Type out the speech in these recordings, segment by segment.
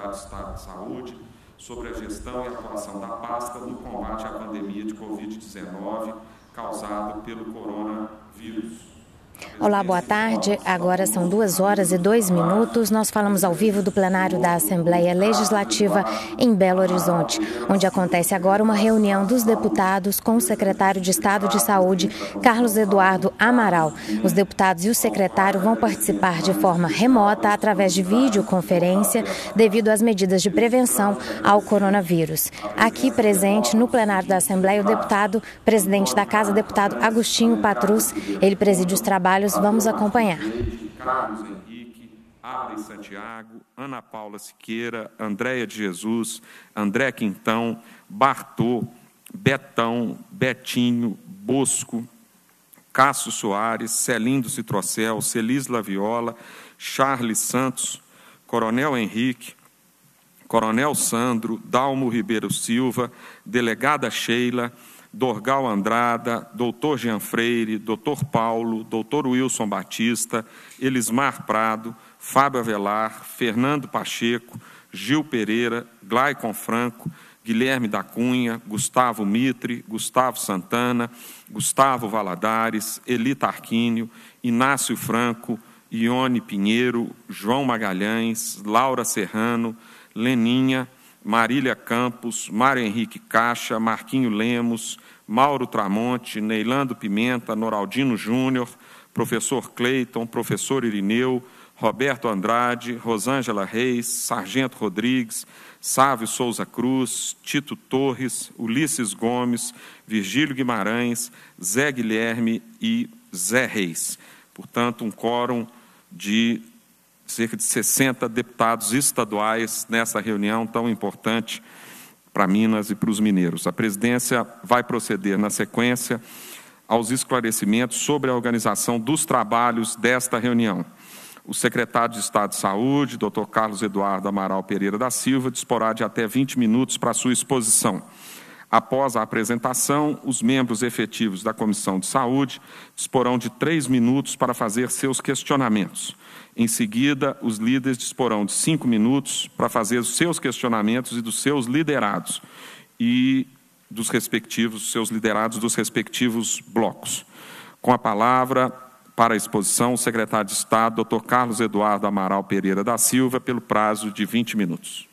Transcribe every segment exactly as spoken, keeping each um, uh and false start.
secretário de Estado de Saúde sobre a gestão e atuação da pasta no combate à pandemia de covid dezenove causada pelo coronavírus. Olá, boa tarde. Agora são duas horas e dois minutos. Nós falamos ao vivo do plenário da Assembleia Legislativa em Belo Horizonte, onde acontece agora uma reunião dos deputados com o secretário de Estado de Saúde, Carlos Eduardo Amaral. Os deputados e o secretário vão participar de forma remota, através de videoconferência, devido às medidas de prevenção ao coronavírus. Aqui presente no plenário da Assembleia, o deputado, presidente da Casa, deputado Agostinho Patrus. Ele preside os trabalhos. Vamos acompanhar. Carlos Henrique, Arley Santiago, Ana Paula Siqueira, Andréia de Jesus, André Quintão, Bartô, Betão, Betinho, Bosco, Cássio Soares, Celindo Citrocel, Celis Laviola, Charles Santos, Coronel Henrique, Coronel Sandro, Dalmo Ribeiro Silva, Delegada Sheila, Dorgal Andrada, doutor Jean Freire, doutor Paulo, doutor Wilson Batista, Elismar Prado, Fábio Avelar, Fernando Pacheco, Gil Pereira, Glaicon Franco, Guilherme da Cunha, Gustavo Mitre, Gustavo Santana, Gustavo Valadares, Eli Tarquínio, Inácio Franco, Ione Pinheiro, João Magalhães, Laura Serrano, Leninha, Marília Campos, Mário Henrique Caixa, Marquinho Lemos, Mauro Tramonte, Neilando Pimenta, Noraldino Júnior, professor Cleiton, professor Irineu, Roberto Andrade, Rosângela Reis, Sargento Rodrigues, Sávio Souza Cruz, Tito Torres, Ulisses Gomes, Virgílio Guimarães, Zé Guilherme e Zé Reis. Portanto, um quórum de cerca de sessenta deputados estaduais nessa reunião tão importante para Minas e para os mineiros. A presidência vai proceder, na sequência, aos esclarecimentos sobre a organização dos trabalhos desta reunião. O secretário de Estado de Saúde, doutor Carlos Eduardo Amaral Pereira da Silva, disporá de até vinte minutos para a sua exposição. Após a apresentação, os membros efetivos da Comissão de Saúde disporão de três minutos para fazer seus questionamentos. Em seguida, os líderes disporão de cinco minutos para fazer os seus questionamentos e dos seus liderados e dos respectivos, seus liderados dos respectivos blocos. Com a palavra para a exposição, o secretário de Estado, doutor Carlos Eduardo Amaral Pereira da Silva, pelo prazo de vinte minutos.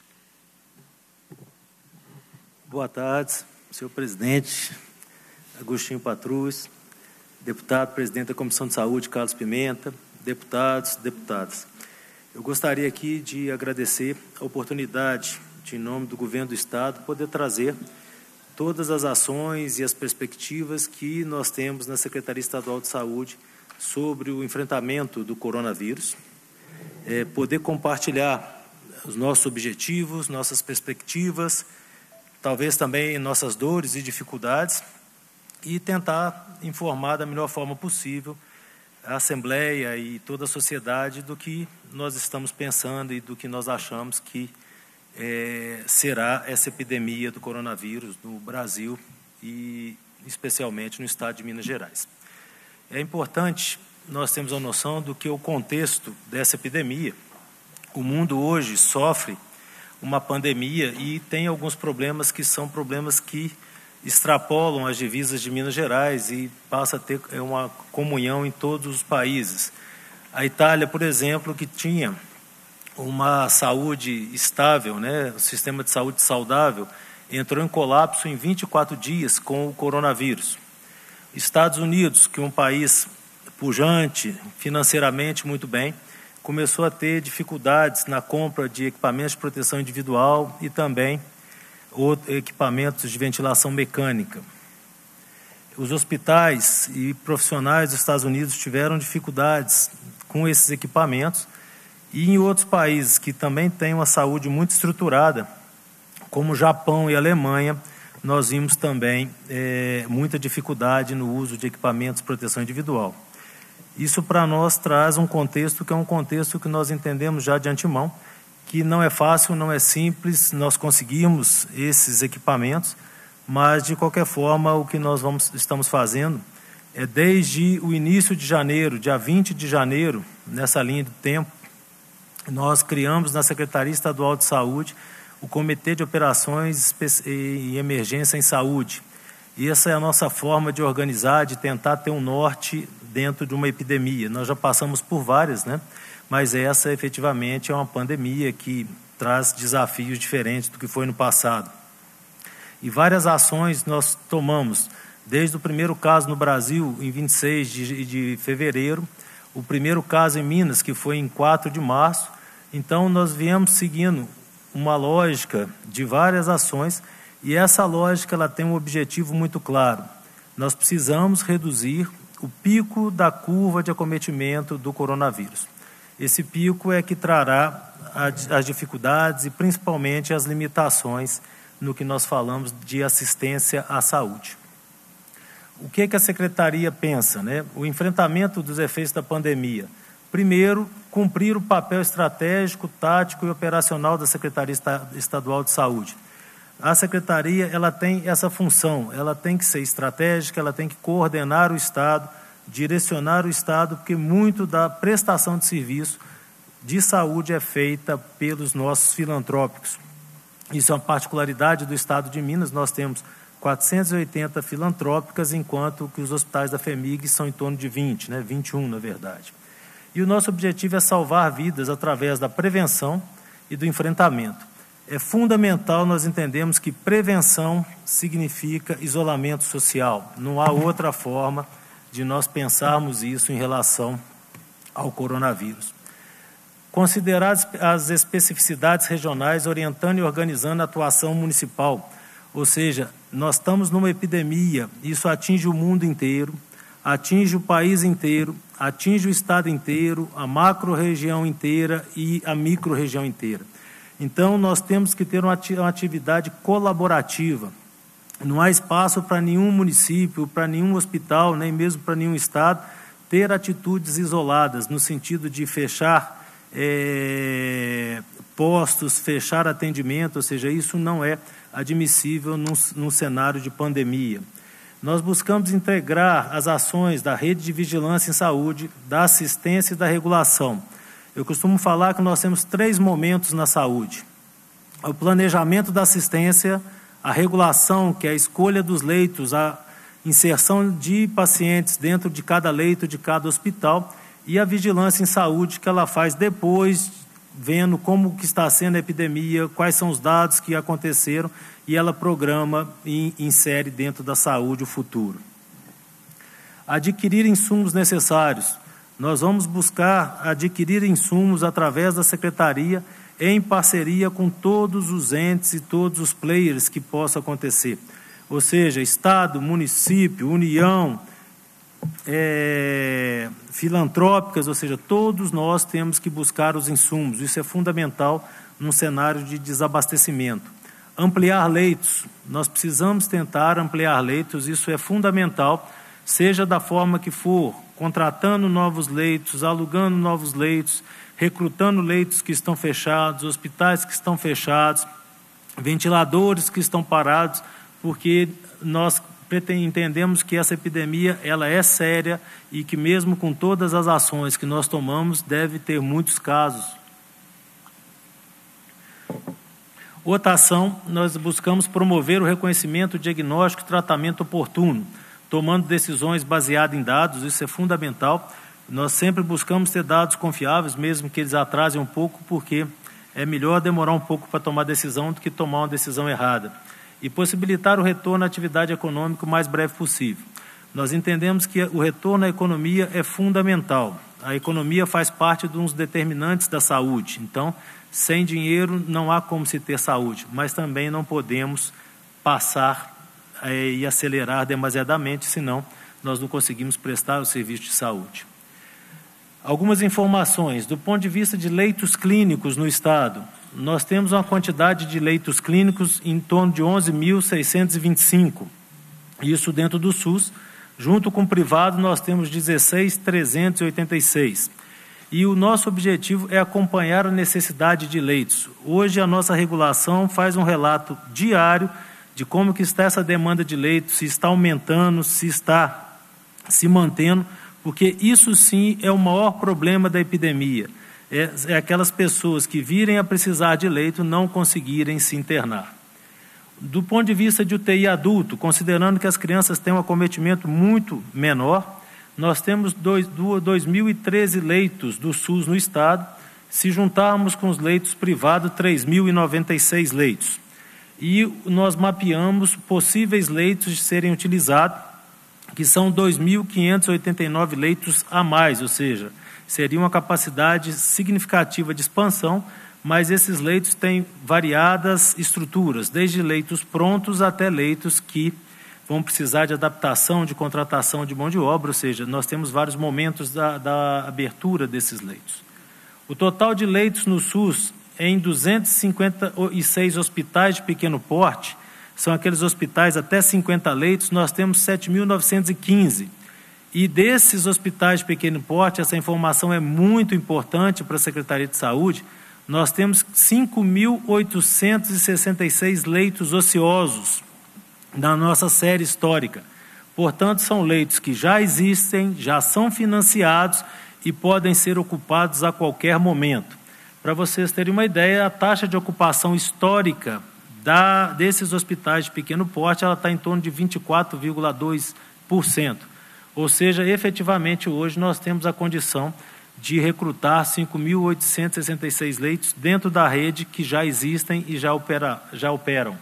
Boa tarde, senhor presidente, Agostinho Patrus, deputado, presidente da Comissão de Saúde, Carlos Pimenta, deputados, deputadas. Eu gostaria aqui de agradecer a oportunidade, de, em nome do Governo do Estado, poder trazer todas as ações e as perspectivas que nós temos na Secretaria Estadual de Saúde sobre o enfrentamento do coronavírus, é, poder compartilhar os nossos objetivos, nossas perspectivas, talvez também nossas dores e dificuldades, e tentar informar da melhor forma possível a Assembleia e toda a sociedade do que nós estamos pensando e do que nós achamos que é, será essa epidemia do coronavírus no Brasil e especialmente no estado de Minas Gerais. É importante nós termos a noção do que o contexto dessa epidemia. O mundo hoje sofre uma pandemia e tem alguns problemas que são problemas que extrapolam as divisas de Minas Gerais e passa a ter uma comunhão em todos os países. A Itália, por exemplo, que tinha uma saúde estável, né, um sistema de saúde saudável, entrou em colapso em vinte e quatro dias com o coronavírus. Estados Unidos, que é um país pujante, financeiramente muito bem, começou a ter dificuldades na compra de equipamentos de proteção individual e também equipamentos de ventilação mecânica. Os hospitais e profissionais dos Estados Unidos tiveram dificuldades com esses equipamentos e em outros países que também têm uma saúde muito estruturada, como Japão e Alemanha, nós vimos também é, muita dificuldade no uso de equipamentos de proteção individual. Isso para nós traz um contexto que é um contexto que nós entendemos já de antemão, que não é fácil, não é simples, nós conseguimos esses equipamentos, mas, de qualquer forma, o que nós vamos, estamos fazendo é, desde o início de janeiro, dia vinte de janeiro, nessa linha de tempo, nós criamos na Secretaria Estadual de Saúde o Comitê de Operações e Emergência em Saúde. E essa é a nossa forma de organizar, de tentar ter um norte dentro de uma epidemia. Nós já passamos por várias, né? Mas essa efetivamente é uma pandemia que traz desafios diferentes do que foi no passado. E várias ações nós tomamos, desde o primeiro caso no Brasil, em vinte e seis de fevereiro, o primeiro caso em Minas, que foi em quatro de março. Então, nós viemos seguindo uma lógica de várias ações, e essa lógica ela tem um objetivo muito claro. Nós precisamos reduzir o pico da curva de acometimento do coronavírus. Esse pico é que trará as dificuldades e principalmente as limitações no que nós falamos de assistência à saúde. O que, que a Secretaria pensa, né? O enfrentamento dos efeitos da pandemia. Primeiro, cumprir o papel estratégico, tático e operacional da Secretaria Estadual de Saúde. A Secretaria ela tem essa função, ela tem que ser estratégica, ela tem que coordenar o Estado, direcionar o Estado, porque muito da prestação de serviço de saúde é feita pelos nossos filantrópicos. Isso é uma particularidade do Estado de Minas, nós temos quatrocentas e oitenta filantrópicas, enquanto que os hospitais da FEMIG são em torno de vinte, né? vinte e um na verdade. E o nosso objetivo é salvar vidas através da prevenção e do enfrentamento. É fundamental nós entendemos que prevenção significa isolamento social. Não há outra forma de nós pensarmos isso em relação ao coronavírus. Considerar as especificidades regionais, orientando e organizando a atuação municipal. Ou seja, nós estamos numa epidemia, isso atinge o mundo inteiro, atinge o país inteiro, atinge o estado inteiro, a macro-região inteira e a micro-região inteira. Então, nós temos que ter uma atividade colaborativa. Não há espaço para nenhum município, para nenhum hospital, nem mesmo para nenhum estado, ter atitudes isoladas, no sentido de fechar é, postos, fechar atendimento, ou seja, isso não é admissível num, num cenário de pandemia. Nós buscamos integrar as ações da rede de vigilância em saúde, da assistência e da regulação. Eu costumo falar que nós temos três momentos na saúde. O planejamento da assistência, a regulação, que é a escolha dos leitos, a inserção de pacientes dentro de cada leito de cada hospital, e a vigilância em saúde, que ela faz depois, vendo como que está sendo a epidemia, quais são os dados que aconteceram, e ela programa e insere dentro da saúde o futuro. Adquirir insumos necessários. Nós vamos buscar adquirir insumos através da Secretaria, em parceria com todos os entes e todos os players que possam acontecer. Ou seja, Estado, município, União, é, filantrópicas, ou seja, todos nós temos que buscar os insumos. Isso é fundamental num cenário de desabastecimento. Ampliar leitos. Nós precisamos tentar ampliar leitos, isso é fundamental, seja da forma que for, contratando novos leitos, alugando novos leitos, recrutando leitos que estão fechados, hospitais que estão fechados, ventiladores que estão parados, porque nós entendemos que essa epidemia ela é séria e que mesmo com todas as ações que nós tomamos, deve ter muitos casos. Outra ação, nós buscamos promover o reconhecimento, diagnóstico e tratamento oportuno, tomando decisões baseadas em dados, isso é fundamental. Nós sempre buscamos ter dados confiáveis, mesmo que eles atrasem um pouco, porque é melhor demorar um pouco para tomar decisão do que tomar uma decisão errada. E possibilitar o retorno à atividade econômica o mais breve possível. Nós entendemos que o retorno à economia é fundamental. A economia faz parte de uns determinantes da saúde. Então, sem dinheiro não há como se ter saúde, mas também não podemos passar é, e acelerar demasiadamente, senão nós não conseguimos prestar o serviço de saúde. Algumas informações. Do ponto de vista de leitos clínicos no Estado, nós temos uma quantidade de leitos clínicos em torno de onze mil seiscentos e vinte e cinco. Isso dentro do SUS. Junto com o privado, nós temos dezesseis mil trezentos e oitenta e seis. E o nosso objetivo é acompanhar a necessidade de leitos. Hoje, a nossa regulação faz um relato diário de como que está essa demanda de leitos, se está aumentando, se está se mantendo, porque isso sim é o maior problema da epidemia. é, é aquelas pessoas que virem a precisar de leito não conseguirem se internar. Do ponto de vista de U T I adulto, considerando que as crianças têm um acometimento muito menor, nós temos dois mil e treze leitos do SUS no estado. Se juntarmos com os leitos privados, três mil e noventa e seis leitos. E nós mapeamos possíveis leitos de serem utilizados, que são dois mil quinhentos e oitenta e nove leitos a mais, ou seja, seria uma capacidade significativa de expansão, mas esses leitos têm variadas estruturas, desde leitos prontos até leitos que vão precisar de adaptação, de contratação de mão de obra, ou seja, nós temos vários momentos da, da abertura desses leitos. O total de leitos no SUS em duzentos e cinquenta e seis hospitais de pequeno porte, são aqueles hospitais até cinquenta leitos, nós temos sete mil novecentos e quinze. E desses hospitais de pequeno porte, essa informação é muito importante para a Secretaria de Saúde, nós temos cinco mil oitocentos e sessenta e seis leitos ociosos na nossa série histórica. Portanto, são leitos que já existem, já são financiados e podem ser ocupados a qualquer momento. Para vocês terem uma ideia, a taxa de ocupação histórica da, desses hospitais de pequeno porte, ela está em torno de vinte e quatro vírgula dois por cento. Ou seja, efetivamente, hoje nós temos a condição de recrutar cinco mil oitocentos e sessenta e seis leitos dentro da rede que já existem e já, opera, já operam.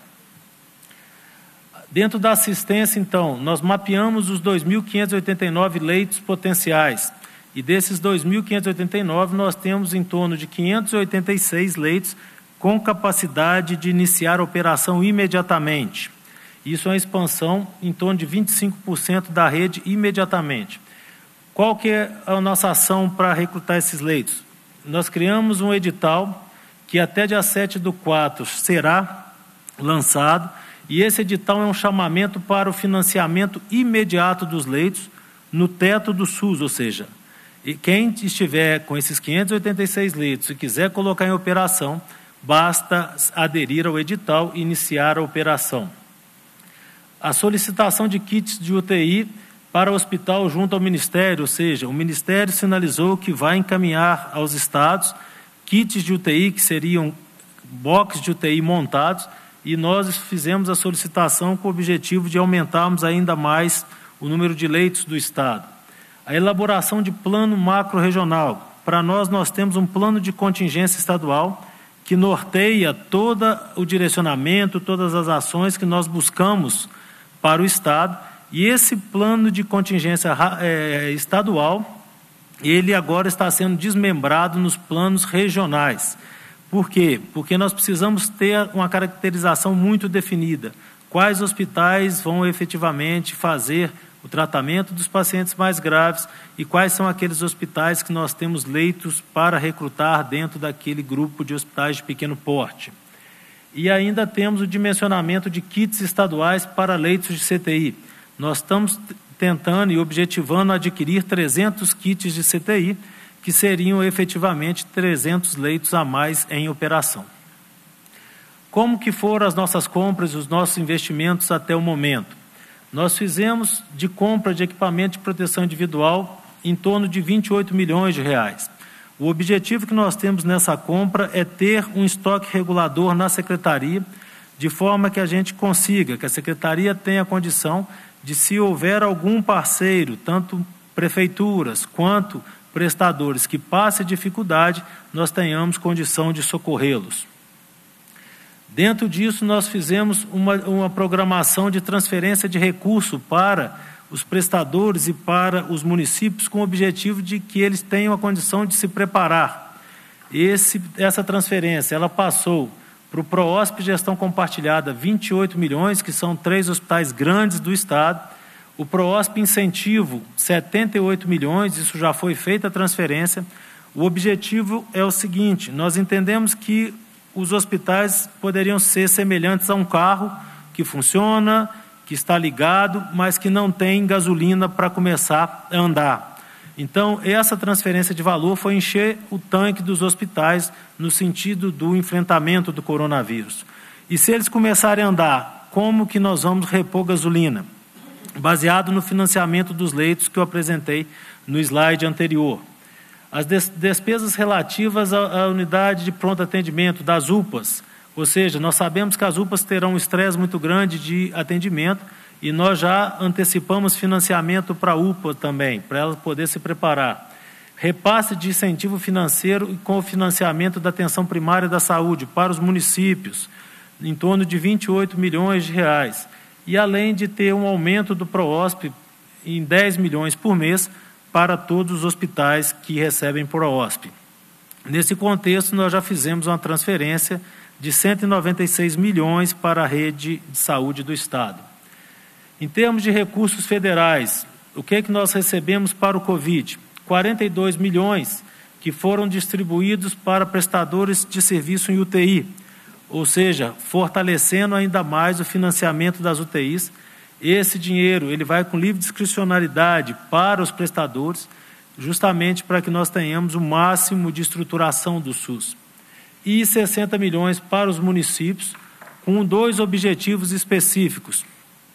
Dentro da assistência, então, nós mapeamos os dois mil quinhentos e oitenta e nove leitos potenciais. E desses dois mil quinhentos e oitenta e nove, nós temos em torno de quinhentos e oitenta e seis leitos com capacidade de iniciar a operação imediatamente. Isso é uma expansão em torno de vinte e cinco por cento da rede imediatamente. Qual que é a nossa ação para recrutar esses leitos? Nós criamos um edital que até dia sete do quatro será lançado, e esse edital é um chamamento para o financiamento imediato dos leitos no teto do SUS, ou seja, quem estiver com esses quinhentos e oitenta e seis leitos e quiser colocar em operação, basta aderir ao edital e iniciar a operação. A solicitação de kits de U T I para o hospital junto ao Ministério, ou seja, o Ministério sinalizou que vai encaminhar aos estados kits de U T I, que seriam boxes de U T I montados, e nós fizemos a solicitação com o objetivo de aumentarmos ainda mais o número de leitos do estado. A elaboração de plano macro-regional. Para nós, nós temos um plano de contingência estadual que norteia todo o direcionamento, todas as ações que nós buscamos para o estado. E esse plano de contingência é, estadual, ele agora está sendo desmembrado nos planos regionais. Por quê? Porque nós precisamos ter uma caracterização muito definida. Quais hospitais vão efetivamente fazer o tratamento dos pacientes mais graves e quais são aqueles hospitais que nós temos leitos para recrutar dentro daquele grupo de hospitais de pequeno porte. E ainda temos o dimensionamento de kits estaduais para leitos de C T I. Nós estamos tentando e objetivando adquirir trezentos kits de C T I, que seriam efetivamente trezentos leitos a mais em operação. Como que foram as nossas compras, os nossos investimentos até o momento? Nós fizemos de compra de equipamento de proteção individual em torno de vinte e oito milhões de reais. O objetivo que nós temos nessa compra é ter um estoque regulador na Secretaria, de forma que a gente consiga, que a Secretaria tenha condição de, se houver algum parceiro, tanto prefeituras quanto prestadores que passem dificuldade, nós tenhamos condição de socorrê-los. Dentro disso, nós fizemos uma, uma programação de transferência de recurso para os prestadores e para os municípios, com o objetivo de que eles tenham a condição de se preparar. Esse, essa transferência, ela passou para o PROOSP Gestão Compartilhada, vinte e oito milhões, que são três hospitais grandes do estado. O PROOSP Incentivo, setenta e oito milhões, isso já foi feita a transferência. O objetivo é o seguinte: nós entendemos que os hospitais poderiam ser semelhantes a um carro que funciona, que está ligado, mas que não tem gasolina para começar a andar. Então, essa transferência de valor foi encher o tanque dos hospitais no sentido do enfrentamento do coronavírus. E se eles começarem a andar, como que nós vamos repor gasolina? Baseado no financiamento dos leitos que eu apresentei no slide anterior. As des despesas relativas à, à unidade de pronto atendimento, das U P As, ou seja, nós sabemos que as U P As terão um estresse muito grande de atendimento e nós já antecipamos financiamento para a U P A também, para ela poder se preparar. Repasse de incentivo financeiro com o financiamento da atenção primária da saúde para os municípios, em torno de vinte e oito milhões de reais. E além de ter um aumento do PROOSP em dez milhões por mês para todos os hospitais que recebem PROOSP. Nesse contexto, nós já fizemos uma transferência de cento e noventa e seis milhões para a rede de saúde do Estado. Em termos de recursos federais, o que é que nós recebemos para o Covid? quarenta e dois milhões que foram distribuídos para prestadores de serviço em U T I, ou seja, fortalecendo ainda mais o financiamento das U T Is. Esse dinheiro ele vai com livre discricionalidade para os prestadores, justamente para que nós tenhamos o máximo de estruturação do SUS. E sessenta milhões para os municípios, com dois objetivos específicos.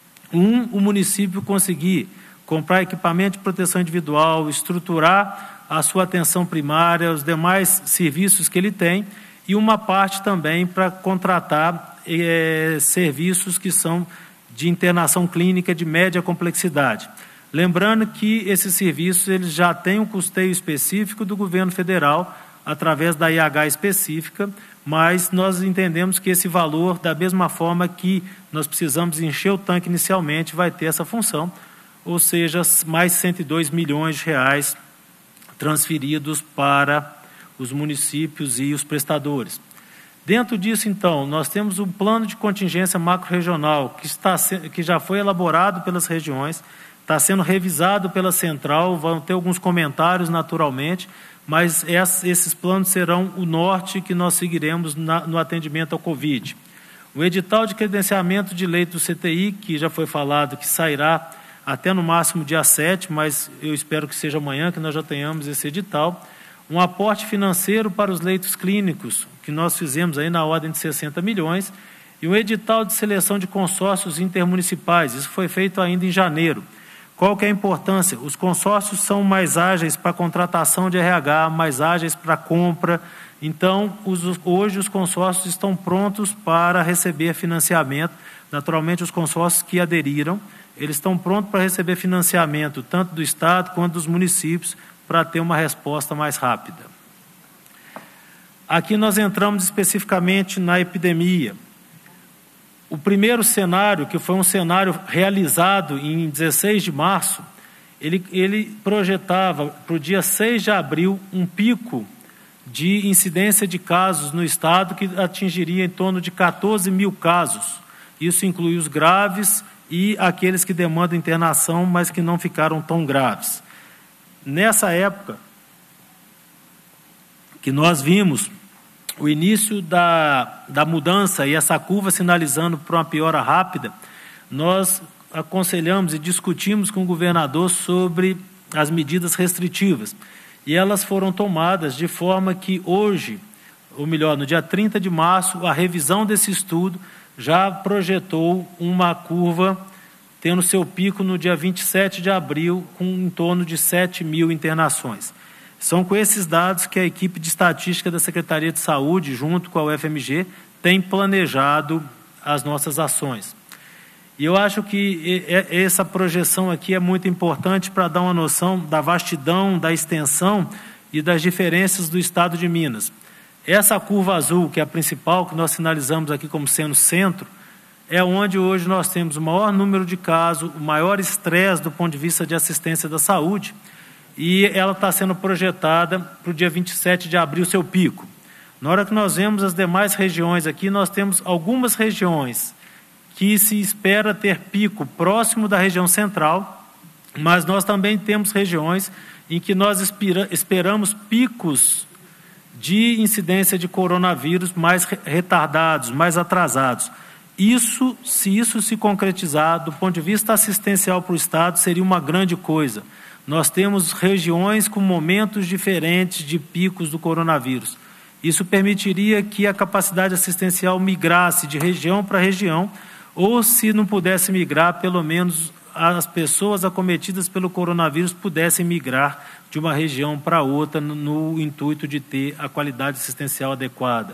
Um, o município conseguir comprar equipamento de proteção individual, estruturar a sua atenção primária, os demais serviços que ele tem, e uma parte também para contratar eh, serviços que são de internação clínica de média complexidade. Lembrando que esses serviços eles já têm um custeio específico do governo federal, através da I H específica, mas nós entendemos que esse valor, da mesma forma que nós precisamos encher o tanque inicialmente, vai ter essa função, ou seja, mais cento e dois milhões de reais transferidos para os municípios e os prestadores. Dentro disso, então, nós temos um plano de contingência macro-regional que, está, que já foi elaborado pelas regiões, está sendo revisado pela central, vão ter alguns comentários naturalmente, mas esses planos serão o norte que nós seguiremos na, no atendimento ao Covid. O edital de credenciamento de leito do C T I, que já foi falado que sairá até no máximo dia sete, mas eu espero que seja amanhã que nós já tenhamos esse edital. Um aporte financeiro para os leitos clínicos, que nós fizemos aí na ordem de sessenta milhões, e um edital de seleção de consórcios intermunicipais, isso foi feito ainda em janeiro. Qual que é a importância? Os consórcios são mais ágeis para contratação de R H, mais ágeis para compra, então os, hoje os consórcios estão prontos para receber financiamento, naturalmente os consórcios que aderiram, eles estão prontos para receber financiamento tanto do Estado quanto dos municípios para ter uma resposta mais rápida. Aqui nós entramos especificamente na epidemia. O primeiro cenário, que foi um cenário realizado em dezesseis de março, ele, ele projetava para o dia seis de abril um pico de incidência de casos no Estado que atingiria em torno de quatorze mil casos. Isso inclui os graves e aqueles que demandam internação, mas que não ficaram tão graves. Nessa época, que nós vimos o início da, da mudança e essa curva sinalizando para uma piora rápida, nós aconselhamos e discutimos com o governador sobre as medidas restritivas. E elas foram tomadas de forma que hoje, ou melhor, no dia trinta de março, a revisão desse estudo já projetou uma curva tendo seu pico no dia vinte e sete de abril, com em torno de sete mil internações. São com esses dados que a equipe de estatística da Secretaria de Saúde, junto com a U F M G, tem planejado as nossas ações. E eu acho que essa projeção aqui é muito importante para dar uma noção da vastidão, da extensão e das diferenças do Estado de Minas. Essa curva azul, que é a principal, que nós sinalizamos aqui como sendo centro, é onde hoje nós temos o maior número de casos, o maior estresse do ponto de vista de assistência da saúde, e ela está sendo projetada para o dia vinte e sete de abril, seu pico. Na hora que nós vemos as demais regiões aqui, nós temos algumas regiões que se espera ter pico próximo da região central, mas nós também temos regiões em que nós espira, esperamos picos de incidência de coronavírus mais retardados, mais atrasados. Isso, se isso se concretizar, do ponto de vista assistencial para o Estado, seria uma grande coisa. Nós temos regiões com momentos diferentes de picos do coronavírus. Isso permitiria que a capacidade assistencial migrasse de região para região, ou se não pudesse migrar, pelo menos as pessoas acometidas pelo coronavírus pudessem migrar de uma região para outra no, no intuito de ter a qualidade assistencial adequada.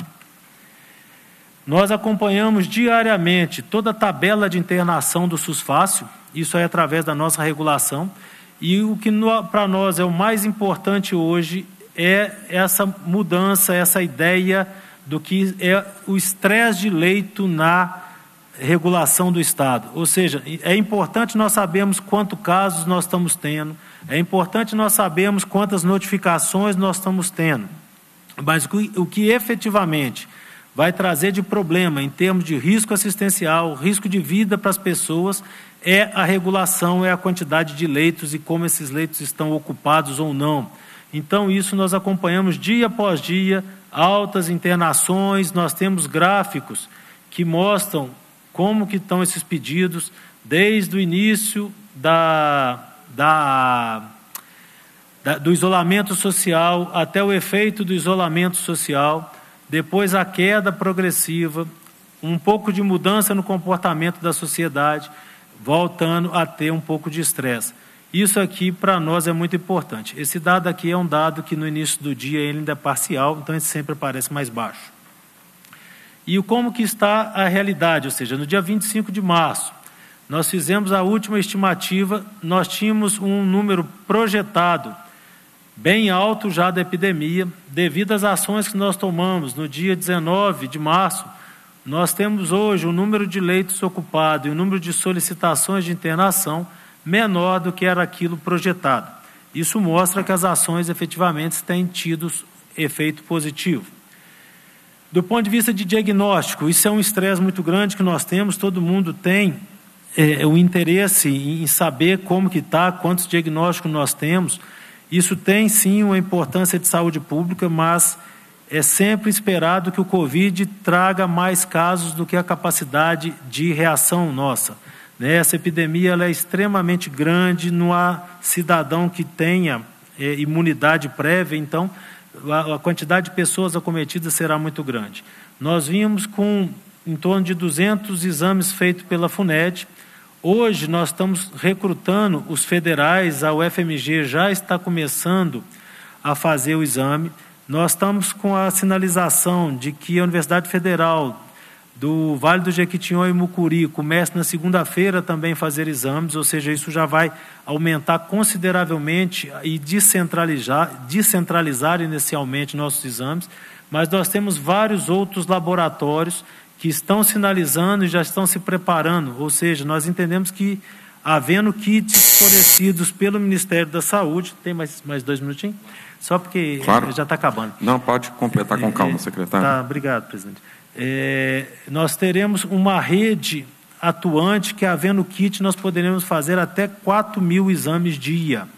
Nós acompanhamos diariamente toda a tabela de internação do SUSFácil, isso é através da nossa regulação, e o que para nós é o mais importante hoje é essa mudança, essa ideia do que é o estresse de leito na regulação do Estado. Ou seja, é importante nós sabermos quantos casos nós estamos tendo, é importante nós sabermos quantas notificações nós estamos tendo, mas o que efetivamente vai trazer de problema em termos de risco assistencial, risco de vida para as pessoas, é a regulação, é a quantidade de leitos e como esses leitos estão ocupados ou não. Então, isso nós acompanhamos dia após dia, altas internações, nós temos gráficos que mostram como que estão esses pedidos, desde o início da, da, da, do isolamento social até o efeito do isolamento social, depois a queda progressiva, um pouco de mudança no comportamento da sociedade, voltando a ter um pouco de estresse. Isso aqui para nós é muito importante. Esse dado aqui é um dado que no início do dia ele ainda é parcial, então ele sempre aparece mais baixo. E como que está a realidade, ou seja, no dia vinte e cinco de março, nós fizemos a última estimativa, nós tínhamos um número projetado bem alto já da epidemia, devido às ações que nós tomamos no dia dezenove de março, nós temos hoje um número de leitos ocupados e um número de solicitações de internação menor do que era aquilo projetado. Isso mostra que as ações efetivamente têm tido efeito positivo. Do ponto de vista de diagnóstico, isso é um estresse muito grande que nós temos, todo mundo tem é, o interesse em saber como que está, quantos diagnósticos nós temos. Isso tem, sim, uma importância de saúde pública, mas é sempre esperado que o Covid traga mais casos do que a capacidade de reação nossa. Essa epidemia ela é extremamente grande, não há cidadão que tenha é, imunidade prévia, então a, a quantidade de pessoas acometidas será muito grande. Nós vimos com em torno de duzentos exames feitos pela FUNED. Hoje nós estamos recrutando os federais, a U F M G já está começando a fazer o exame. Nós estamos com a sinalização de que a Universidade Federal do Vale do Jequitinhonha e Mucuri começa na segunda-feira também a fazer exames, ou seja, isso já vai aumentar consideravelmente e descentralizar, descentralizar inicialmente nossos exames, mas nós temos vários outros laboratórios que estão sinalizando e já estão se preparando, ou seja, nós entendemos que, havendo kits fornecidos pelo Ministério da Saúde, tem mais, mais dois minutinhos? Só porque claro. Já está acabando. Não, pode completar com calma, é, secretário. Tá, obrigado, presidente. É, nós teremos uma rede atuante que, havendo kit, nós poderemos fazer até quatro mil exames dia.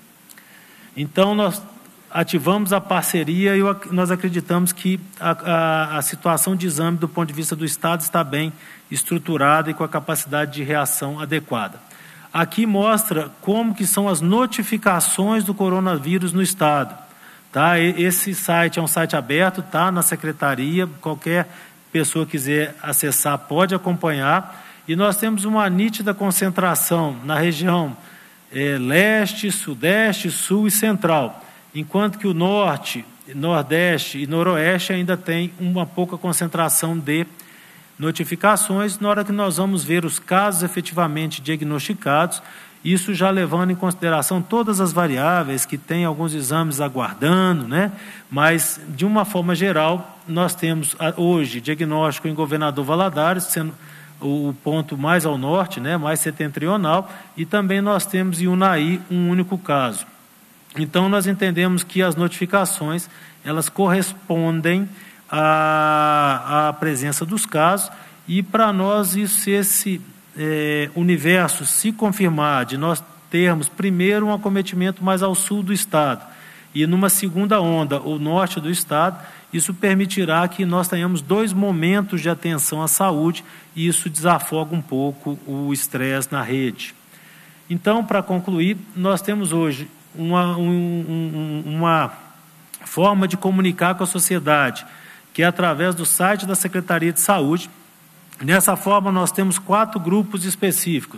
Então, nós ativamos a parceria e nós acreditamos que a, a, a situação de exame do ponto de vista do Estado está bem estruturada e com a capacidade de reação adequada. Aqui mostra como que são as notificações do coronavírus no Estado. Tá? Esse site é um site aberto, está na Secretaria, qualquer pessoa quiser acessar pode acompanhar, e nós temos uma nítida concentração na região é, leste, sudeste, sul e central, enquanto que o norte, nordeste e noroeste ainda tem uma pouca concentração de notificações. Na hora que nós vamos ver os casos efetivamente diagnosticados, isso já levando em consideração todas as variáveis, que tem alguns exames aguardando, né? Mas, de uma forma geral, nós temos hoje diagnóstico em Governador Valadares, sendo o ponto mais ao norte, né? Mais setentrional, e também nós temos em Unai um único caso. Então, nós entendemos que as notificações, elas correspondem à, à presença dos casos, e para nós isso, esse é, universo se confirmar, de nós termos primeiro um acometimento mais ao sul do Estado, e numa segunda onda, o norte do Estado, isso permitirá que nós tenhamos dois momentos de atenção à saúde, e isso desafoga um pouco o estresse na rede. Então, para concluir, nós temos hoje Uma, um, uma forma de comunicar com a sociedade, que é através do site da Secretaria de Saúde. Nessa forma, nós temos quatro grupos específicos.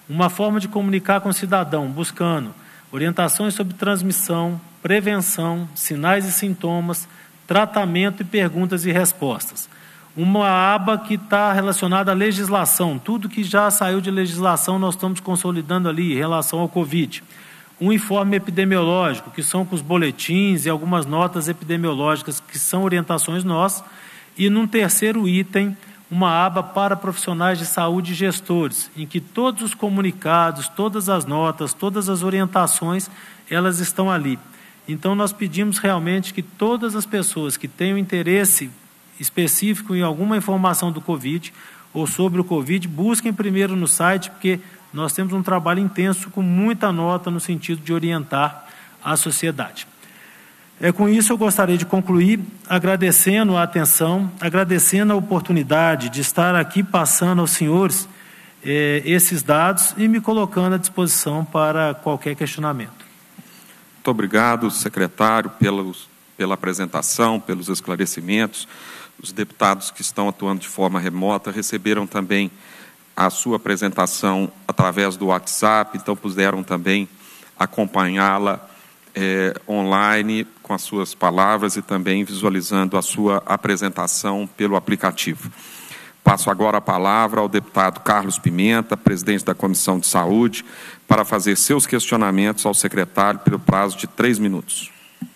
uma forma de comunicar com o cidadão, buscando orientações sobre transmissão, prevenção, sinais e sintomas, tratamento e perguntas e respostas. Uma aba que está relacionada à legislação, tudo que já saiu de legislação nós estamos consolidando ali em relação ao Covid. Um informe epidemiológico, que são com os boletins e algumas notas epidemiológicas, que são orientações nossas. E num terceiro item, uma aba para profissionais de saúde e gestores, em que todos os comunicados, todas as notas, todas as orientações, elas estão ali. Então, nós pedimos realmente que todas as pessoas que tenham interesse específico em alguma informação do Covid ou sobre o Covid, busquem primeiro no site, porque nós temos um trabalho intenso com muita nota no sentido de orientar a sociedade. É, com isso, eu gostaria de concluir agradecendo a atenção, agradecendo a oportunidade de estar aqui passando aos senhores eh, esses dados e me colocando à disposição para qualquer questionamento. Muito obrigado, secretário, pelos, pela apresentação, pelos esclarecimentos. Os deputados que estão atuando de forma remota receberam também a sua apresentação através do WhatsApp, então puderam também acompanhá-la é, online com as suas palavras e também visualizando a sua apresentação pelo aplicativo. Passo agora a palavra ao deputado Carlos Pimenta, presidente da Comissão de Saúde, para fazer seus questionamentos ao secretário pelo prazo de três minutos.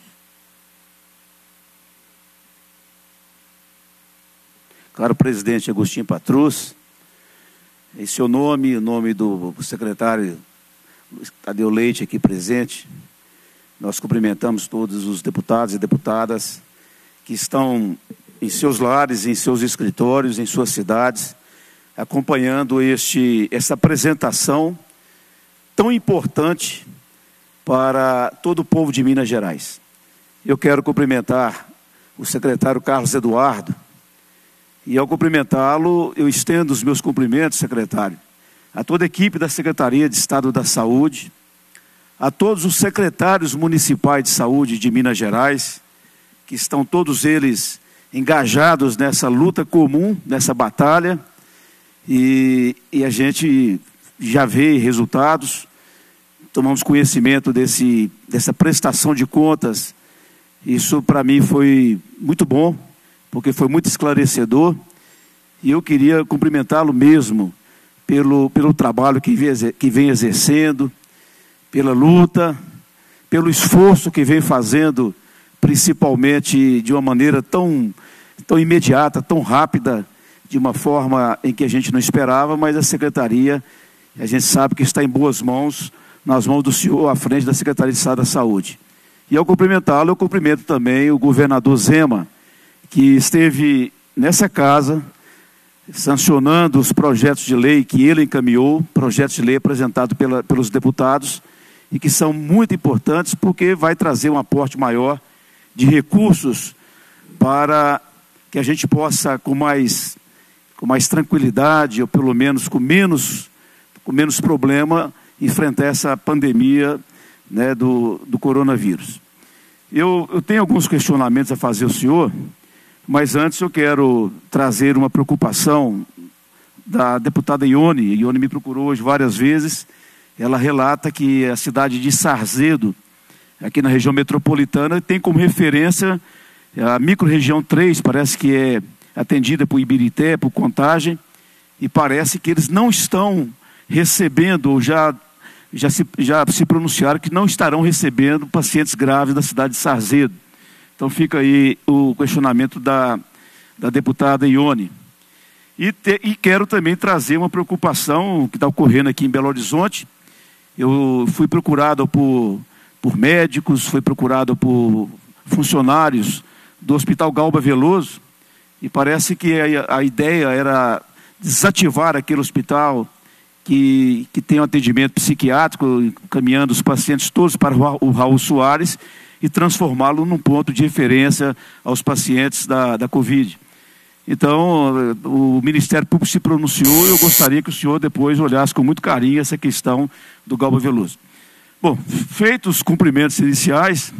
Caro presidente Agostinho Patrus, em seu nome, o nome do secretário Tadeu Leite aqui presente, nós cumprimentamos todos os deputados e deputadas que estão em seus lares, em seus escritórios, em suas cidades, acompanhando este, essa apresentação tão importante para todo o povo de Minas Gerais. Eu quero cumprimentar o secretário Carlos Eduardo, e ao cumprimentá-lo, eu estendo os meus cumprimentos, secretário, a toda a equipe da Secretaria de Estado da Saúde, a todos os secretários municipais de saúde de Minas Gerais, que estão todos eles engajados nessa luta comum, nessa batalha, e, e a gente já vê resultados, tomamos conhecimento desse, dessa prestação de contas. Isso para mim foi muito bom, porque foi muito esclarecedor, e eu queria cumprimentá-lo mesmo pelo, pelo trabalho que vem, que vem exercendo, pela luta, pelo esforço que vem fazendo, principalmente de uma maneira tão, tão imediata, tão rápida, de uma forma em que a gente não esperava, mas a Secretaria, a gente sabe que está em boas mãos, nas mãos do senhor, à frente da Secretaria de Estado da Saúde. E ao cumprimentá-lo, eu cumprimento também o governador Zema, que esteve nessa casa, sancionando os projetos de lei que ele encaminhou, projetos de lei apresentados pela, pelos deputados, e que são muito importantes porque vai trazer um aporte maior de recursos para que a gente possa, com mais, com mais tranquilidade, ou pelo menos com menos, com menos problema, enfrentar essa pandemia, né, do, do coronavírus. Eu, eu tenho alguns questionamentos a fazer ao senhor, mas antes eu quero trazer uma preocupação da deputada Ione. Ione me procurou hoje várias vezes. Ela relata que a cidade de Sarzedo, aqui na região metropolitana, tem como referência a microrregião três, parece que é atendida por Ibirité, por Contagem, e parece que eles não estão recebendo, ou já, já, se, já se pronunciaram que não estarão recebendo pacientes graves da cidade de Sarzedo. Então fica aí o questionamento da, da deputada Ione. E, te, e quero também trazer uma preocupação que está ocorrendo aqui em Belo Horizonte. Eu fui procurado por, por médicos, fui procurado por funcionários do Hospital Galba Veloso, e parece que a, a ideia era desativar aquele hospital que, que tem um atendimento psiquiátrico, encaminhando os pacientes todos para o Raul Soares, e transformá-lo num ponto de referência aos pacientes da, da Covid. Então, o Ministério Público se pronunciou, e eu gostaria que o senhor depois olhasse com muito carinho essa questão do Galba Veloso. Bom, feitos os cumprimentos iniciais,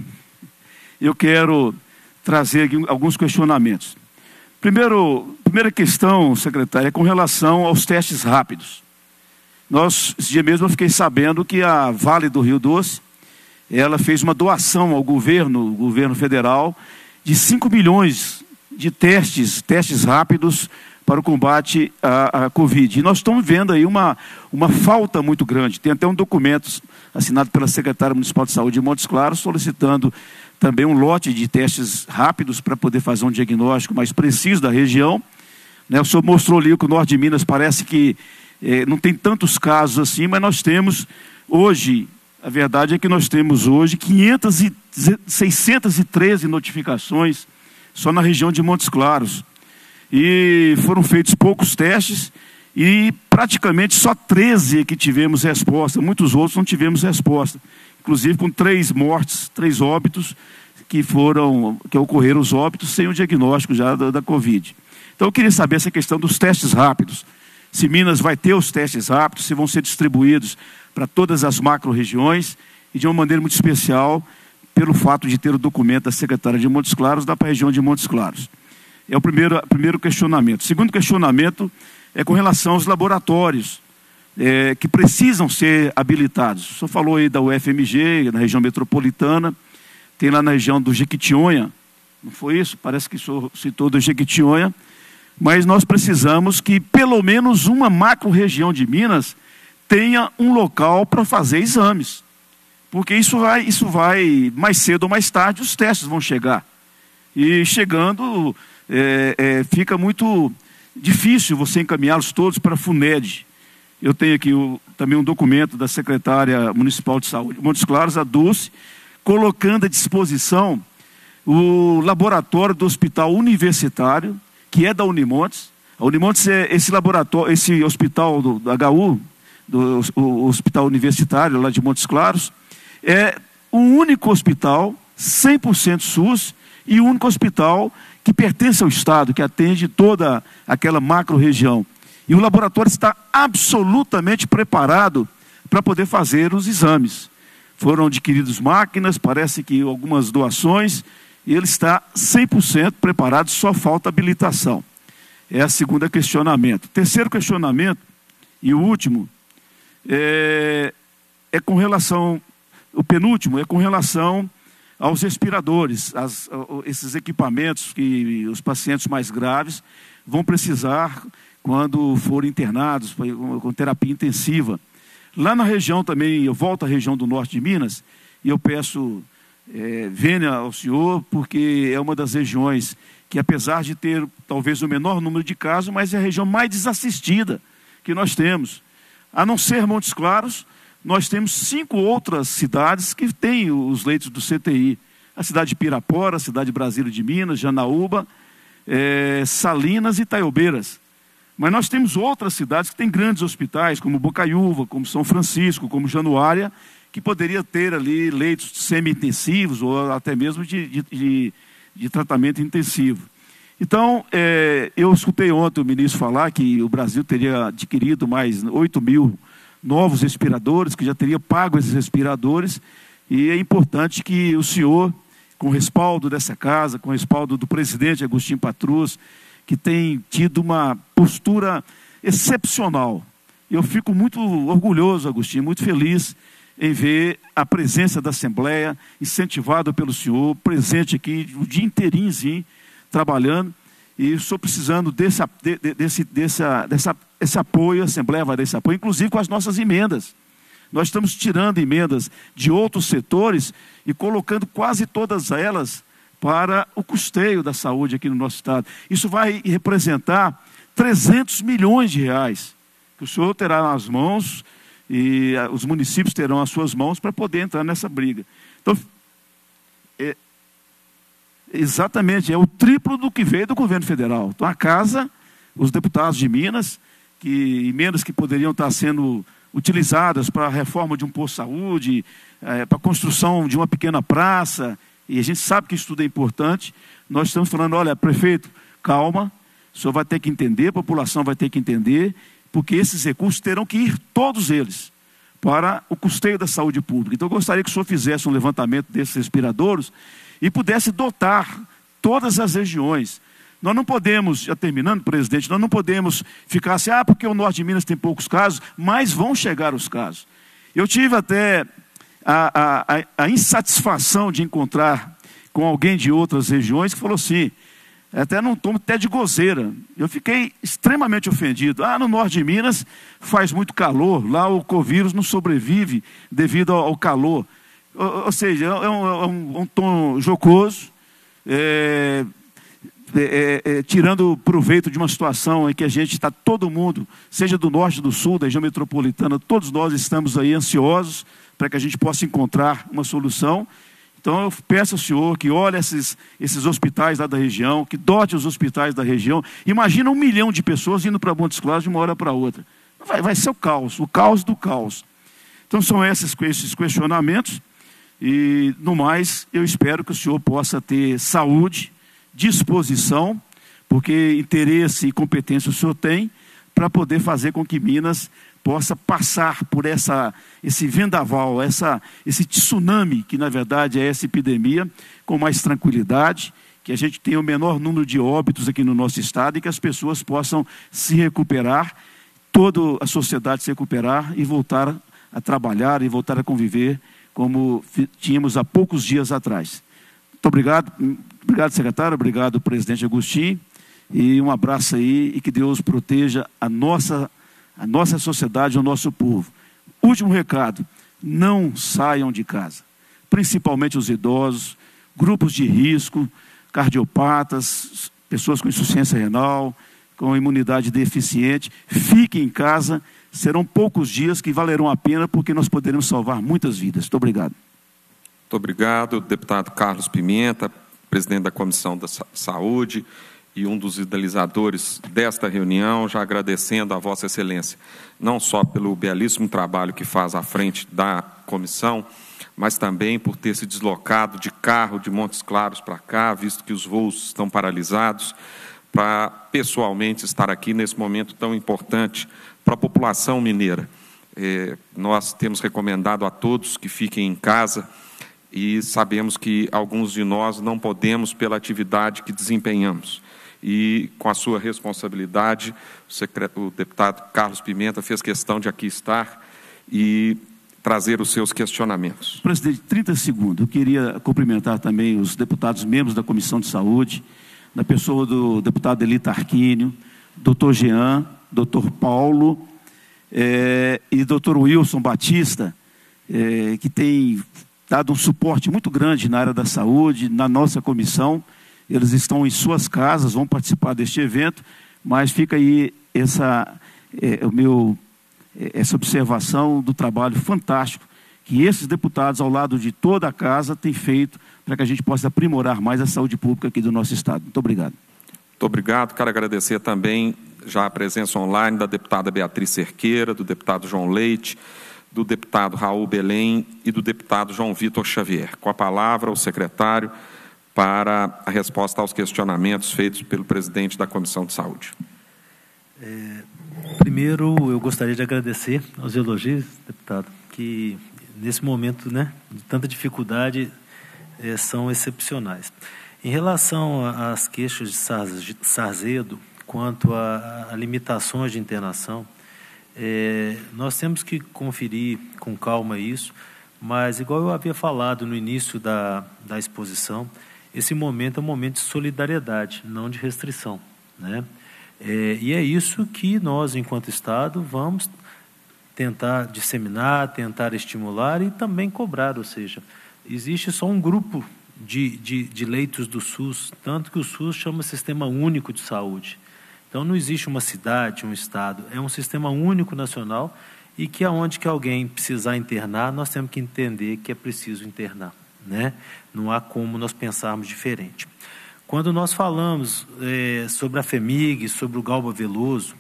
eu quero trazer aqui alguns questionamentos. Primeiro, primeira questão, secretária, é com relação aos testes rápidos. Nós, esse dia mesmo eu fiquei sabendo que a Vale do Rio Doce, ela fez uma doação ao governo, o governo federal, de cinco milhões de testes, testes rápidos para o combate à, à Covid. E nós estamos vendo aí uma, uma falta muito grande. Tem até um documento assinado pela Secretaria Municipal de Saúde de Montes Claros, solicitando também um lote de testes rápidos para poder fazer um diagnóstico mais preciso da região. Né, o senhor mostrou ali que o norte de Minas parece que eh, não tem tantos casos assim, mas nós temos hoje, a verdade é que nós temos hoje quinhentas e seiscentas e treze notificações só na região de Montes Claros. E foram feitos poucos testes e praticamente só treze que tivemos resposta. Muitos outros não tivemos resposta. Inclusive com três mortes, três óbitos que foram, que ocorreram os óbitos sem o diagnóstico já da, da Covid. Então eu queria saber essa questão dos testes rápidos. Se Minas vai ter os testes rápidos, se vão ser distribuídos para todas as macro-regiões e de uma maneira muito especial pelo fato de ter o documento da Secretaria de Montes Claros da região de Montes Claros. É o primeiro, primeiro questionamento. O segundo questionamento é com relação aos laboratórios é, que precisam ser habilitados. O senhor falou aí da U F M G, na região metropolitana, tem lá na região do Jequitinhonha, não foi isso? Parece que o senhor citou do Jequitinhonha, mas nós precisamos que pelo menos uma macro-região de Minas tenha um local para fazer exames. Porque isso vai, isso vai, mais cedo ou mais tarde, os testes vão chegar. E chegando, é, é, fica muito difícil você encaminhá-los todos para a FUNED. Eu tenho aqui o, também um documento da Secretária Municipal de Saúde, Montes Claros, a Dulce, colocando à disposição o laboratório do Hospital Universitário, que é da Unimontes. A Unimontes é esse laboratório, esse hospital do, do H U, do o Hospital Universitário lá de Montes Claros, é o único hospital cem por cento SUS e o único hospital que pertence ao Estado, que atende toda aquela macro-região. E o laboratório está absolutamente preparado para poder fazer os exames. Foram adquiridas máquinas, parece que algumas doações, e ele está cem por cento preparado, só falta habilitação. É o segundo questionamento. Terceiro questionamento, e o último, é, é com relação, o penúltimo, é com relação aos respiradores, as, esses equipamentos que os pacientes mais graves vão precisar quando forem internados com terapia intensiva. Lá na região também, eu volto à região do norte de Minas, e eu peço é, vênia ao senhor, porque é uma das regiões que, apesar de ter talvez o menor número de casos, mas é a região mais desassistida que nós temos. A não ser Montes Claros, nós temos cinco outras cidades que têm os leitos do C T I. A cidade de Pirapora, a cidade de Brasília de Minas, Janaúba, é, Salinas e Itaiobeiras. Mas nós temos outras cidades que têm grandes hospitais, como Bocaiúva, como São Francisco, como Januária, que poderia ter ali leitos semi-intensivos ou até mesmo de, de, de, de tratamento intensivo. Então, é, eu escutei ontem o ministro falar que o Brasil teria adquirido mais oito mil novos respiradores, que já teria pago esses respiradores, e é importante que o senhor, com o respaldo dessa casa, com o respaldo do presidente Agostinho Patrus, que tem tido uma postura excepcional. Eu fico muito orgulhoso, Agostinho, muito feliz em ver a presença da Assembleia, incentivada pelo senhor, presente aqui o dia inteirinho, sim, trabalhando, e estou precisando desse, desse, dessa, dessa, esse apoio, a Assembleia vai dar esse apoio, inclusive com as nossas emendas. Nós estamos tirando emendas de outros setores e colocando quase todas elas para o custeio da saúde aqui no nosso estado. Isso vai representar trezentos milhões de reais, que o senhor terá nas mãos e os municípios terão as suas mãos para poder entrar nessa briga. Então, é, exatamente, é o triplo do que veio do governo federal. Então, a casa, os deputados de Minas, que emendas que poderiam estar sendo utilizadas para a reforma de um posto de saúde, é, para a construção de uma pequena praça, e a gente sabe que isso tudo é importante. Nós estamos falando, olha, prefeito, calma, o senhor vai ter que entender, a população vai ter que entender, porque esses recursos terão que ir, todos eles, para o custeio da saúde pública. Então eu gostaria que o senhor fizesse um levantamento desses respiradores e pudesse dotar todas as regiões. Nós não podemos, já terminando, presidente, nós não podemos ficar assim, ah, porque o norte de Minas tem poucos casos, mas vão chegar os casos. Eu tive até a, a, a insatisfação de encontrar com alguém de outras regiões que falou assim, até num tom até de gozeira. Eu fiquei extremamente ofendido. Ah, no norte de Minas faz muito calor, lá o covírus não sobrevive devido ao, ao calor. Ou, ou seja, é um, é um, um tom jocoso, é, é, é, tirando proveito de uma situação em que a gente está, todo mundo, seja do norte, do sul, da região metropolitana, todos nós estamos aí ansiosos para que a gente possa encontrar uma solução. Então eu peço ao senhor que olhe esses, esses hospitais lá da região, que dote os hospitais da região. Imagina um milhão de pessoas indo para Montes Claros de uma hora para outra. Vai, vai ser o caos, o caos do caos. Então são esses, esses questionamentos. E, no mais, eu espero que o senhor possa ter saúde, disposição, porque interesse e competência o senhor tem, para poder fazer com que Minas possa passar por essa, esse vendaval, essa, esse tsunami, que na verdade é essa epidemia, com mais tranquilidade, que a gente tenha o menor número de óbitos aqui no nosso estado e que as pessoas possam se recuperar, toda a sociedade se recuperar e voltar a trabalhar e voltar a conviver como tínhamos há poucos dias atrás. Muito obrigado, obrigado secretário, obrigado presidente Agostinho, e um abraço aí e que Deus proteja a nossa a nossa sociedade, o nosso povo. Último recado, não saiam de casa, principalmente os idosos, grupos de risco, cardiopatas, pessoas com insuficiência renal, com imunidade deficiente, fiquem em casa, serão poucos dias que valerão a pena porque nós poderemos salvar muitas vidas. Muito obrigado. Muito obrigado, deputado Carlos Pimenta, presidente da Comissão da Saúde, e um dos idealizadores desta reunião, já agradecendo a Vossa Excelência, não só pelo belíssimo trabalho que faz à frente da comissão, mas também por ter se deslocado de carro de Montes Claros para cá, visto que os voos estão paralisados, para pessoalmente estar aqui nesse momento tão importante para a população mineira. É, nós temos recomendado a todos que fiquem em casa e sabemos que alguns de nós não podemos pela atividade que desempenhamos. E, com a sua responsabilidade, o, secret... o deputado Carlos Pimenta fez questão de aqui estar e trazer os seus questionamentos. Presidente, trinta segundos. Eu queria cumprimentar também os deputados membros da Comissão de Saúde, na pessoa do deputado Eli Tarquínio, doutor Jean, doutor Paulo é, e doutor Wilson Batista, é, que tem dado um suporte muito grande na área da saúde, na nossa comissão. Eles estão em suas casas, vão participar deste evento, mas fica aí essa, é, o meu, essa observação do trabalho fantástico que esses deputados, ao lado de toda a casa, têm feito para que a gente possa aprimorar mais a saúde pública aqui do nosso estado. Muito obrigado. Muito obrigado. Quero agradecer também já a presença online da deputada Beatriz Cerqueira, do deputado João Leite, do deputado Raul Belém e do deputado João Vitor Xavier. Com a palavra, o secretário para a resposta aos questionamentos feitos pelo presidente da Comissão de Saúde. É, primeiro, eu gostaria de agradecer aos elogios, deputado, que nesse momento, né, de tanta dificuldade, é, são excepcionais. Em relação às queixas de Sarzedo, quanto a, a limitações de internação, é, nós temos que conferir com calma isso, mas, igual eu havia falado no início da, da exposição, esse momento é um momento de solidariedade, não de restrição, né? É, e é isso que nós, enquanto Estado, vamos tentar disseminar, tentar estimular e também cobrar, ou seja, existe só um grupo de, de, de leitos do SUS, tanto que o SUS chama Sistema Único de Saúde. Então, não existe uma cidade, um Estado, é um sistema único nacional e que aonde que alguém precisar internar, nós temos que entender que é preciso internar, né? Não há como nós pensarmos diferente. Quando nós falamos é, sobre a FHEMIG, sobre o Galba Veloso,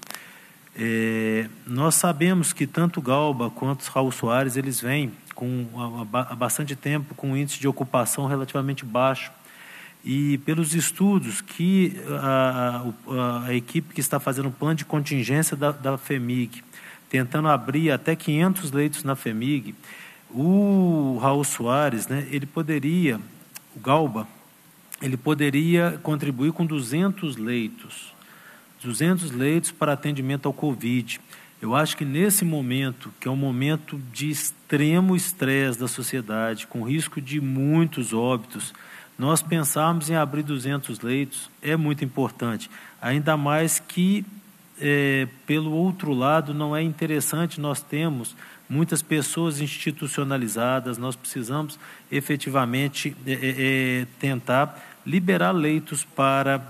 é, nós sabemos que tanto o Galba quanto o Raul Soares, eles vêm com, há bastante tempo com um índice de ocupação relativamente baixo. E pelos estudos que a, a, a equipe que está fazendo o plano de contingência da, da FHEMIG, tentando abrir até quinhentos leitos na FHEMIG, o Raul Soares, né, ele poderia, o Galba, ele poderia contribuir com duzentos leitos, duzentos leitos para atendimento ao Covid. Eu acho que nesse momento, que é um momento de extremo estresse da sociedade, com risco de muitos óbitos, nós pensarmos em abrir duzentos leitos é muito importante, ainda mais que, é, pelo outro lado, não é interessante nós termos muitas pessoas institucionalizadas, nós precisamos efetivamente é, é, tentar liberar leitos para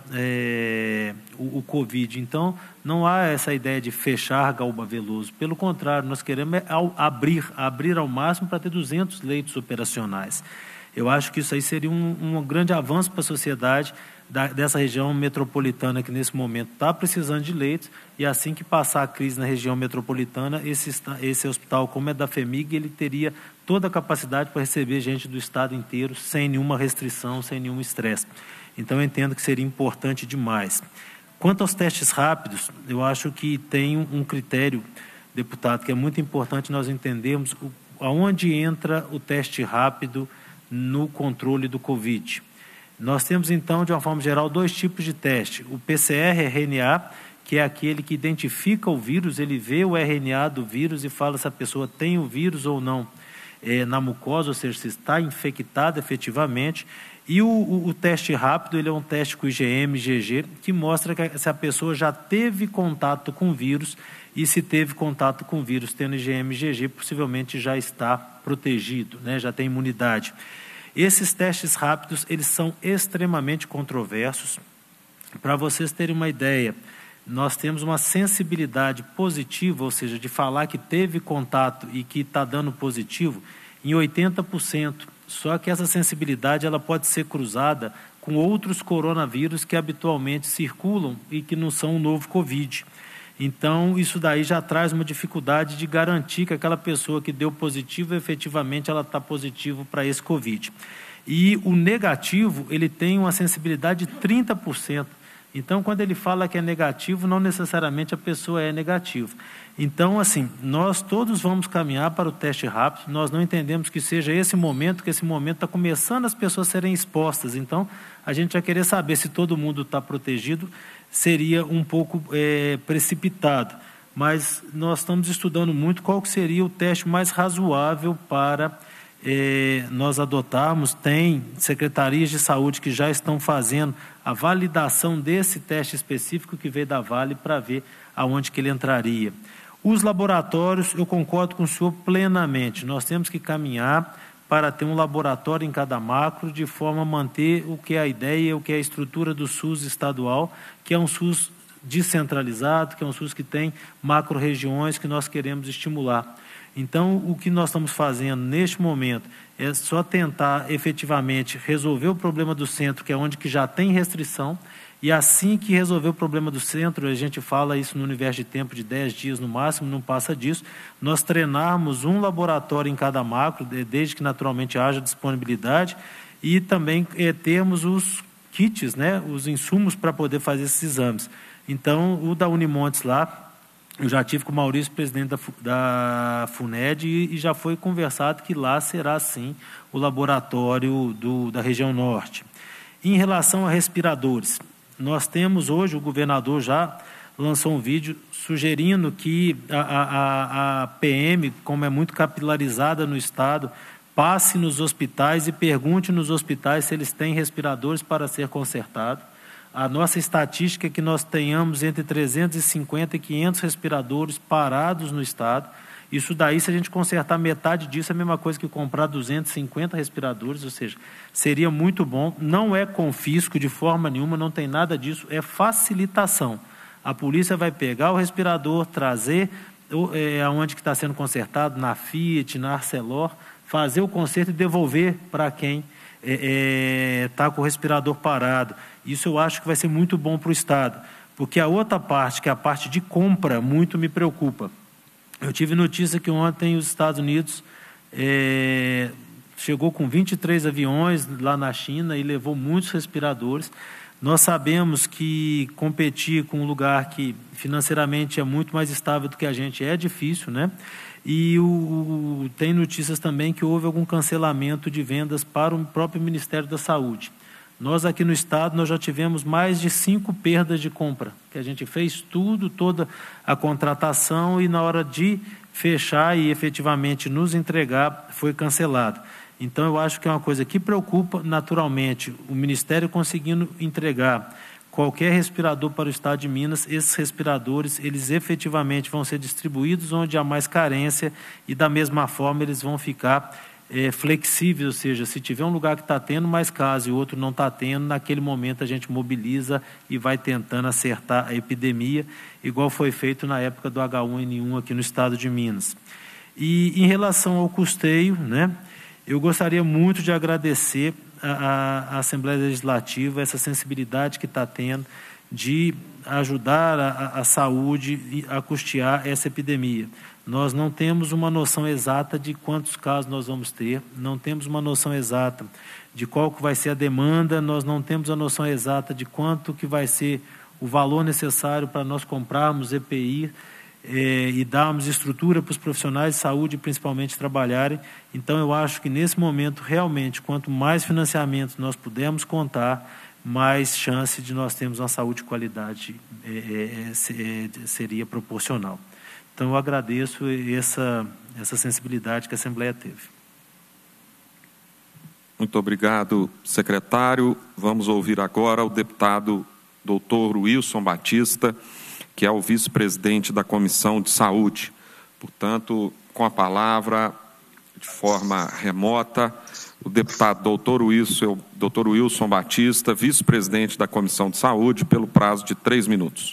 é, o, o Covid. Então, não há essa ideia de fechar Galba Veloso, pelo contrário, nós queremos é ao, abrir, abrir ao máximo para ter duzentos leitos operacionais. Eu acho que isso aí seria um, um grande avanço para a sociedade da, dessa região metropolitana que nesse momento está precisando de leitos, e assim que passar a crise na região metropolitana, esse, esse hospital, como é da FEMIG, ele teria toda a capacidade para receber gente do estado inteiro, sem nenhuma restrição, sem nenhum estresse. Então, eu entendo que seria importante demais. Quanto aos testes rápidos, eu acho que tem um critério, deputado, que é muito importante nós entendermos o, aonde entra o teste rápido no controle do Covid. Nós temos, então, de uma forma geral, dois tipos de teste. O P C R R N A, que é aquele que identifica o vírus, ele vê o R N A do vírus e fala se a pessoa tem o vírus ou não é, na mucosa, ou seja, se está infectada efetivamente. E o, o, o teste rápido, ele é um teste com I G M, I G G, que mostra que se a pessoa já teve contato com o vírus, e se teve contato com o vírus tendo I G M, I G G, possivelmente já está protegido, né? Já tem imunidade. Esses testes rápidos, eles são extremamente controversos. Para vocês terem uma ideia, nós temos uma sensibilidade positiva, ou seja, de falar que teve contato e que está dando positivo, em oitenta por cento. Só que essa sensibilidade ela pode ser cruzada com outros coronavírus que habitualmente circulam e que não são o novo Covid. Então, isso daí já traz uma dificuldade de garantir que aquela pessoa que deu positivo, efetivamente ela está positivo para esse Covid. E o negativo, ele tem uma sensibilidade de trinta por cento. Então, quando ele fala que é negativo, não necessariamente a pessoa é negativa. Então, assim, nós todos vamos caminhar para o teste rápido, nós não entendemos que seja esse momento, que esse momento está começando as pessoas a serem expostas. Então, a gente vai querer saber se todo mundo está protegido, seria um pouco é, precipitado. Mas nós estamos estudando muito qual que seria o teste mais razoável para é, nós adotarmos. Tem secretarias de saúde que já estão fazendo a validação desse teste específico que veio da Vale para ver aonde que ele entraria. Os laboratórios, eu concordo com o senhor plenamente, nós temos que caminhar para ter um laboratório em cada macro, de forma a manter o que é a ideia, o que é a estrutura do SUS estadual, que é um SUS descentralizado, que é um SUS que tem macro-regiões que nós queremos estimular. Então, o que nós estamos fazendo neste momento é só tentar efetivamente resolver o problema do centro, que é onde que já tem restrição, e assim que resolver o problema do centro, a gente fala isso no universo de tempo de dez dias no máximo, não passa disso, nós treinarmos um laboratório em cada macro, desde que naturalmente haja disponibilidade, e também é, termos os kits, né, os insumos para poder fazer esses exames. Então, o da Unimontes lá, eu já tive com o Maurício, presidente da, da FUNED, e, e já foi conversado que lá será, sim, o laboratório do, da região norte. Em relação a respiradores, nós temos hoje, o governador já lançou um vídeo sugerindo que a, a, a P M, como é muito capilarizada no estado, passe nos hospitais e pergunte nos hospitais se eles têm respiradores para ser consertado. A nossa estatística é que nós tenhamos entre trezentos e cinquenta e quinhentos respiradores parados no estado. Isso daí, se a gente consertar metade disso, é a mesma coisa que comprar duzentos e cinquenta respiradores, ou seja, seria muito bom. Não é confisco de forma nenhuma, não tem nada disso, é facilitação. A polícia vai pegar o respirador, trazer é, aonde que está sendo consertado, na Fiat, na Arcelor, fazer o conserto e devolver para quem está é, é, tá com o respirador parado. Isso eu acho que vai ser muito bom para o estado, porque a outra parte, que é a parte de compra, muito me preocupa. Eu tive notícia que ontem os Estados Unidos é, chegou com vinte e três aviões lá na China e levou muitos respiradores. Nós sabemos que competir com um lugar que financeiramente é muito mais estável do que a gente é difícil, né? E o, o, tem notícias também que houve algum cancelamento de vendas para o próprio Ministério da Saúde. Nós aqui no Estado, nós já tivemos mais de cinco perdas de compra, que a gente fez tudo, toda a contratação e na hora de fechar e efetivamente nos entregar, foi cancelado. Então, eu acho que é uma coisa que preocupa naturalmente o Ministério conseguindo entregar qualquer respirador para o Estado de Minas. Esses respiradores, eles efetivamente vão ser distribuídos onde há mais carência e, da mesma forma, eles vão ficar é, flexíveis, ou seja, se tiver um lugar que está tendo mais casos e o outro não está tendo, naquele momento a gente mobiliza e vai tentando acertar a epidemia, igual foi feito na época do H um N um aqui no Estado de Minas. E, em relação ao custeio, né, eu gostaria muito de agradecer a, a Assembleia Legislativa, essa sensibilidade que está tendo de ajudar a, a saúde a custear essa epidemia. Nós não temos uma noção exata de quantos casos nós vamos ter, não temos uma noção exata de qual que vai ser a demanda, nós não temos a noção exata de quanto que vai ser o valor necessário para nós comprarmos E P I eh, e darmos estrutura para os profissionais de saúde, principalmente, trabalharem. Então, eu acho que, nesse momento, realmente, quanto mais financiamento nós pudermos contar, mais chance de nós termos uma saúde de qualidade eh, eh, seria proporcional. Então, eu agradeço essa, essa sensibilidade que a Assembleia teve. Muito obrigado, secretário. Vamos ouvir agora o deputado doutor Wilson Batista, que é o vice-presidente da Comissão de Saúde. Portanto, com a palavra, de forma remota, o deputado doutor Wilson, doutor Wilson Batista, vice-presidente da Comissão de Saúde, pelo prazo de três minutos.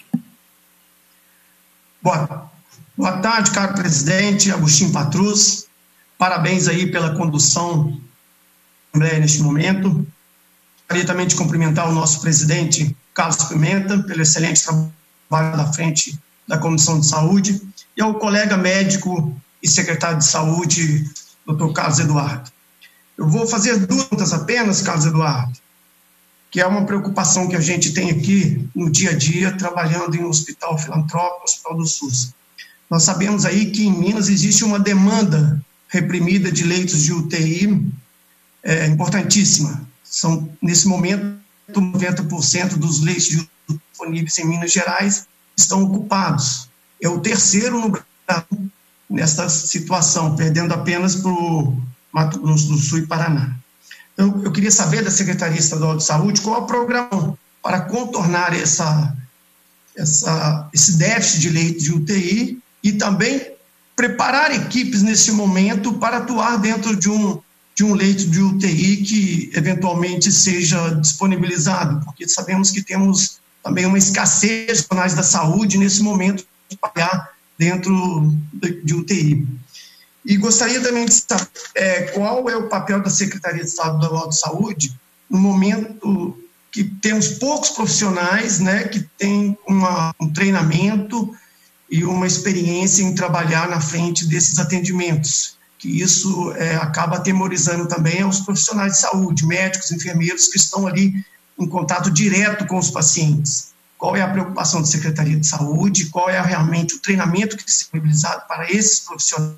Boa, boa tarde, caro presidente Agostinho Patrus. Parabéns aí pela condução da Assembleia neste momento. Gostaria também de cumprimentar o nosso presidente Carlos Pimenta pelo excelente trabalho à frente da Comissão de Saúde e ao colega médico e secretário de Saúde, doutor Carlos Eduardo. Eu vou fazer duas perguntas apenas, Carlos Eduardo, que é uma preocupação que a gente tem aqui no dia a dia, trabalhando em um hospital filantrópico, Hospital do SUS. Nós sabemos aí que em Minas existe uma demanda reprimida de leitos de U T I é, importantíssima. São, nesse momento, noventa por cento dos leitos de U T I disponíveis em Minas Gerais estão ocupados. É o terceiro no Brasil nessa situação, perdendo apenas para o Mato Grosso do Sul e Paraná. Então, eu queria saber da Secretaria Estadual de Saúde qual a programação para contornar essa, essa, esse déficit de leitos de U T I e também preparar equipes nesse momento para atuar dentro de um, de um leito de U T I que eventualmente seja disponibilizado, porque sabemos que temos também uma escassez de profissionais da saúde nesse momento de trabalhar dentro de U T I. E gostaria também de saber é, qual é o papel da Secretaria de Estadual de Saúde no momento que temos poucos profissionais, né, que têm uma, um treinamento e uma experiência em trabalhar na frente desses atendimentos, que isso é, acaba atemorizando também os profissionais de saúde, médicos, enfermeiros que estão ali em contato direto com os pacientes. Qual é a preocupação da Secretaria de Saúde, qual é realmente o treinamento que é disponibilizado para esses profissionais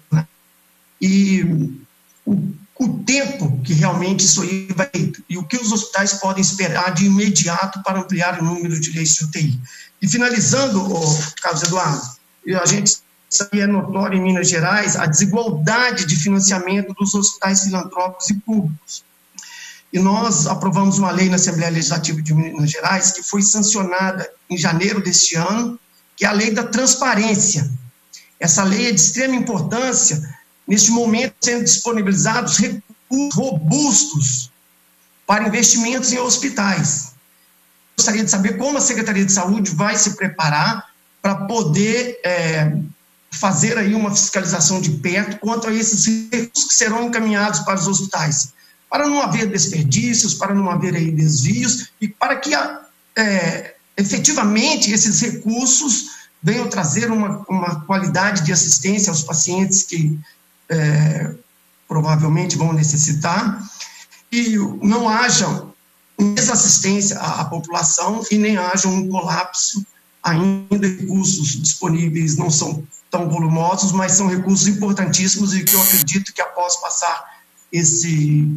e o, o tempo que realmente isso aí vai e o que os hospitais podem esperar de imediato para ampliar o número de leitos de U T I. E finalizando, oh, Carlos Eduardo, a gente sabe, é notório em Minas Gerais a desigualdade de financiamento dos hospitais filantrópicos e públicos. E nós aprovamos uma lei na Assembleia Legislativa de Minas Gerais que foi sancionada em janeiro deste ano, que é a lei da transparência. Essa lei é de extrema importância, neste momento sendo disponibilizados recursos robustos para investimentos em hospitais. Gostaria de saber como a Secretaria de Saúde vai se preparar para poder é, fazer aí uma fiscalização de perto quanto a esses recursos que serão encaminhados para os hospitais, para não haver desperdícios, para não haver aí desvios e para que é, efetivamente esses recursos venham trazer uma, uma qualidade de assistência aos pacientes que é, provavelmente vão necessitar e não haja desassistência à, à população e nem haja um colapso. Ainda recursos disponíveis não são tão volumosos, mas são recursos importantíssimos e que eu acredito que após passar esse,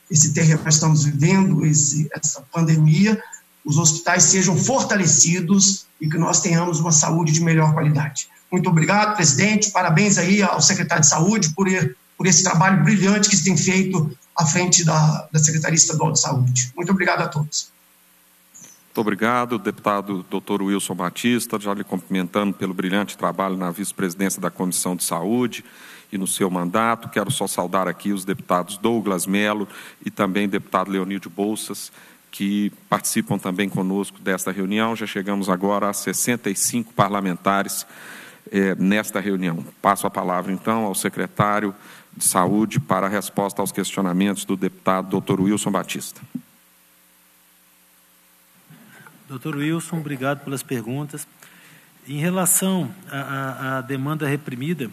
esse terreno que nós estamos vivendo, esse, essa pandemia, os hospitais sejam fortalecidos e que nós tenhamos uma saúde de melhor qualidade. Muito obrigado, presidente. Parabéns aí ao secretário de Saúde por, por esse trabalho brilhante que se tem feito à frente da, da Secretaria Estadual de Saúde. Muito obrigado a todos. Muito obrigado, deputado doutor Wilson Batista, já lhe cumprimentando pelo brilhante trabalho na vice-presidência da Comissão de Saúde e no seu mandato. Quero só saudar aqui os deputados Douglas Melo e também deputado Leonídio Bolsas, que participam também conosco desta reunião. Já chegamos agora a sessenta e cinco parlamentares eh, nesta reunião. Passo a palavra, então, ao secretário de Saúde para a resposta aos questionamentos do deputado doutor Wilson Batista. Doutor Wilson, obrigado pelas perguntas. Em relação à, à demanda reprimida,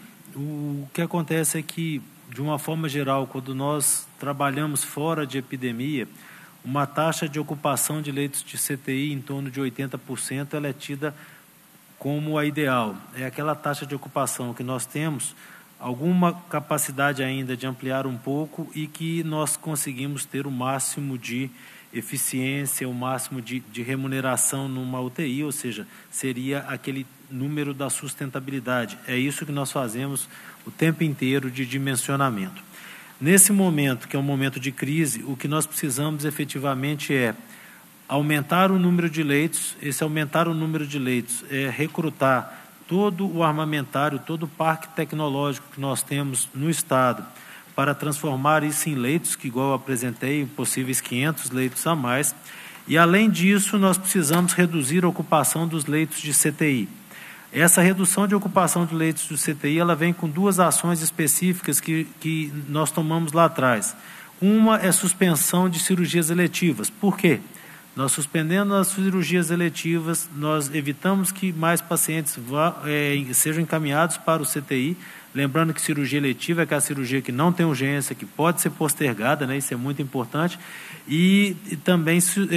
o que acontece é que, de uma forma geral, quando nós trabalhamos fora de epidemia, uma taxa de ocupação de leitos de C T I em torno de oitenta por cento, ela é tida como a ideal. É aquela taxa de ocupação que nós temos alguma capacidade ainda de ampliar um pouco e que nós conseguimos ter o máximo de eficiência, o máximo de, de remuneração numa U T I, ou seja, seria aquele número da sustentabilidade. É isso que nós fazemos o tempo inteiro de dimensionamento. Nesse momento, que é um momento de crise, o que nós precisamos efetivamente é aumentar o número de leitos. Esse aumentar o número de leitos é recrutar todo o armamentário, todo o parque tecnológico que nós temos no Estado, para transformar isso em leitos, que igual eu apresentei, possíveis quinhentos leitos a mais. E, além disso, nós precisamos reduzir a ocupação dos leitos de C T I. Essa redução de ocupação de leitos de C T I, ela vem com duas ações específicas que, que nós tomamos lá atrás. Uma é suspensão de cirurgias eletivas. Por quê? Nós suspendendo as cirurgias eletivas, nós evitamos que mais pacientes vá, é, sejam encaminhados para o C T I. Lembrando que cirurgia eletiva é aquela cirurgia que não tem urgência, que pode ser postergada, né? Isso é muito importante. E, e também é,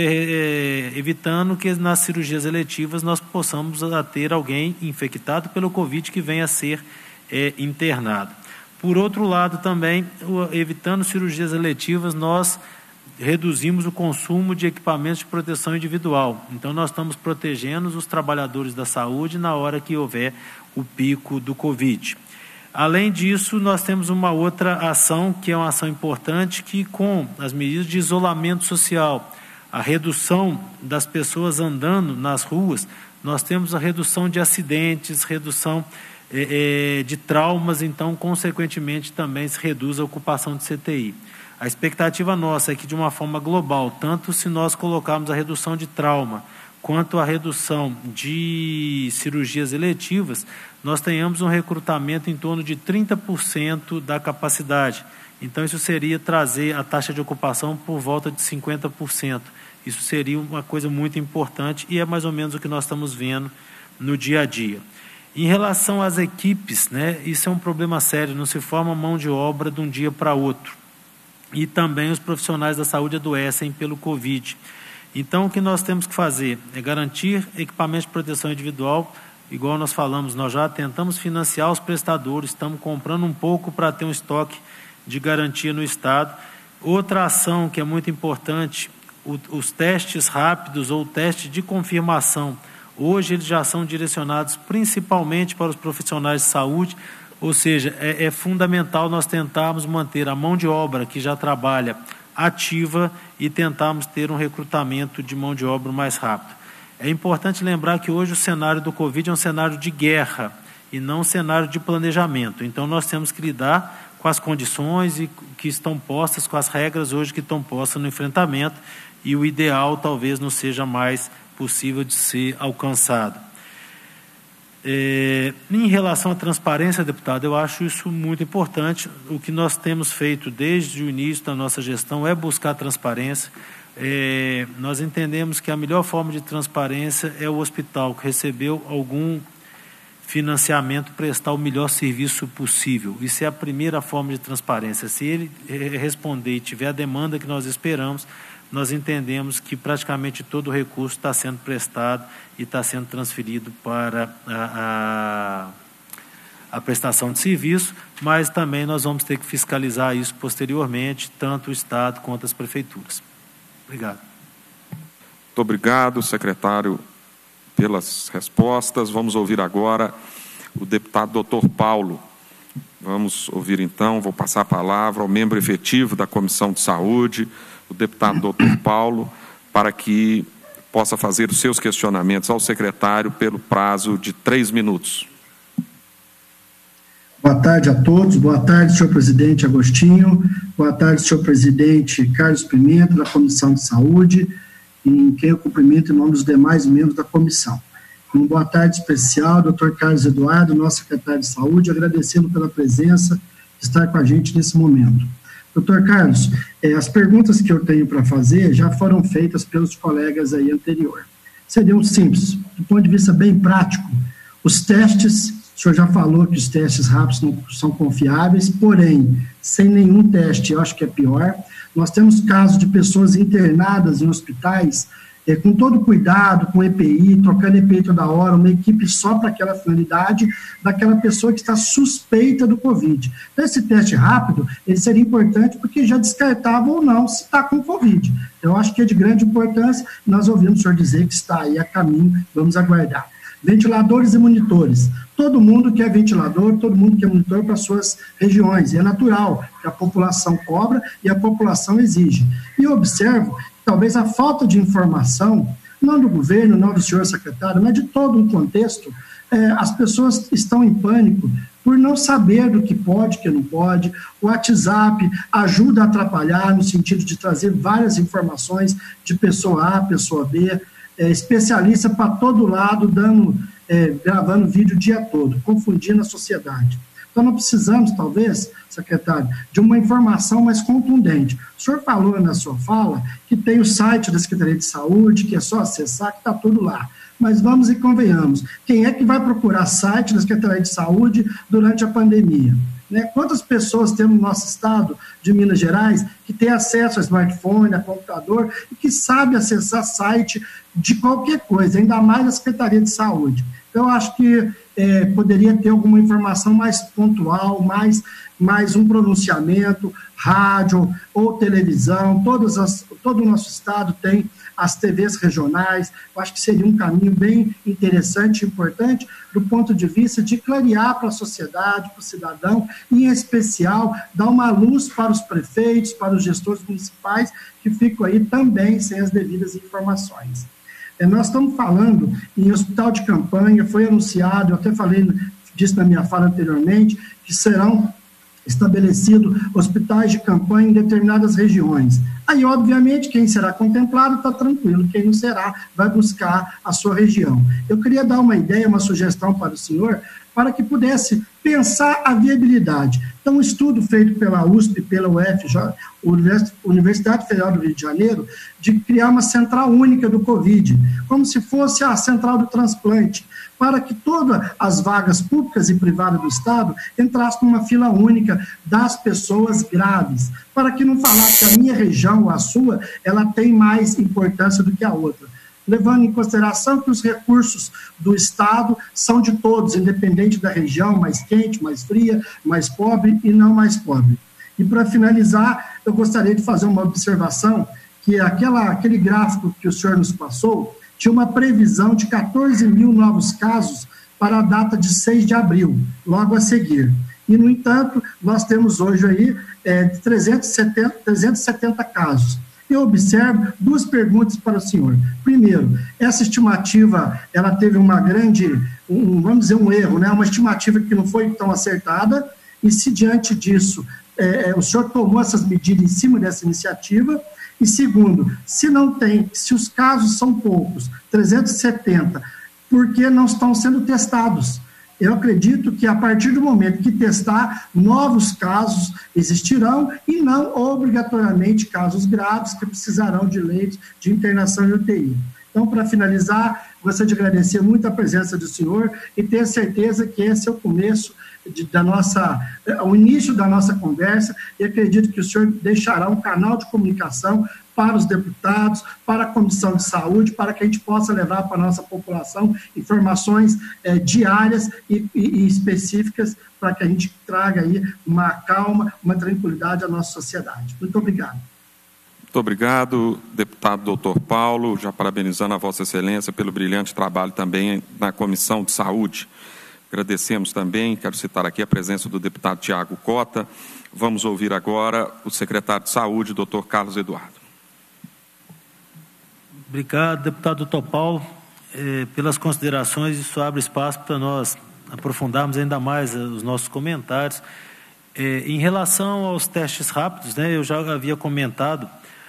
é, evitando que nas cirurgias eletivas nós possamos ter alguém infectado pelo Covid que venha a ser é, internado. Por outro lado, também, evitando cirurgias eletivas, nós reduzimos o consumo de equipamentos de proteção individual. Então, nós estamos protegendo os trabalhadores da saúde na hora que houver o pico do Covid. Além disso, nós temos uma outra ação, que é uma ação importante, que com as medidas de isolamento social, a redução das pessoas andando nas ruas, nós temos a redução de acidentes, redução é, de traumas, então, consequentemente, também se reduz a ocupação de C T I. A expectativa nossa é que, de uma forma global, tanto se nós colocarmos a redução de trauma, quanto a redução de cirurgias eletivas, nós tenhamos um recrutamento em torno de trinta por cento da capacidade. Então, isso seria trazer a taxa de ocupação por volta de cinquenta por cento. Isso seria uma coisa muito importante e é mais ou menos o que nós estamos vendo no dia a dia. Em relação às equipes, né, isso é um problema sério, não se forma mão de obra de um dia para outro. E também os profissionais da saúde adoecem pelo Covid. Então, o que nós temos que fazer é garantir equipamentos de proteção individual. Igual nós falamos, nós já tentamos financiar os prestadores, estamos comprando um pouco para ter um estoque de garantia no Estado. Outra ação que é muito importante, o, os testes rápidos ou testes de confirmação. Hoje eles já são direcionados principalmente para os profissionais de saúde, ou seja, é, é fundamental nós tentarmos manter a mão de obra que já trabalha ativa e tentarmos ter um recrutamento de mão de obra mais rápido. É importante lembrar que hoje o cenário do Covid é um cenário de guerra e não um cenário de planejamento. Então, nós temos que lidar com as condições e que estão postas, com as regras hoje que estão postas no enfrentamento, e o ideal talvez não seja mais possível de ser alcançado. É, em relação à transparência, deputado, eu acho isso muito importante. O que nós temos feito desde o início da nossa gestão é buscar transparência. É, nós entendemos que a melhor forma de transparência é o hospital que recebeu algum financiamento prestar o melhor serviço possível. Isso é a primeira forma de transparência. Se ele responder e tiver a demanda que nós esperamos, nós entendemos que praticamente todo o recurso está sendo prestado e está sendo transferido para a, a prestação de serviço, mas também nós vamos ter que fiscalizar isso posteriormente, tanto o Estado quanto as prefeituras. Obrigado. Muito obrigado, secretário, pelas respostas. Vamos ouvir agora o deputado doutor Paulo. Vamos ouvir então, vou passar a palavra ao membro efetivo da Comissão de Saúde, o deputado doutor Paulo, para que possa fazer os seus questionamentos ao secretário pelo prazo de três minutos. Boa tarde a todos, boa tarde, senhor presidente Agostinho, boa tarde, senhor presidente Carlos Pimenta, da Comissão de Saúde, em quem eu cumprimento em nome dos demais membros da comissão. Uma boa tarde especial, doutor Carlos Eduardo, nosso secretário de Saúde, agradecendo pela presença, de estar com a gente nesse momento. Doutor Carlos, eh, as perguntas que eu tenho para fazer já foram feitas pelos colegas aí anterior. Seriam simples, do ponto de vista bem prático, os testes. O senhor já falou que os testes rápidos não são confiáveis, porém, sem nenhum teste, eu acho que é pior. Nós temos casos de pessoas internadas em hospitais, é, com todo cuidado, com E P I, trocando E P I toda hora, uma equipe só para aquela finalidade, daquela pessoa que está suspeita do Covid. Então, esse teste rápido, ele seria importante porque já descartava ou não se está com Covid. Eu acho que é de grande importância, nós ouvimos o senhor dizer que está aí a caminho, vamos aguardar. Ventiladores e monitores. Todo mundo quer ventilador, todo mundo quer monitor para suas regiões. E é natural que a população cobra e a população exige. E eu observo que talvez a falta de informação, não do governo, não do senhor secretário, mas de todo um contexto, é, as pessoas estão em pânico por não saber do que pode, que não pode. O WhatsApp ajuda a atrapalhar no sentido de trazer várias informações de pessoa A, pessoa B, É, especialista para todo lado, dando, é, gravando vídeo o dia todo, confundindo a sociedade. Então, nós precisamos, talvez, secretário, de uma informação mais contundente. O senhor falou na sua fala que tem o site da Secretaria de Saúde, que é só acessar, que está tudo lá. Mas vamos e convenhamos, quem é que vai procurar site da Secretaria de Saúde durante a pandemia? Né? Quantas pessoas temos no nosso estado de Minas Gerais que tem acesso a smartphone, a computador e que sabe acessar site de qualquer coisa, ainda mais a Secretaria de Saúde? Então, eu acho que é, poderia ter alguma informação mais pontual, mais, mais um pronunciamento, rádio ou televisão, todas as, todo o nosso estado tem as T Vs regionais. Eu acho que seria um caminho bem interessante e importante do ponto de vista de clarear para a sociedade, para o cidadão, e, em especial, dar uma luz para os prefeitos, para os gestores municipais, que ficam aí também sem as devidas informações. É, nós estamos falando em hospital de campanha, foi anunciado, eu até falei disso na minha fala anteriormente, que serão estabelecidos hospitais de campanha em determinadas regiões. Aí, obviamente, quem será contemplado está tranquilo, quem não será vai buscar a sua região. Eu queria dar uma ideia, uma sugestão para o senhor, para que pudesse pensar a viabilidade. Então, um estudo feito pela U S P, pela U F J, Universidade Federal do Rio de Janeiro, de criar uma central única do Covid, como se fosse a central do transplante, para que todas as vagas públicas e privadas do Estado entrassem numa fila única das pessoas graves, para que não falasse que a minha região ou a sua, ela tem mais importância do que a outra, levando em consideração que os recursos do Estado são de todos, independente da região, mais quente, mais fria, mais pobre e não mais pobre. E, para finalizar, eu gostaria de fazer uma observação, que aquela, aquele gráfico que o senhor nos passou tinha uma previsão de catorze mil novos casos para a data de seis de abril, logo a seguir. E, no entanto, nós temos hoje aí é, trezentos e setenta casos. Eu observo duas perguntas para o senhor. Primeiro, essa estimativa, ela teve uma grande, um, vamos dizer, um erro, né? Uma estimativa que não foi tão acertada, e se diante disso, é, o senhor tomou essas medidas em cima dessa iniciativa. E segundo, se não tem, se os casos são poucos, trezentos e setenta, por que não estão sendo testados? Eu acredito que a partir do momento que testar, novos casos existirão e não obrigatoriamente casos graves que precisarão de leitos de internação e U T I. Então, para finalizar, gostaria de agradecer muito a presença do senhor e ter certeza que esse é o começo de, da nossa, o início da nossa conversa, e acredito que o senhor deixará um canal de comunicação para os deputados, para a Comissão de Saúde, para que a gente possa levar para a nossa população informações é, diárias e, e, e específicas para que a gente traga aí uma calma, uma tranquilidade à nossa sociedade. Muito obrigado. Muito obrigado, deputado doutor Paulo, já parabenizando a Vossa Excelência pelo brilhante trabalho também na Comissão de Saúde. Agradecemos também, quero citar aqui a presença do deputado Tiago Cota. Vamos ouvir agora o secretário de Saúde, doutor Carlos Eduardo. Obrigado, deputado doutor Paulo, eh, pelas considerações. Isso abre espaço para nós aprofundarmos ainda mais os nossos comentários. Eh, em relação aos testes rápidos, né, eu já havia comentado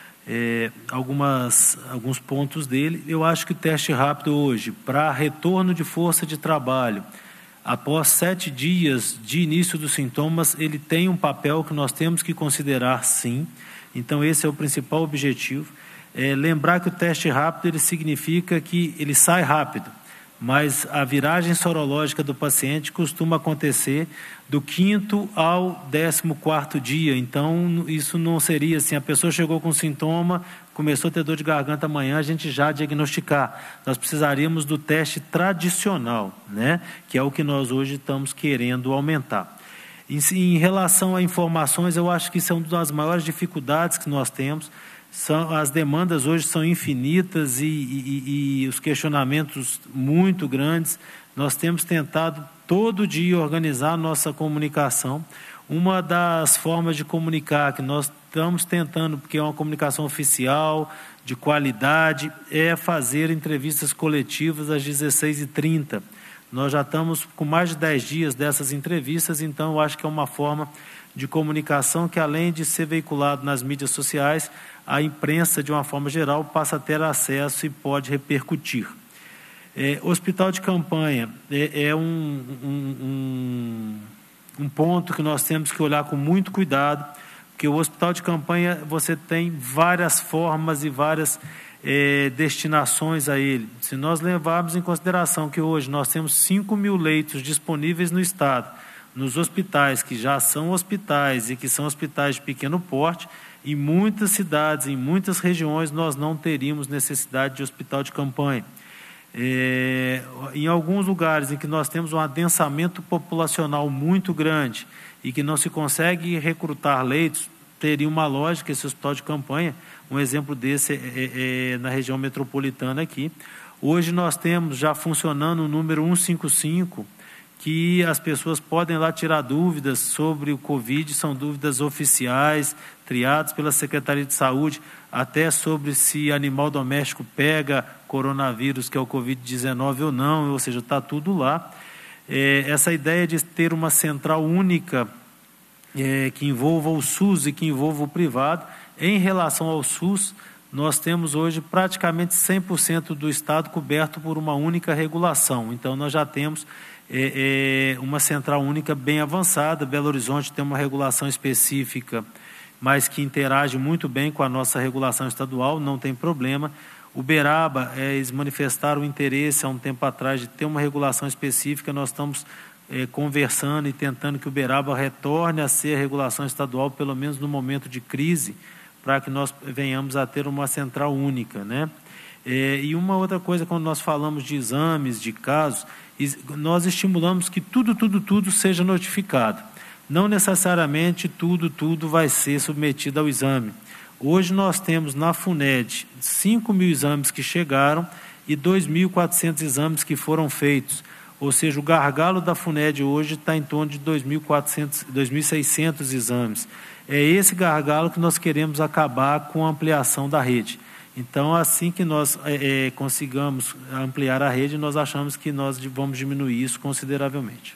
É, algumas, alguns pontos dele. Eu acho que o teste rápido hoje, para retorno de força de trabalho, após sete dias de início dos sintomas, ele tem um papel que nós temos que considerar, sim. Então, esse é o principal objetivo. É, lembrar que o teste rápido, ele significa que ele sai rápido, mas a viragem sorológica do paciente costuma acontecer do quinto ao décimo quarto dia. Então, isso não seria assim, a pessoa chegou com sintoma, começou a ter dor de garganta amanhã, a gente já diagnosticar. Nós precisaríamos do teste tradicional, né? Que é o que nós hoje estamos querendo aumentar. Em, em relação a informações, eu acho que isso é uma das maiores dificuldades que nós temos. São, as demandas hoje são infinitas e, e, e os questionamentos muito grandes. Nós temos tentado todo dia organizar a nossa comunicação. Uma das formas de comunicar que nós estamos tentando, porque é uma comunicação oficial, de qualidade, é fazer entrevistas coletivas às dezesseis e trinta. Nós já estamos com mais de dez dias dessas entrevistas, então eu acho que é uma forma de comunicação que, além de ser veiculado nas mídias sociais, a imprensa, de uma forma geral, passa a ter acesso e pode repercutir. É, hospital de campanha é, é um, um, um, um ponto que nós temos que olhar com muito cuidado, porque o hospital de campanha você tem várias formas e várias é, destinações a ele. Se nós levarmos em consideração que hoje nós temos cinco mil leitos disponíveis no estado, nos hospitais que já são hospitais e que são hospitais de pequeno porte, em muitas cidades, em muitas regiões, nós não teríamos necessidade de hospital de campanha. É, em alguns lugares em que nós temos um adensamento populacional muito grande e que não se consegue recrutar leitos, teria uma lógica esse hospital de campanha. Um exemplo desse é, é, é na região metropolitana aqui. Hoje nós temos já funcionando o número cento e cinquenta e cinco, que as pessoas podem lá tirar dúvidas sobre o Covid, são dúvidas oficiais, triadas pela Secretaria de Saúde, até sobre se animal doméstico pega coronavírus, que é o Covid dezenove ou não, ou seja, está tudo lá. É, essa ideia de ter uma central única é, que envolva o SUS e que envolva o privado, em relação ao SUS, nós temos hoje praticamente cem por cento do estado coberto por uma única regulação. Então, nós já temos é, é, uma central única bem avançada. Belo Horizonte tem uma regulação específica, mas que interage muito bem com a nossa regulação estadual, não tem problema. Uberaba, é, eles manifestaram o interesse há um tempo atrás de ter uma regulação específica. Nós estamos é, conversando e tentando que Uberaba retorne a ser a regulação estadual, pelo menos no momento de crise, para que nós venhamos a ter uma central única, né? É, e uma outra coisa, quando nós falamos de exames, de casos, nós estimulamos que tudo, tudo, tudo seja notificado. Não necessariamente tudo, tudo vai ser submetido ao exame. Hoje nós temos na FUNED cinco mil exames que chegaram e dois mil e quatrocentos exames que foram feitos. Ou seja, o gargalo da FUNED hoje está em torno de dois mil e quatrocentos, dois mil e seiscentos exames. É esse gargalo que nós queremos acabar com a ampliação da rede. Então, assim que nós é, é, consigamos ampliar a rede, nós achamos que nós vamos diminuir isso consideravelmente.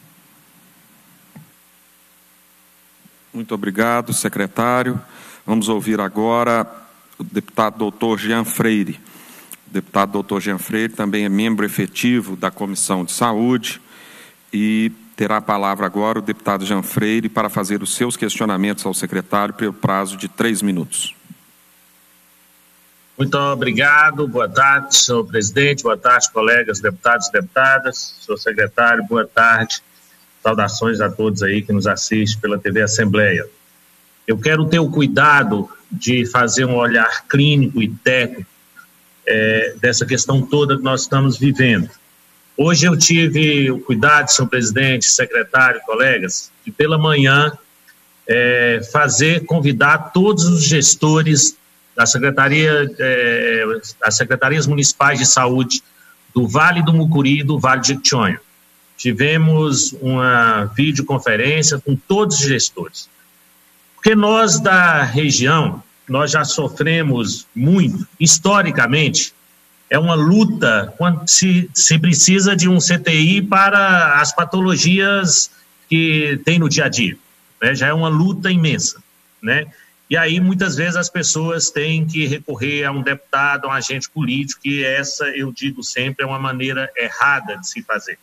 Muito obrigado, secretário. Vamos ouvir agora o deputado doutor Jean Freire. O deputado doutor Jean Freire também é membro efetivo da Comissão de Saúde e terá a palavra agora o deputado Jean Freire para fazer os seus questionamentos ao secretário pelo prazo de três minutos. Muito obrigado, boa tarde, senhor presidente, boa tarde, colegas, deputados e deputadas, senhor secretário, boa tarde, saudações a todos aí que nos assistem pela T V Assembleia. eu quero ter o cuidado de fazer um olhar clínico e técnico é, dessa questão toda que nós estamos vivendo. Hoje eu tive o cuidado, senhor presidente, secretário, colegas, de pela manhã é, fazer, convidar todos os gestores da Secretaria, é, das Secretarias Municipais de Saúde do Vale do Mucuri e do Vale de Jequitinhonha. Tivemos uma videoconferência com todos os gestores. Porque nós da região, nós já sofremos muito, historicamente, é uma luta quando se, se precisa de um C T I para as patologias que tem no dia a dia, né? Já é uma luta imensa, né? E aí muitas vezes as pessoas têm que recorrer a um deputado, a um agente político, e essa, eu digo sempre, é uma maneira errada de se fazer.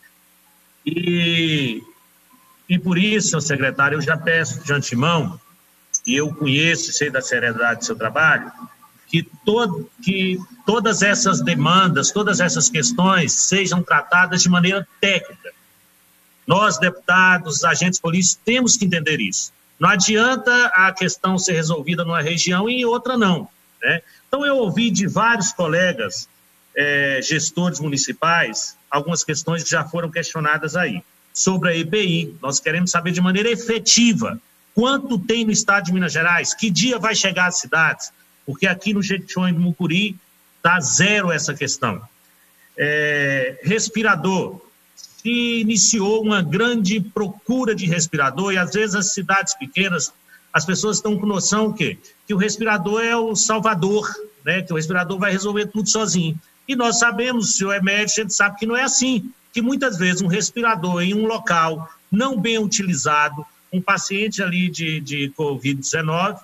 E, e por isso, senhor secretário, eu já peço de antemão, e eu conheço e sei da seriedade do seu trabalho, que, todo, que todas essas demandas, todas essas questões sejam tratadas de maneira técnica. Nós, deputados, agentes políticos, temos que entender isso. Não adianta a questão ser resolvida numa região e em outra não, né? Então eu ouvi de vários colegas, é, gestores municipais, algumas questões que já foram questionadas aí. Sobre a E P I, nós queremos saber de maneira efetiva quanto tem no estado de Minas Gerais, que dia vai chegar às cidades, porque aqui no Jequitinhonha e no Mucuri está zero essa questão. É, respirador, se iniciou uma grande procura de respirador e às vezes as cidades pequenas, as pessoas estão com noção que, que o respirador é o salvador, né? Que o respirador vai resolver tudo sozinho. E nós sabemos, o senhor é médico, a gente sabe que não é assim, que muitas vezes um respirador em um local não bem utilizado, um paciente ali de, de covid dezenove,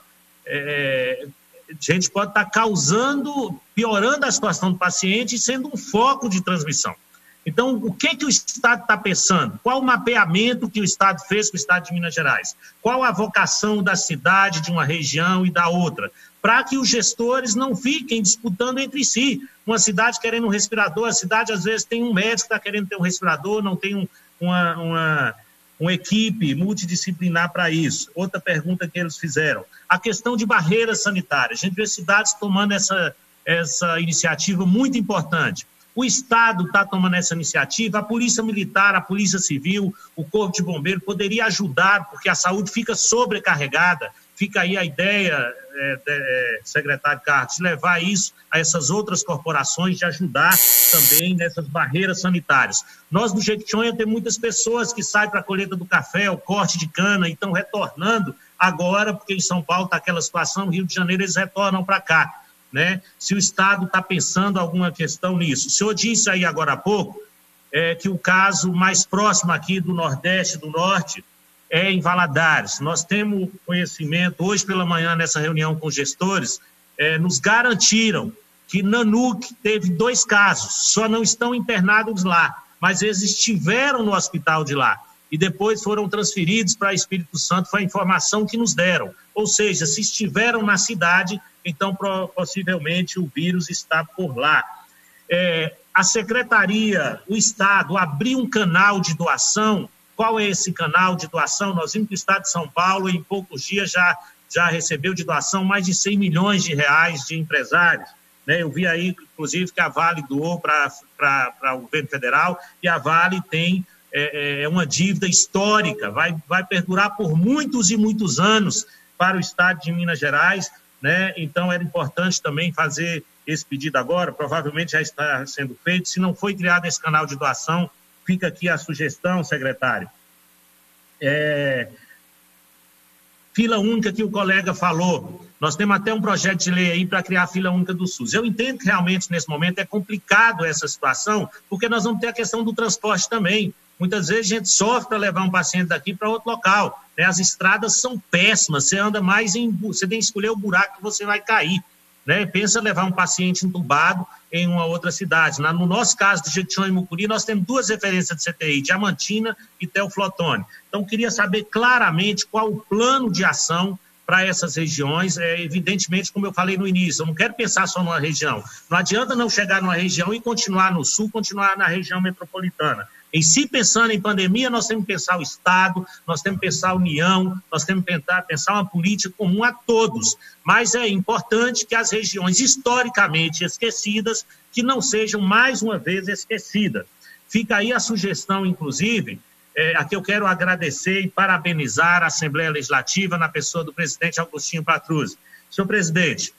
é, a gente pode estar causando, piorando a situação do paciente e sendo um foco de transmissão. Então, o que, que o Estado está pensando? Qual o mapeamento que o Estado fez com o Estado de Minas Gerais? Qual a vocação da cidade, de uma região e da outra? Para que os gestores não fiquem disputando entre si. Uma cidade querendo um respirador, a cidade às vezes tem um médico que está querendo ter um respirador, não tem um, uma, uma, uma equipe multidisciplinar para isso. Outra pergunta que eles fizeram, a questão de barreiras sanitárias. A gente vê cidades tomando essa, essa iniciativa muito importante. O Estado está tomando essa iniciativa, a Polícia Militar, a Polícia Civil, o Corpo de Bombeiro poderia ajudar, porque a saúde fica sobrecarregada. Fica aí a ideia, é, é, secretário Carlos, de levar isso a essas outras corporações, de ajudar também nessas barreiras sanitárias. Nós, no Jequitinhonha, temos muitas pessoas que saem para a colheita do café, o corte de cana, e estão retornando agora, porque em São Paulo está aquela situação, no Rio de Janeiro eles retornam para cá. Né? Se o Estado está pensando alguma questão nisso. O senhor disse aí agora há pouco é, que o caso mais próximo aqui do Nordeste e do Norte é em Valadares. Nós temos conhecimento, hoje pela manhã, nessa reunião com os gestores, é, nos garantiram que Nanuque teve dois casos, só não estão internados lá, mas eles estiveram no hospital de lá e depois foram transferidos para Espírito Santo, foi a informação que nos deram. Ou seja, se estiveram na cidade, então possivelmente o vírus está por lá. É, a Secretaria, o Estado, abriu um canal de doação. Qual é esse canal de doação? Nós vimos que o Estado de São Paulo, em poucos dias, já, já recebeu de doação mais de cem milhões de reais de empresários. Né? Eu vi aí, inclusive, que a Vale doou para o governo federal e a Vale tem é, é uma dívida histórica, vai, vai perdurar por muitos e muitos anos para o Estado de Minas Gerais, né? Então era importante também fazer esse pedido agora, provavelmente já está sendo feito. Se não foi criado esse canal de doação, fica aqui a sugestão, secretário. É... Fila única que o colega falou, nós temos até um projeto de lei aí para criar a fila única do SUS. Eu entendo que realmente nesse momento é complicado essa situação, porque nós vamos ter a questão do transporte também. Muitas vezes a gente sofre para levar um paciente daqui para outro local, né? As estradas são péssimas, você anda mais em... Você tem que escolher o buraco que você vai cair, né? Pensa levar um paciente entubado em uma outra cidade. Na, no nosso caso do Jequitinhonha e Mucuri, nós temos duas referências de C T I, Diamantina e Teoflotone. Então, queria saber claramente qual o plano de ação para essas regiões, é, evidentemente, como eu falei no início, eu não quero pensar só numa região. Não adianta não chegar numa região e continuar no sul, continuar na região metropolitana. Em si, pensando em pandemia, nós temos que pensar o Estado, nós temos que pensar a União, nós temos que pensar, pensar uma política comum a todos. Mas é importante que as regiões historicamente esquecidas, que não sejam mais uma vez esquecidas. Fica aí a sugestão, inclusive, é, a que eu quero agradecer e parabenizar a Assembleia Legislativa na pessoa do presidente Agostinho Patrus. Senhor presidente,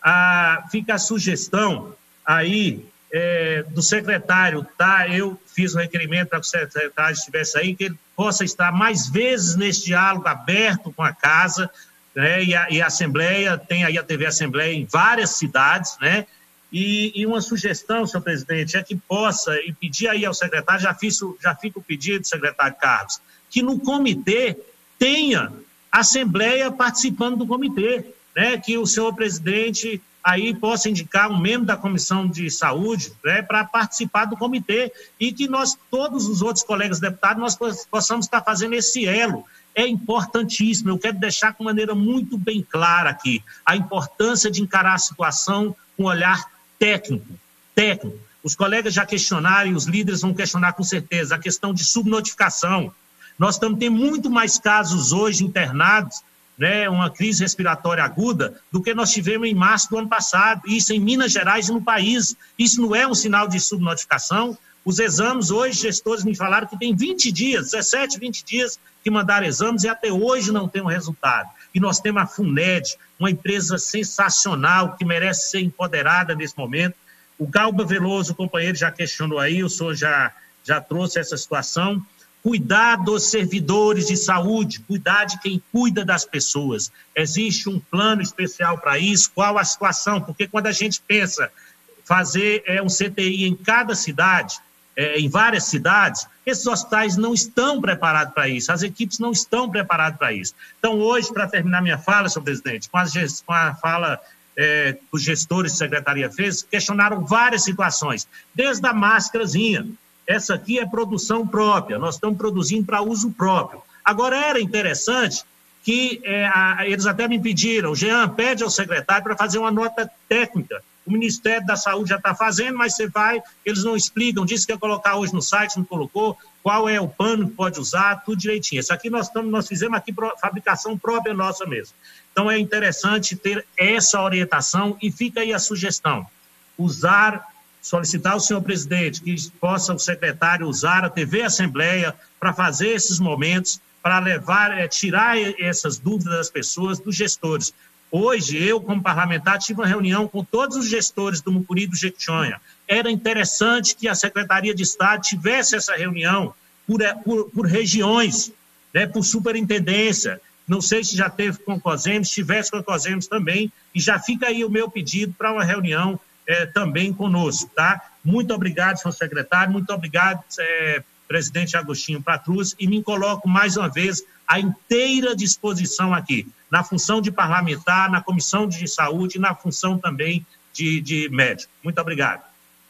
a, fica a sugestão aí é, do secretário, tá? Eu fiz um requerimento para que o secretário estivesse aí, que ele possa estar mais vezes nesse diálogo aberto com a casa, né? E, a, e a Assembleia, tem aí a T V Assembleia em várias cidades, né? E, e uma sugestão, senhor presidente, é que possa, e pedir aí ao secretário, já, fiz, já fica o pedido, secretário Carlos, que no comitê tenha Assembleia participando do comitê, né? Que o senhor presidente aí possa indicar um membro da Comissão de Saúde, né, para participar do comitê, e que nós, todos os outros colegas deputados, nós possamos estar fazendo esse elo. É importantíssimo, eu quero deixar de maneira muito bem clara aqui, a importância de encarar a situação com um olhar técnico, técnico. Os colegas já questionaram e os líderes vão questionar com certeza a questão de subnotificação. Nós estamos tendo muito mais casos hoje internados, né, uma crise respiratória aguda, do que nós tivemos em março do ano passado, isso em Minas Gerais e no país. Isso não é um sinal de subnotificação. Os exames, hoje, gestores me falaram que tem vinte dias, dezessete, vinte dias que mandaram exames e até hoje não tem um resultado. E nós temos a FUNED, uma empresa sensacional que merece ser empoderada nesse momento. O Galba Veloso, o companheiro, já questionou aí, o senhor já, já trouxe essa situação. Cuidar dos servidores de saúde, cuidar de quem cuida das pessoas. Existe um plano especial para isso? Qual a situação? Porque quando a gente pensa fazer é, um C T I em cada cidade, é, em várias cidades, esses hospitais não estão preparados para isso, as equipes não estão preparadas para isso. Então, hoje, para terminar minha fala, senhor presidente, com a, com a fala é, que os gestores de secretaria fez, questionaram várias situações, desde a máscarazinha. Essa aqui é produção própria, nós estamos produzindo para uso próprio. Agora, era interessante que é, a, eles até me pediram, o Jean pede ao secretário para fazer uma nota técnica. O Ministério da Saúde já está fazendo, mas você vai, eles não explicam, disse que ia colocar hoje no site, não colocou, qual é o pano que pode usar, tudo direitinho. Isso aqui nós, estamos, nós fizemos aqui fabricação própria nossa mesmo. Então, é interessante ter essa orientação e fica aí a sugestão, usar... solicitar ao senhor presidente que possa o secretário usar a T V Assembleia para fazer esses momentos, para levar, é, tirar essas dúvidas das pessoas, dos gestores. Hoje, eu, como parlamentar, tive uma reunião com todos os gestores do Mucuri e do Jequitinhonha. Era interessante que a Secretaria de Estado tivesse essa reunião por, por, por regiões, né, por superintendência. Não sei se já teve com o COSEMES, se tivesse com o COSEMES também, e já fica aí o meu pedido para uma reunião É, também conosco, tá? Muito obrigado, senhor secretário, muito obrigado, é, presidente Agostinho Patrus, e me coloco mais uma vez à inteira disposição aqui, na função de parlamentar, na Comissão de Saúde e na função também de, de médico. Muito obrigado.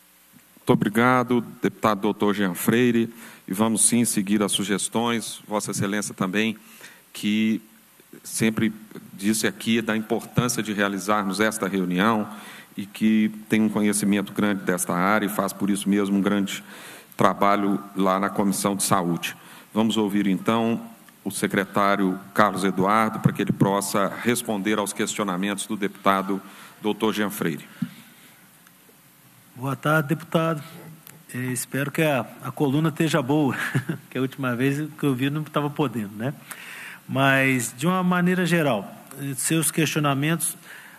Muito obrigado, deputado doutor Jean Freire, e vamos sim seguir as sugestões, Vossa Excelência também, que sempre disse aqui da importância de realizarmos esta reunião, e que tem um conhecimento grande desta área e faz, por isso mesmo, um grande trabalho lá na Comissão de Saúde. Vamos ouvir, então, o secretário Carlos Eduardo, para que ele possa responder aos questionamentos do deputado doutor Jean Freire. Boa tarde, deputado. Eu espero que a, a coluna esteja boa, que a última vez que eu vi não estava podendo, né? Mas, de uma maneira geral, seus questionamentos...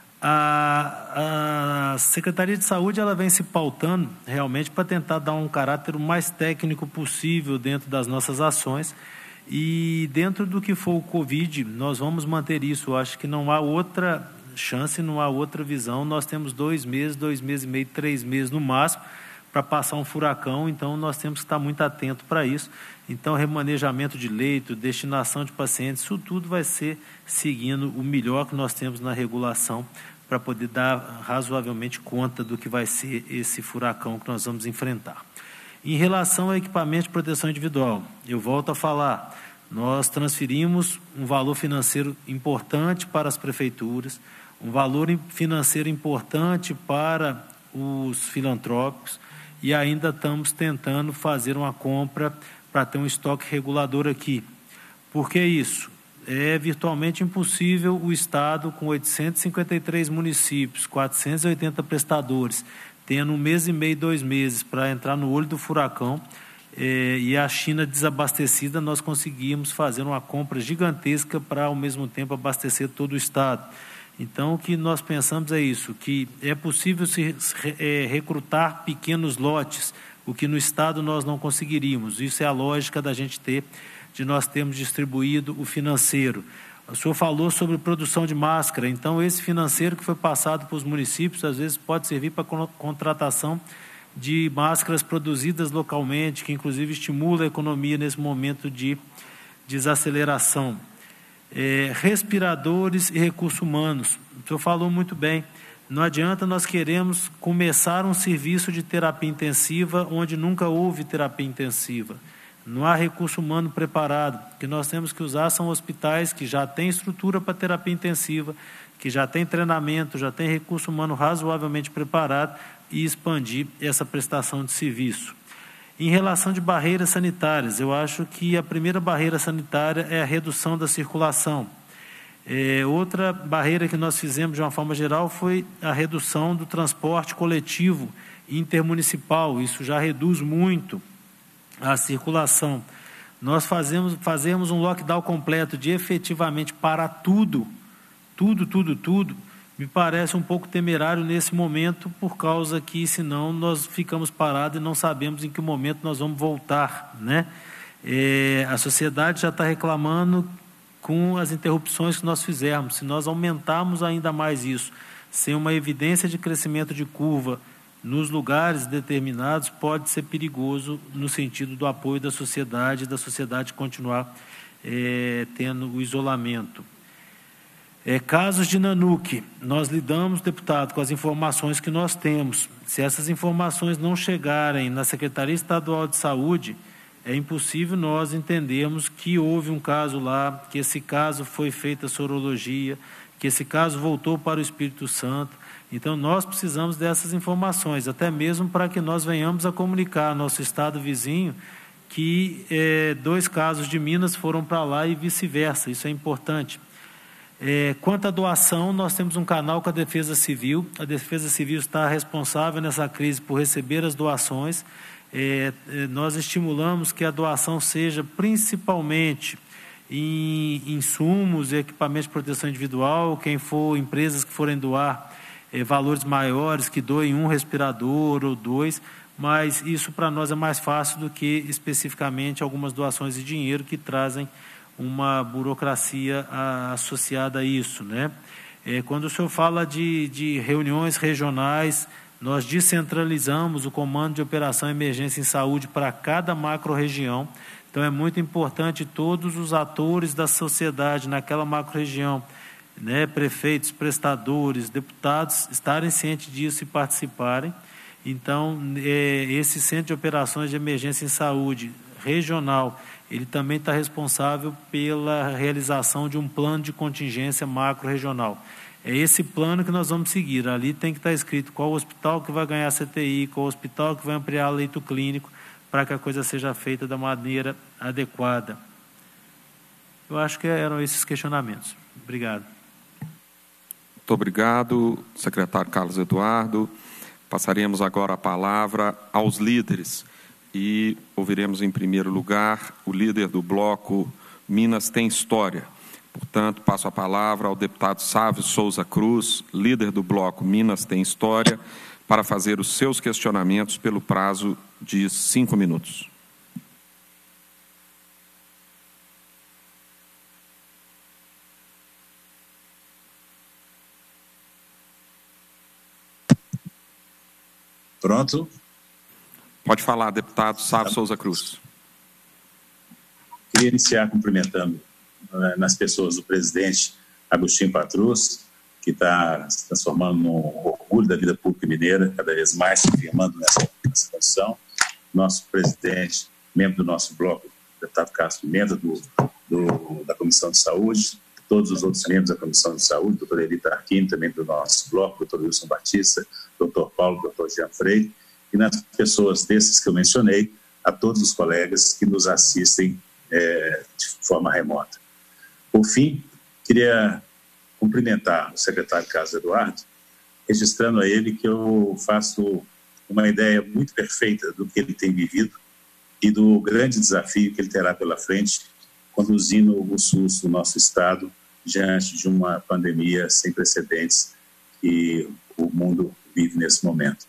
A, a Secretaria de Saúde ela vem se pautando realmente para tentar dar um caráter o mais técnico possível dentro das nossas ações e dentro do que for o Covid, nós vamos manter isso. Eu acho que não há outra chance, não há outra visão. Nós temos dois meses, dois meses e meio, três meses no máximo para passar um furacão, então nós temos que estar muito atento para isso. Então, remanejamento de leito, destinação de pacientes, isso tudo vai ser seguindo o melhor que nós temos na regulação para poder dar razoavelmente conta do que vai ser esse furacão que nós vamos enfrentar. Em relação ao equipamento de proteção individual, eu volto a falar, nós transferimos um valor financeiro importante para as prefeituras, um valor financeiro importante para os filantrópicos e ainda estamos tentando fazer uma compra para ter um estoque regulador aqui. Por que isso? É virtualmente impossível o Estado, com oitocentos e cinquenta e três municípios, quatrocentos e oitenta prestadores, tendo um mês e meio, dois meses para entrar no olho do furacão, eh, e a China desabastecida, nós conseguimos fazer uma compra gigantesca para, ao mesmo tempo, abastecer todo o Estado. Então, o que nós pensamos é isso, que é possível se é, recrutar pequenos lotes, o que no Estado nós não conseguiríamos. Isso é a lógica da gente ter, de nós termos distribuído o financeiro. O senhor falou sobre produção de máscara, então esse financeiro que foi passado para os municípios, às vezes pode servir para a contratação de máscaras produzidas localmente, que inclusive estimula a economia nesse momento de desaceleração. É, respiradores e recursos humanos. O senhor falou muito bem. Não adianta nós queremos começar um serviço de terapia intensiva onde nunca houve terapia intensiva. Não há recurso humano preparado. O que nós temos que usar são hospitais que já têm estrutura para terapia intensiva, que já têm treinamento, já têm recurso humano razoavelmente preparado e expandir essa prestação de serviço. Em relação de barreiras sanitárias, eu acho que a primeira barreira sanitária é a redução da circulação. É, outra barreira que nós fizemos de uma forma geral foi a redução do transporte coletivo intermunicipal. Isso já reduz muito a circulação. Nós fazemos, fazemos um lockdown completo de efetivamente parar tudo, tudo, tudo, tudo, me parece um pouco temerário nesse momento, por causa que, senão, nós ficamos parados e não sabemos em que momento nós vamos voltar, né? É, a sociedade já está reclamando com as interrupções que nós fizermos. Se nós aumentarmos ainda mais isso, sem uma evidência de crescimento de curva nos lugares determinados, pode ser perigoso no sentido do apoio da sociedade, da sociedade continuar é, tendo o isolamento. É, casos de Nanuque, nós lidamos, deputado, com as informações que nós temos. Se essas informações não chegarem na Secretaria Estadual de Saúde, é impossível nós entendermos que houve um caso lá, que esse caso foi feita sorologia, que esse caso voltou para o Espírito Santo. Então, nós precisamos dessas informações, até mesmo para que nós venhamos a comunicar ao nosso estado vizinho que é, dois casos de Minas foram para lá e vice-versa. Isso é importante. É, quanto à doação, nós temos um canal com a Defesa Civil. A Defesa Civil está responsável nessa crise por receber as doações. É, nós estimulamos que a doação seja principalmente em insumos e equipamentos de proteção individual. Quem for, empresas que forem doar é, valores maiores, que doem um respirador ou dois, mas isso para nós é mais fácil do que especificamente algumas doações de dinheiro que trazem uma burocracia a, associada a isso, né? É, quando o senhor fala de, de reuniões regionais, nós descentralizamos o comando de operação e emergência em saúde para cada macro-região. Então, é muito importante todos os atores da sociedade naquela macro-região, né, prefeitos, prestadores, deputados, estarem cientes disso e participarem. Então, é, esse centro de operações de emergência em saúde regional, ele também está responsável pela realização de um plano de contingência macro-regional. É esse plano que nós vamos seguir. Ali tem que estar escrito qual hospital que vai ganhar C T I, qual hospital que vai ampliar leito clínico, para que a coisa seja feita da maneira adequada. Eu acho que eram esses questionamentos. Obrigado. Muito obrigado, secretário Carlos Eduardo. Passaremos agora a palavra aos líderes e ouviremos em primeiro lugar o líder do bloco Minas Tem História. Portanto, passo a palavra ao deputado Sávio Souza Cruz, líder do bloco Minas Tem História, para fazer os seus questionamentos pelo prazo de cinco minutos. Pronto? Pode falar, deputado Sávio Souza Cruz. Queria iniciar cumprimentando uh, nas pessoas do presidente Agostinho Patrus, que está se transformando num orgulho da vida pública mineira, cada vez mais se firmando nessa, nessa condição. Nosso presidente, membro do nosso bloco, deputado Carlos Pimenta, do do, da Comissão de Saúde, todos os outros membros da Comissão de Saúde, doutor Elita Arquim, também do nosso bloco, doutor Wilson Batista, doutor Paulo, doutor Jean Freire, e nas pessoas desses que eu mencionei, a todos os colegas que nos assistem é, de forma remota. Por fim, queria cumprimentar o secretário Carlos Eduardo, registrando a ele que eu faço uma ideia muito perfeita do que ele tem vivido e do grande desafio que ele terá pela frente, conduzindo o SUS do nosso Estado diante de uma pandemia sem precedentes que o mundo vive nesse momento.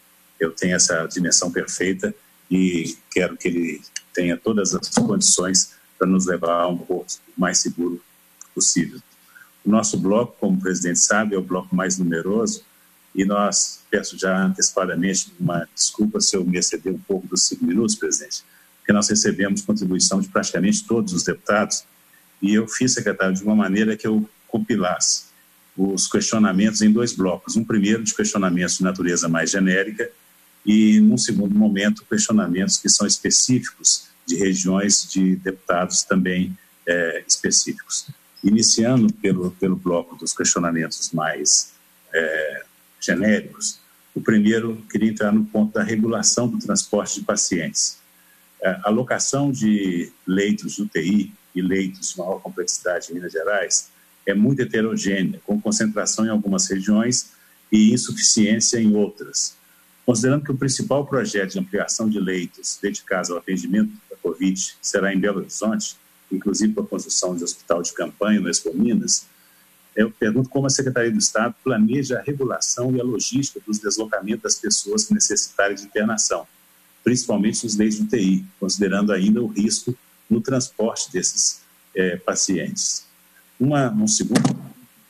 Eu tenho essa dimensão perfeita e quero que ele tenha todas as condições para nos levar a um porto mais seguro possível. O nosso bloco, como o presidente sabe, é o bloco mais numeroso e nós, peço já antecipadamente uma desculpa se eu me exceder um pouco dos cinco minutos, presidente, porque nós recebemos contribuição de praticamente todos os deputados e eu fiz, secretário, de uma maneira que eu compilasse os questionamentos em dois blocos. Um primeiro de questionamentos de natureza mais genérica e, num segundo momento, questionamentos que são específicos de regiões de deputados também é, específicos. Iniciando pelo, pelo bloco dos questionamentos mais é, genéricos, o primeiro queria entrar no ponto da regulação do transporte de pacientes. A alocação de leitos de U T I e leitos de maior complexidade em Minas Gerais é muito heterogênea, com concentração em algumas regiões e insuficiência em outras. Considerando que o principal projeto de ampliação de leitos dedicados ao atendimento da Covid será em Belo Horizonte, inclusive com a construção de hospital de campanha no Expo Minas, eu pergunto como a Secretaria do Estado planeja a regulação e a logística dos deslocamentos das pessoas que necessitarem de internação, principalmente nos leitos de U T I, considerando ainda o risco no transporte desses é, pacientes. Uma, um segundo,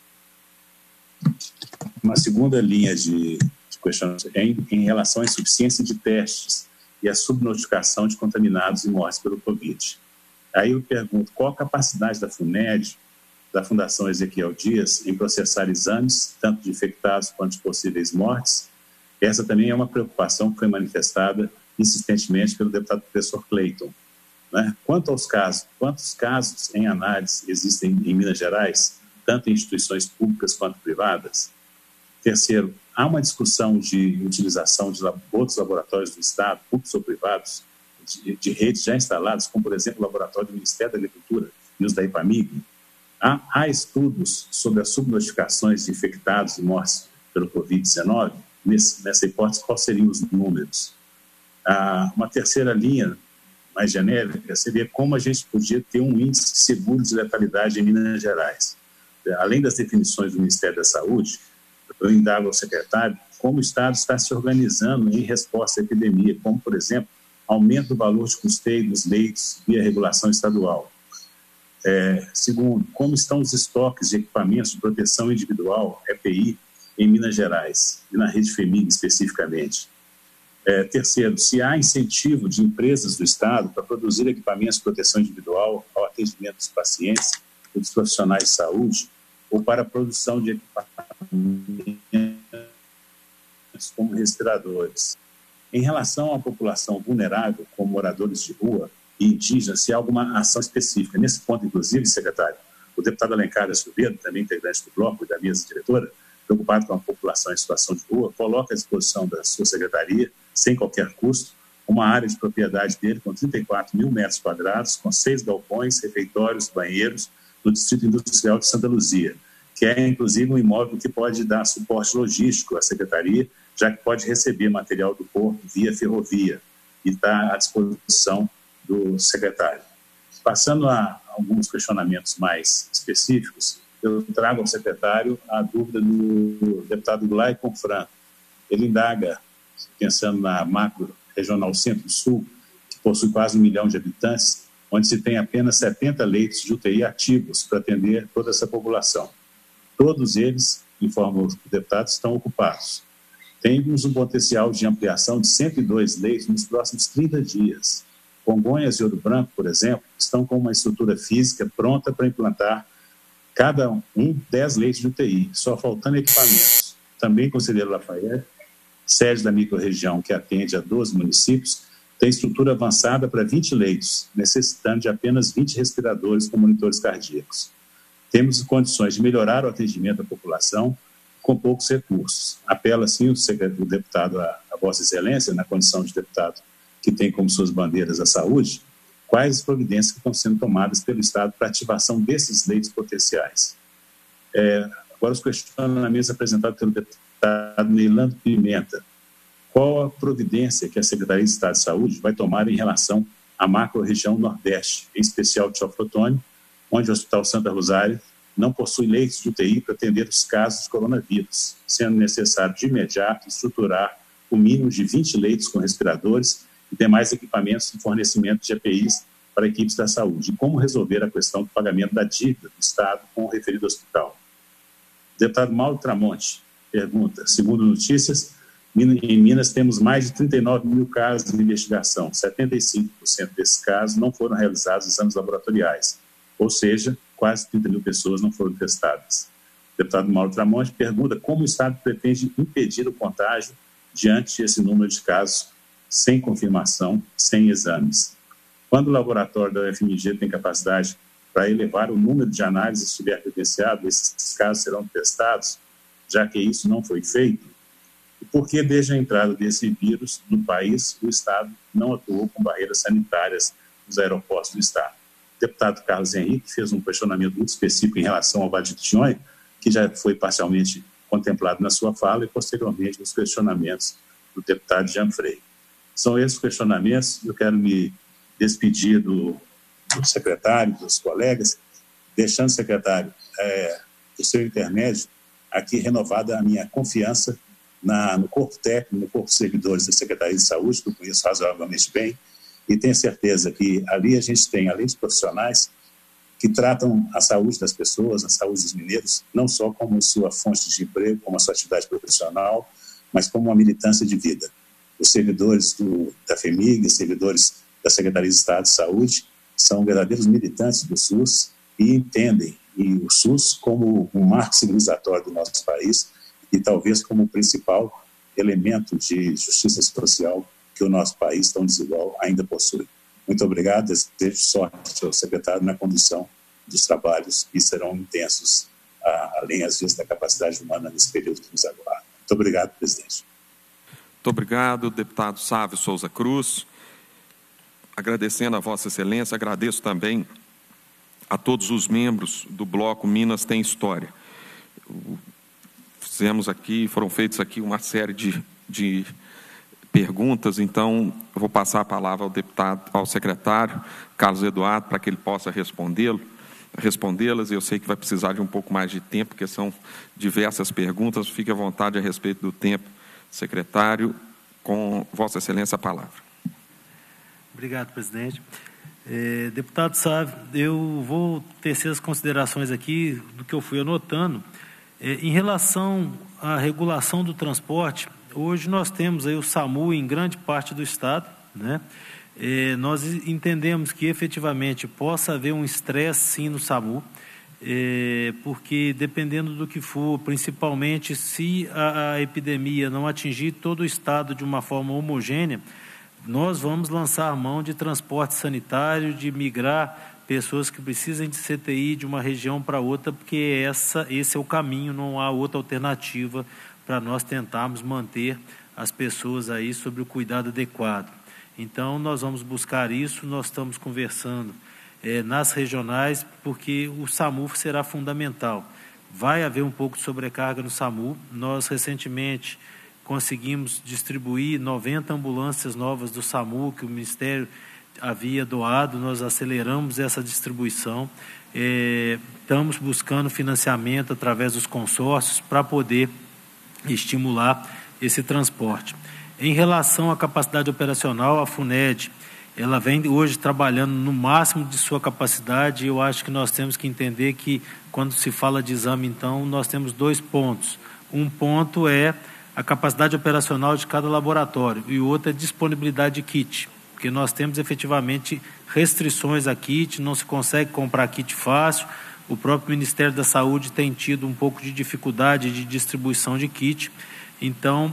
uma segunda linha de, de questionamento é em, em relação à insuficiência de testes e a subnotificação de contaminados e mortes pelo Covid. Aí eu pergunto, qual a capacidade da FUNED, da Fundação Ezequiel Dias, em processar exames, tanto de infectados quanto de possíveis mortes? Essa também é uma preocupação que foi manifestada insistentemente pelo deputado professor Cleiton. Né? Quanto aos casos, quantos casos em análise existem em Minas Gerais, tanto em instituições públicas quanto privadas? Terceiro, há uma discussão de utilização de outros laboratórios do Estado, públicos ou privados, de, de redes já instaladas, como, por exemplo, o laboratório do Ministério da Agricultura e os da IPAMIG. Há, há estudos sobre as subnotificações de infectados e mortes pelo Covid dezenove? Nessa hipótese, quais seriam os números? Ah, uma terceira linha, mais genérica, seria como a gente podia ter um índice seguro de letalidade em Minas Gerais. Além das definições do Ministério da Saúde, eu indago ao secretário como o Estado está se organizando em resposta à epidemia, como, por exemplo, aumento do valor de custeio dos leitos via regulação estadual. É, segundo, como estão os estoques de equipamentos de proteção individual, E P I, em Minas Gerais e na rede FEMIG especificamente. É, terceiro, se há incentivo de empresas do Estado para produzir equipamentos de proteção individual ao atendimento dos pacientes e dos profissionais de saúde ou para a produção de equipamentos como respiradores. Em relação à população vulnerável, como moradores de rua e indígenas, se há alguma ação específica. Nesse ponto, inclusive, secretário, o deputado Alencar da Silveira, também integrante do bloco e da mesa diretora, preocupado com a população em situação de rua, coloca à disposição da sua secretaria, sem qualquer custo, uma área de propriedade dele com trinta e quatro mil metros quadrados, com seis galpões, refeitórios, banheiros, no Distrito Industrial de Santa Luzia, que é, inclusive, um imóvel que pode dar suporte logístico à secretaria, já que pode receber material do porto via ferrovia e está à disposição do secretário. Passando a alguns questionamentos mais específicos, eu trago ao secretário a dúvida do deputado Glay Confran. Ele indaga, pensando na macro regional Centro-Sul, que possui quase um milhão de habitantes, onde se tem apenas setenta leitos de U T I ativos para atender toda essa população. Todos eles, informa o deputado, estão ocupados. Temos um potencial de ampliação de cento e dois leitos nos próximos trinta dias. Congonhas e Ouro Branco, por exemplo, estão com uma estrutura física pronta para implantar cada um dez leitos de U T I, só faltando equipamentos. Também Conselheiro Lafayette, sede da microrregião que atende a doze municípios, tem estrutura avançada para vinte leitos, necessitando de apenas vinte respiradores com monitores cardíacos. Temos condições de melhorar o atendimento à população com poucos recursos. Apela, assim, o, o deputado, a, a Vossa Excelência, na condição de deputado que tem como suas bandeiras a saúde, quais as providências que estão sendo tomadas pelo Estado para a ativação desses leitos potenciais. É, agora, os questionamentos apresentados pelo deputado Neilando Pimenta. Qual a providência que a Secretaria de Estado de Saúde vai tomar em relação à macro-região Nordeste, em especial de Teoflotone, onde o Hospital Santa Rosália não possui leitos de U T I para atender os casos de coronavírus, sendo necessário de imediato estruturar o mínimo de vinte leitos com respiradores e demais equipamentos de fornecimento de E P Is para equipes da saúde. E como resolver a questão do pagamento da dívida do Estado com o referido hospital. O deputado Mauro Tramonte pergunta, segundo notícias, em Minas temos mais de trinta e nove mil casos de investigação, setenta e cinco por cento desses casos não foram realizados exames laboratoriais, ou seja, quase trinta mil pessoas não foram testadas. O deputado Mauro Tramonte pergunta como o Estado pretende impedir o contágio diante desse número de casos sem confirmação, sem exames. Quando o laboratório da U F M G tem capacidade para elevar o número de análises que estiver credenciado, esses casos serão testados, já que isso não foi feito? E por que, desde a entrada desse vírus no país, o Estado não atuou com barreiras sanitárias nos aeroportos do Estado? O deputado Carlos Henrique fez um questionamento muito específico em relação ao Vale do Jequitinhonha, que já foi parcialmente contemplado na sua fala e, posteriormente, nos questionamentos do deputado Jean Freire. São esses questionamentos. Eu quero me despedir do, do secretário, dos colegas, deixando, secretário, é, o seu intermédio, aqui renovada a minha confiança Na, no corpo técnico, no corpo de servidores da Secretaria de Saúde, que eu conheço razoavelmente bem, e tenho certeza que ali a gente tem, além de profissionais, que tratam a saúde das pessoas, a saúde dos mineiros, não só como sua fonte de emprego, como a sua atividade profissional, mas como uma militância de vida. Os servidores do, da FEMIG, os servidores da Secretaria de Estado de Saúde, são verdadeiros militantes do SUS e entendem e o SUS como um marco civilizatório do nosso país, e talvez como o principal elemento de justiça social que o nosso país tão desigual ainda possui. Muito obrigado, desejo sorte ao secretário na condução dos trabalhos que serão intensos, além às vezes da capacidade humana nesse período que nos aguarda. Muito obrigado, presidente. Muito obrigado, deputado Sávio Souza Cruz. Agradecendo a Vossa Excelência, agradeço também a todos os membros do Bloco Minas Tem História. Fizemos aqui, foram feitas aqui uma série de, de perguntas, então eu vou passar a palavra ao deputado, ao secretário Carlos Eduardo, para que ele possa respondê-lo, respondê-las. Eu sei que vai precisar de um pouco mais de tempo, porque são diversas perguntas. Fique à vontade a respeito do tempo, secretário, com Vossa Excelência a palavra. Obrigado, presidente. É, deputado Sávio, eu vou tecer as considerações aqui do que eu fui anotando. É, em relação à regulação do transporte, hoje nós temos aí o SAMU em grande parte do Estado, né? É, nós entendemos que efetivamente possa haver um estresse sim no SAMU, é, porque dependendo do que for, principalmente se a, a epidemia não atingir todo o Estado de uma forma homogênea, nós vamos lançar mão de transporte sanitário, de migrar pessoas que precisam de C T I de uma região para outra, porque essa, esse é o caminho, não há outra alternativa para nós tentarmos manter as pessoas aí sob o cuidado adequado. Então, nós vamos buscar isso, nós estamos conversando é, nas regionais, porque o SAMU será fundamental. Vai haver um pouco de sobrecarga no SAMU. Nós, recentemente, conseguimos distribuir noventa ambulâncias novas do SAMU, que o Ministério havia doado, nós aceleramos essa distribuição, é, estamos buscando financiamento através dos consórcios para poder estimular esse transporte. Em relação à capacidade operacional, a FUNED, ela vem hoje trabalhando no máximo de sua capacidade, e eu acho que nós temos que entender que, quando se fala de exame, então, nós temos dois pontos. Um ponto é a capacidade operacional de cada laboratório, e o outro é a disponibilidade de kit, porque nós temos efetivamente restrições a kit, não se consegue comprar kit fácil, o próprio Ministério da Saúde tem tido um pouco de dificuldade de distribuição de kit, Então,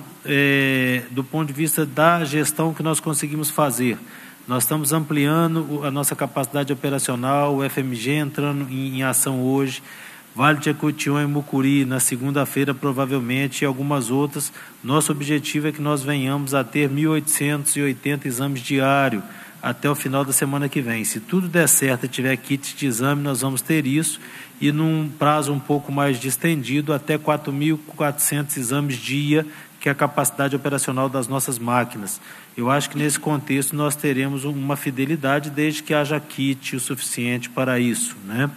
é, do ponto de vista da gestão que nós conseguimos fazer, nós estamos ampliando a nossa capacidade operacional, o F M G entrando em, em ação hoje, Vale de Jequitinhonha e Mucuri, na segunda-feira, provavelmente, e algumas outras. Nosso objetivo é que nós venhamos a ter mil oitocentos e oitenta exames diários até o final da semana que vem. Se tudo der certo e tiver kit de exame, nós vamos ter isso, e num prazo um pouco mais distendido, até quatro mil e quatrocentos exames dia, que é a capacidade operacional das nossas máquinas. Eu acho que nesse contexto nós teremos uma fidelidade, desde que haja kit o suficiente para isso, né?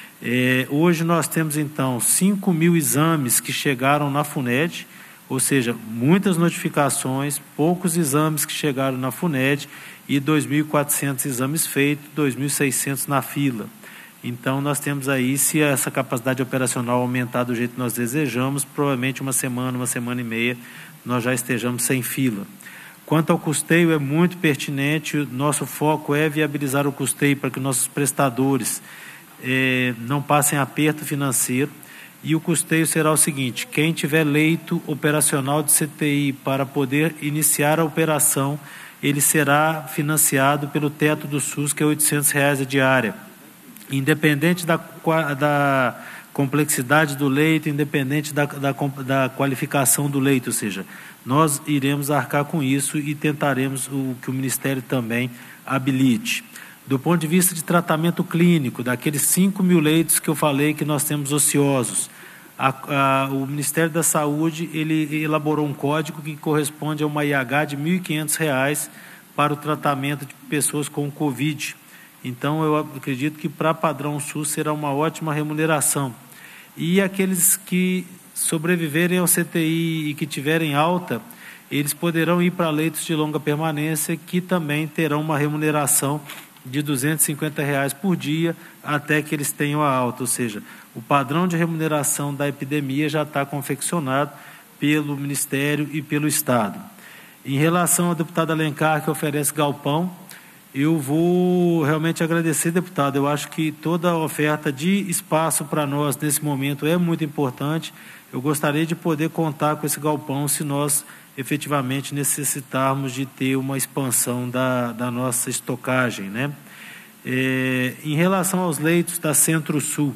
É, hoje nós temos, então, cinco mil exames que chegaram na FUNED, ou seja, muitas notificações, poucos exames que chegaram na FUNED e dois mil e quatrocentos exames feitos, dois mil e seiscentos na fila. Então, nós temos aí, se essa capacidade operacional aumentar do jeito que nós desejamos, provavelmente uma semana, uma semana e meia, nós já estejamos sem fila. Quanto ao custeio, é muito pertinente, o nosso foco é viabilizar o custeio para que nossos prestadores É, não passem aperto financeiro, e o custeio será o seguinte: quem tiver leito operacional de C T I para poder iniciar a operação, ele será financiado pelo teto do SUS, que é oitocentos reais a diária, independente da, da complexidade do leito, independente da, da, da qualificação do leito, ou seja, nós iremos arcar com isso e tentaremos o que o Ministério também habilite. Do ponto de vista de tratamento clínico, daqueles cinco mil leitos que eu falei que nós temos ociosos, a, a, o Ministério da Saúde ele elaborou um código que corresponde a uma I H de mil e quinhentos reais para o tratamento de pessoas com Covid. Então, eu acredito que para padrão SUS será uma ótima remuneração. E aqueles que sobreviverem ao C T I e que tiverem alta, eles poderão ir para leitos de longa permanência, que também terão uma remuneração de duzentos e cinquenta reais por dia, até que eles tenham a alta, ou seja, o padrão de remuneração da epidemia já está confeccionado pelo Ministério e pelo Estado. Em relação ao deputado Alencar, que oferece galpão, eu vou realmente agradecer, deputado. Eu acho que toda a oferta de espaço para nós nesse momento é muito importante. Eu gostaria de poder contar com esse galpão se nós efetivamente necessitarmos de ter uma expansão da, da nossa estocagem, né? É, em relação aos leitos da Centro-Sul,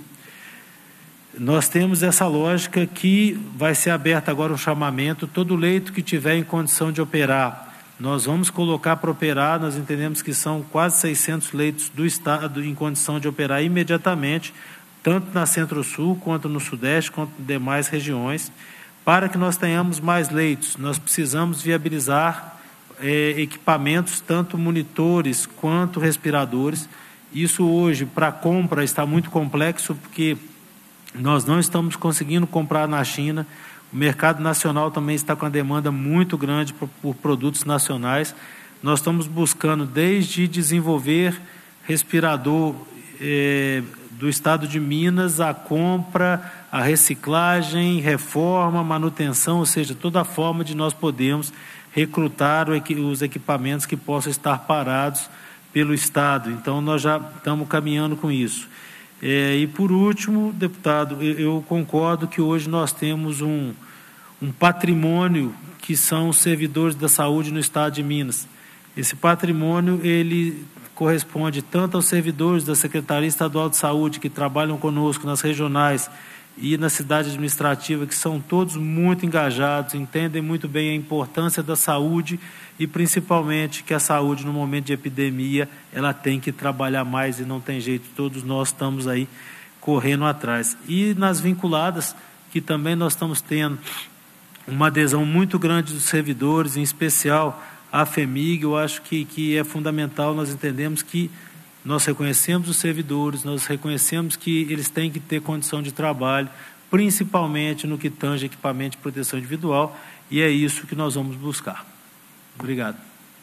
nós temos essa lógica que vai ser aberto agora um chamamento, todo leito que tiver em condição de operar, nós vamos colocar para operar. Nós entendemos que são quase seiscentos leitos do Estado em condição de operar imediatamente, tanto na Centro-Sul, quanto no Sudeste, quanto em demais regiões. Para que nós tenhamos mais leitos, nós precisamos viabilizar é, equipamentos, tanto monitores quanto respiradores. Isso hoje, para compra, está muito complexo, porque nós não estamos conseguindo comprar na China. O mercado nacional também está com a demanda muito grande por, por produtos nacionais. Nós estamos buscando desde desenvolver respirador é, do Estado de Minas, a compra, a reciclagem, reforma, manutenção, ou seja, toda a forma de nós podermos recrutar os equipamentos que possam estar parados pelo Estado. Então, nós já estamos caminhando com isso. É, e, por último, deputado, eu, eu concordo que hoje nós temos um, um patrimônio que são os servidores da saúde no Estado de Minas. Esse patrimônio, ele corresponde tanto aos servidores da Secretaria Estadual de Saúde, que trabalham conosco nas regionais e na cidade administrativa, que são todos muito engajados, entendem muito bem a importância da saúde e, principalmente, que a saúde, no momento de epidemia, ela tem que trabalhar mais e não tem jeito, todos nós estamos aí correndo atrás. E nas vinculadas, que também nós estamos tendo uma adesão muito grande dos servidores, em especial a FEMIG. Eu acho que, que é fundamental. Nós entendemos que nós reconhecemos os servidores, nós reconhecemos que eles têm que ter condição de trabalho, principalmente no que tange equipamento de proteção individual, e é isso que nós vamos buscar. Obrigado.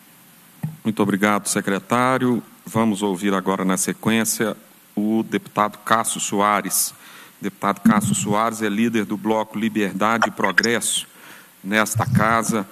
Muito obrigado, secretário. Vamos ouvir agora, na sequência, o deputado Cássio Soares. O deputado Cássio Soares é líder do Bloco Liberdade e Progresso nesta casa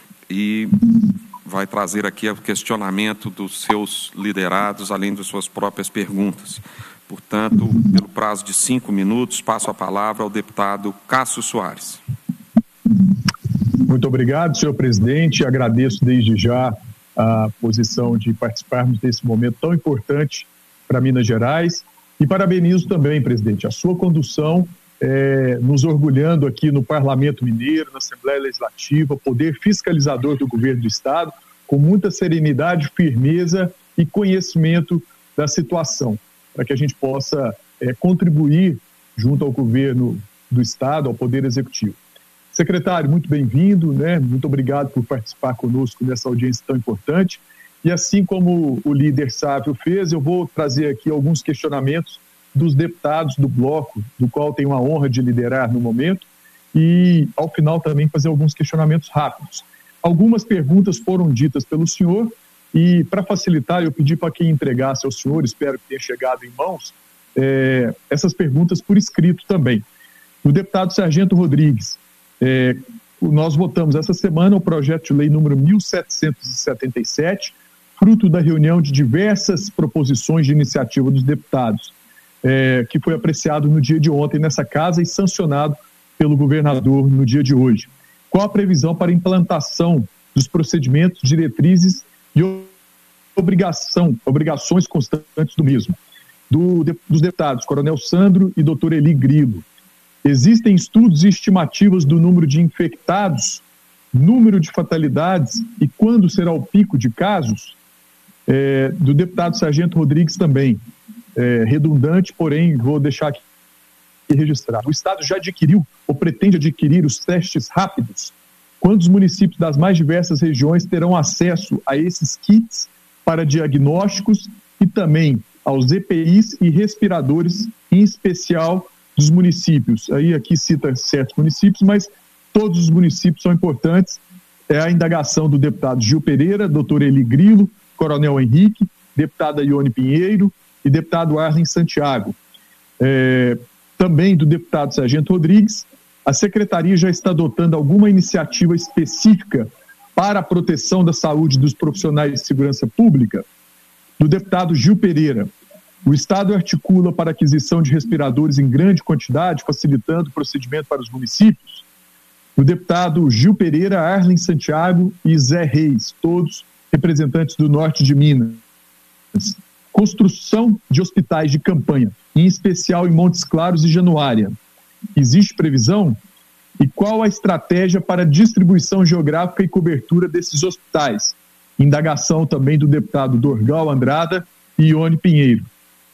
e vai trazer aqui o questionamento dos seus liderados, além das suas próprias perguntas. Portanto, pelo prazo de cinco minutos, passo a palavra ao deputado Cássio Soares. Muito obrigado, senhor presidente. Agradeço desde já a posição de participarmos desse momento tão importante para Minas Gerais. E parabenizo também, presidente, a sua condução, é, nos orgulhando aqui no Parlamento Mineiro, na Assembleia Legislativa, poder fiscalizador do governo do Estado, com muita serenidade, firmeza e conhecimento da situação, para que a gente possa é, contribuir junto ao governo do Estado, ao Poder Executivo. Secretário, muito bem-vindo, né? Muito obrigado por participar conosco nessa audiência tão importante. E assim como o líder Sávio fez, eu vou trazer aqui alguns questionamentos dos deputados do bloco, do qual tenho a honra de liderar no momento, e ao final também fazer alguns questionamentos rápidos. Algumas perguntas foram ditas pelo senhor e, para facilitar, eu pedi para quem entregasse ao senhor, espero que tenha chegado em mãos, é, essas perguntas por escrito também. O deputado Sargento Rodrigues, É, nós votamos essa semana o projeto de lei número mil setecentos e setenta e sete, fruto da reunião de diversas proposições de iniciativa dos deputados, é, que foi apreciado no dia de ontem nessa casa e sancionado pelo governador no dia de hoje. Qual a previsão para a implantação dos procedimentos, diretrizes e obrigação, obrigações constantes do mesmo? Do, dos deputados Coronel Sandro e doutor Eli Grilo. Existem estudos e estimativas do número de infectados, número de fatalidades e quando será o pico de casos? É, do deputado Sargento Rodrigues também. É, redundante, porém, vou deixar aqui registrado. O Estado já adquiriu ou pretende adquirir os testes rápidos? Quando os municípios das mais diversas regiões terão acesso a esses kits para diagnósticos e também aos E P Is e respiradores, em especial dos municípios? Aí aqui cita certos municípios, mas todos os municípios são importantes. É a indagação do deputado Gil Pereira, doutor Eli Grilo, Coronel Henrique, deputada Ione Pinheiro e deputado Arlen Santiago. É, também do deputado Sargento Rodrigues, a Secretaria já está adotando alguma iniciativa específica para a proteção da saúde dos profissionais de segurança pública? Do deputado Gil Pereira, o Estado articula para a aquisição de respiradores em grande quantidade, facilitando o procedimento para os municípios? O deputado Gil Pereira, Arlen Santiago e Zé Reis, todos representantes do norte de Minas. Construção de hospitais de campanha, em especial em Montes Claros e Januária. Existe previsão? E qual a estratégia para a distribuição geográfica e cobertura desses hospitais? Indagação também do deputado Dorgal Andrada e Ione Pinheiro.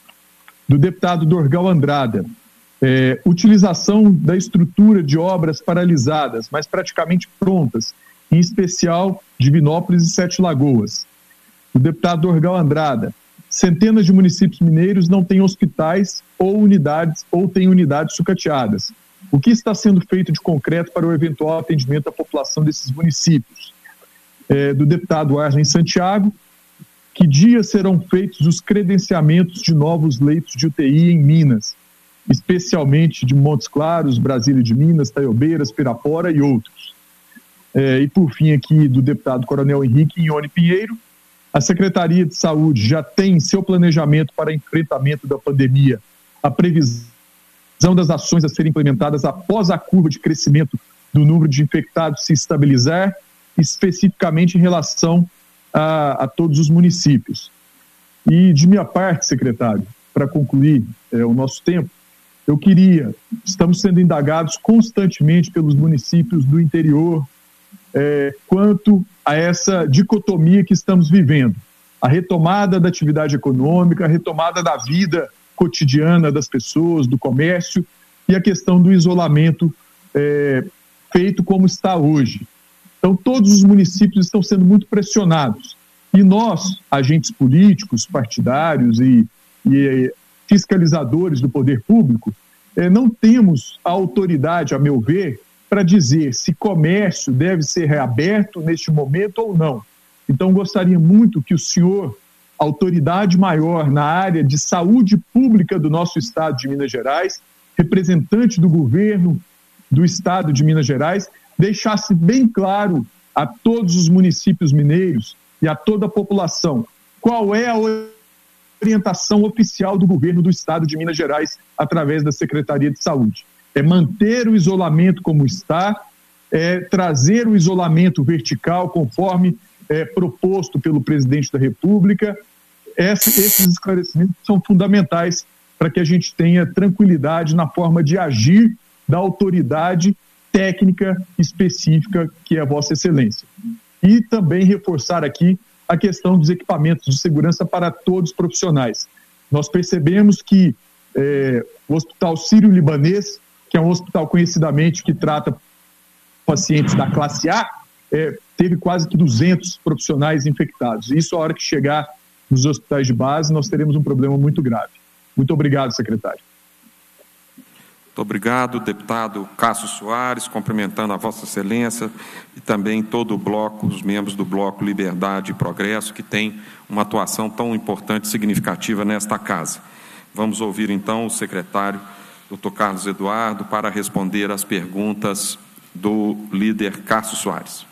Do deputado Dorgal Andrada, é, utilização da estrutura de obras paralisadas, mas praticamente prontas, em especial Divinópolis e Sete Lagoas. Do deputado Dorgal Andrada, centenas de municípios mineiros não têm hospitais ou unidades, ou têm unidades sucateadas. O que está sendo feito de concreto para o eventual atendimento à população desses municípios? É, do deputado Arlen Santiago, que dia serão feitos os credenciamentos de novos leitos de U T I em Minas, especialmente de Montes Claros, Brasília de Minas, Taiobeiras, Pirapora e outros? É, e por fim aqui do deputado Coronel Henrique e Ione Pinheiro, a Secretaria de Saúde já tem em seu planejamento para enfrentamento da pandemia a previsão das ações a serem implementadas após a curva de crescimento do número de infectados se estabilizar, especificamente em relação A, a todos os municípios. E de minha parte, secretário, para concluir é, o nosso tempo, eu queria, estamos sendo indagados constantemente pelos municípios do interior é, quanto a essa dicotomia que estamos vivendo, a retomada da atividade econômica, a retomada da vida cotidiana das pessoas, do comércio e a questão do isolamento é, feito como está hoje. Então, todos os municípios estão sendo muito pressionados. E nós, agentes políticos, partidários e, e fiscalizadores do poder público, eh, não temos a autoridade, a meu ver, para dizer se comércio deve ser reaberto neste momento ou não. Então, gostaria muito que o senhor, autoridade maior na área de saúde pública do nosso estado de Minas Gerais, representante do governo do estado de Minas Gerais, deixasse bem claro a todos os municípios mineiros e a toda a população qual é a orientação oficial do governo do estado de Minas Gerais através da Secretaria de Saúde. É manter o isolamento como está, é, trazer o isolamento vertical conforme é, proposto pelo presidente da República. Esse, esses esclarecimentos são fundamentais para que a gente tenha tranquilidade na forma de agir da autoridade técnica específica que é a Vossa Excelência. E também reforçar aqui a questão dos equipamentos de segurança para todos os profissionais. Nós percebemos que é, o Hospital Sírio-Libanês, que é um hospital conhecidamente que trata pacientes da classe A, é, teve quase que duzentos profissionais infectados. Isso, a hora que chegar nos hospitais de base, nós teremos um problema muito grave. Muito obrigado, secretário. Muito obrigado, deputado Cássio Soares, cumprimentando a Vossa Excelência e também todo o bloco, os membros do bloco Liberdade e Progresso, que tem uma atuação tão importante e significativa nesta casa. Vamos ouvir, então, o secretário, doutor Carlos Eduardo, para responder às perguntas do líder Cássio Soares.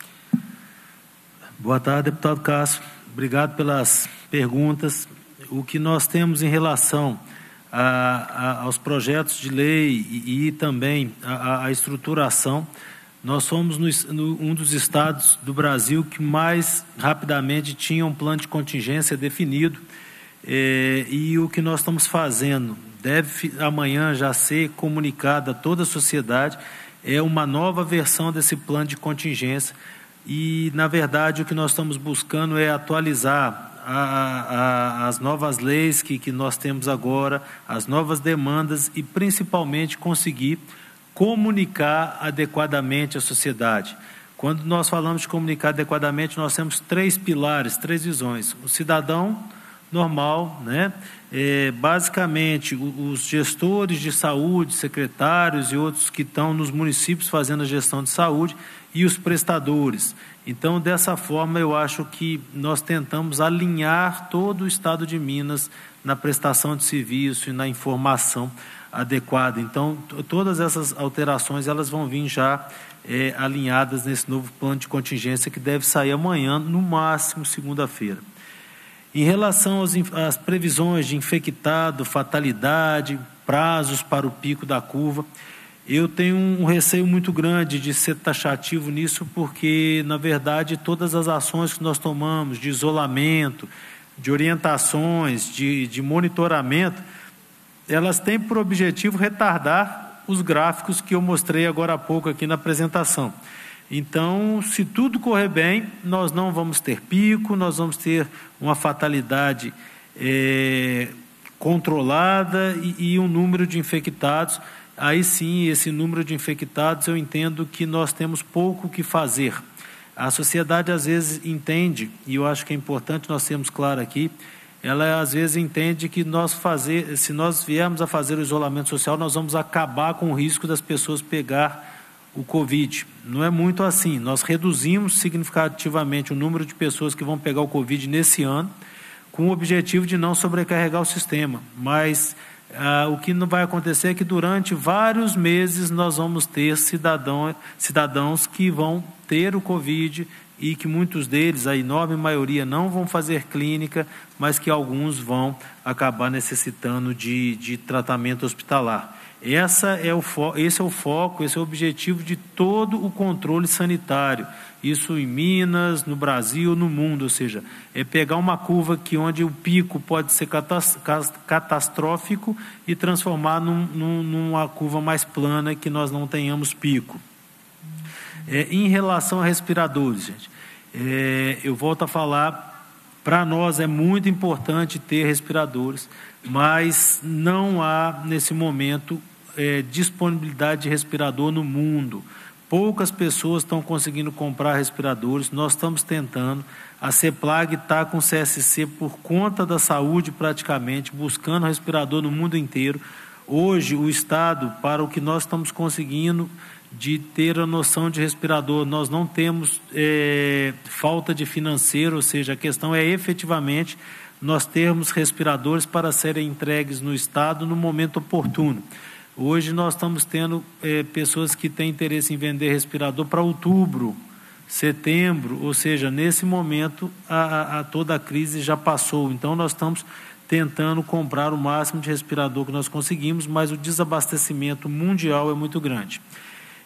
Boa tarde, deputado Cássio. Obrigado pelas perguntas. O que nós temos em relação a, a, aos projetos de lei e, e também a, a estruturação, nós somos no, no, um dos estados do Brasil que mais rapidamente tinha um plano de contingência definido, eh, e o que nós estamos fazendo deve amanhã já ser comunicado a toda a sociedade, é uma nova versão desse plano de contingência e, na verdade, o que nós estamos buscando é atualizar a, a, as novas leis que, que nós temos agora, as novas demandas e, principalmente, conseguir comunicar adequadamente à sociedade. Quando nós falamos de comunicar adequadamente, nós temos três pilares, três visões. O cidadão normal, né? É, basicamente, os gestores de saúde, secretários e outros que estão nos municípios fazendo a gestão de saúde e os prestadores. Então, dessa forma, eu acho que nós tentamos alinhar todo o estado de Minas na prestação de serviço e na informação adequada. Então, todas essas alterações, elas vão vir já é, alinhadas nesse novo plano de contingência que deve sair amanhã, no máximo segunda-feira. Em relação aos, às previsões de infectado, fatalidade, prazos para o pico da curva, eu tenho um receio muito grande de ser taxativo nisso, porque, na verdade, todas as ações que nós tomamos de isolamento, de orientações, de, de monitoramento, elas têm por objetivo retardar os gráficos que eu mostrei agora há pouco aqui na apresentação. Então, se tudo correr bem, nós não vamos ter pico, nós vamos ter uma fatalidade é, controlada e, e um número de infectados. Aí sim, esse número de infectados, eu entendo que nós temos pouco o que fazer. A sociedade às vezes entende, e eu acho que é importante nós termos claro aqui, ela às vezes entende que nós fazer, se nós viermos a fazer o isolamento social, nós vamos acabar com o risco das pessoas pegar o Covid. Não é muito assim. Nós reduzimos significativamente o número de pessoas que vão pegar o Covid nesse ano, com o objetivo de não sobrecarregar o sistema. Mas ah, o que não vai acontecer é que durante vários meses nós vamos ter cidadão, cidadãos que vão ter o Covid e que muitos deles, a enorme maioria, não vão fazer clínica, mas que alguns vão acabar necessitando de, de tratamento hospitalar. Essa é o fo- esse é o foco, esse é o objetivo de todo o controle sanitário. Isso em Minas, no Brasil, no mundo, ou seja, é pegar uma curva que onde o pico pode ser catas- catastrófico e transformar num, num, numa curva mais plana que nós não tenhamos pico. É, em relação a respiradores, gente, é, eu volto a falar, para nós é muito importante ter respiradores, mas não há, nesse momento, é, disponibilidade de respirador no mundo. Poucas pessoas estão conseguindo comprar respiradores, nós estamos tentando. A CEPLAG está com o C S C por conta da saúde, praticamente, buscando respirador no mundo inteiro. Hoje, o Estado, para o que nós estamos conseguindo de ter a noção de respirador, nós não temos é, falta de financeiro, ou seja, a questão é efetivamente nós termos respiradores para serem entregues no Estado no momento oportuno. Hoje nós estamos tendo é, pessoas que têm interesse em vender respirador para outubro, setembro, ou seja, nesse momento a, a, toda a crise já passou, então nós estamos tentando comprar o máximo de respirador que nós conseguimos, mas o desabastecimento mundial é muito grande.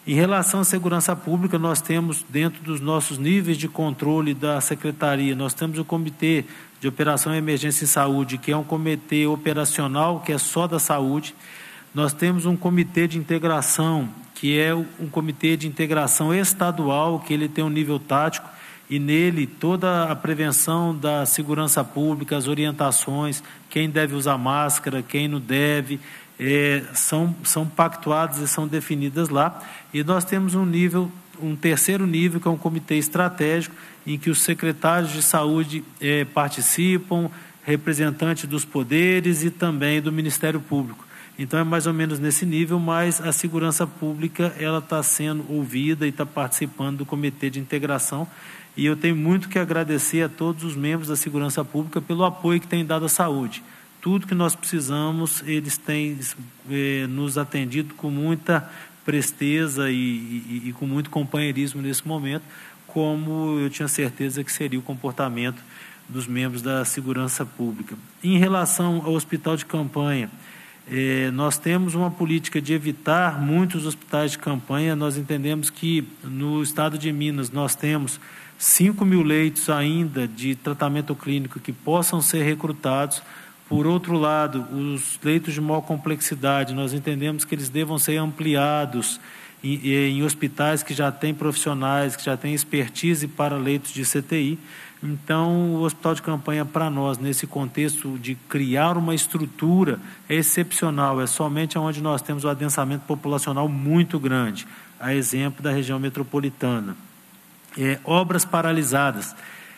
Em relação à segurança pública, nós temos, dentro dos nossos níveis de controle da Secretaria, nós temos o Comitê de Operação e Emergência em Saúde, que é um comitê operacional, que é só da saúde. Nós temos um comitê de integração, que é um comitê de integração estadual, que ele tem um nível tático, e nele toda a prevenção da segurança pública, as orientações, quem deve usar máscara, quem não deve, é, são, são pactuadas e são definidas lá. E nós temos um nível, um terceiro nível, que é um comitê estratégico, em que os secretários de saúde é, participam, representantes dos poderes e também do Ministério Público. Então é mais ou menos nesse nível, mas a segurança pública ela está sendo ouvida e está participando do comitê de integração. E eu tenho muito que agradecer a todos os membros da segurança pública pelo apoio que têm dado à saúde. Tudo que nós precisamos, eles têm eh, nos atendido com muita presteza e, e, e com muito companheirismo nesse momento, como eu tinha certeza que seria o comportamento dos membros da segurança pública. Em relação ao hospital de campanha, eh, nós temos uma política de evitar muitos hospitais de campanha. Nós entendemos que no estado de Minas nós temos cinco mil leitos ainda de tratamento clínico que possam ser recrutados. Por outro lado, os leitos de maior complexidade, nós entendemos que eles devam ser ampliados em, em hospitais que já têm profissionais, que já têm expertise para leitos de C T I. Então, o hospital de campanha, para nós, nesse contexto de criar uma estrutura, é excepcional, é somente onde nós temos o adensamento populacional muito grande, a exemplo da região metropolitana. É, obras paralisadas.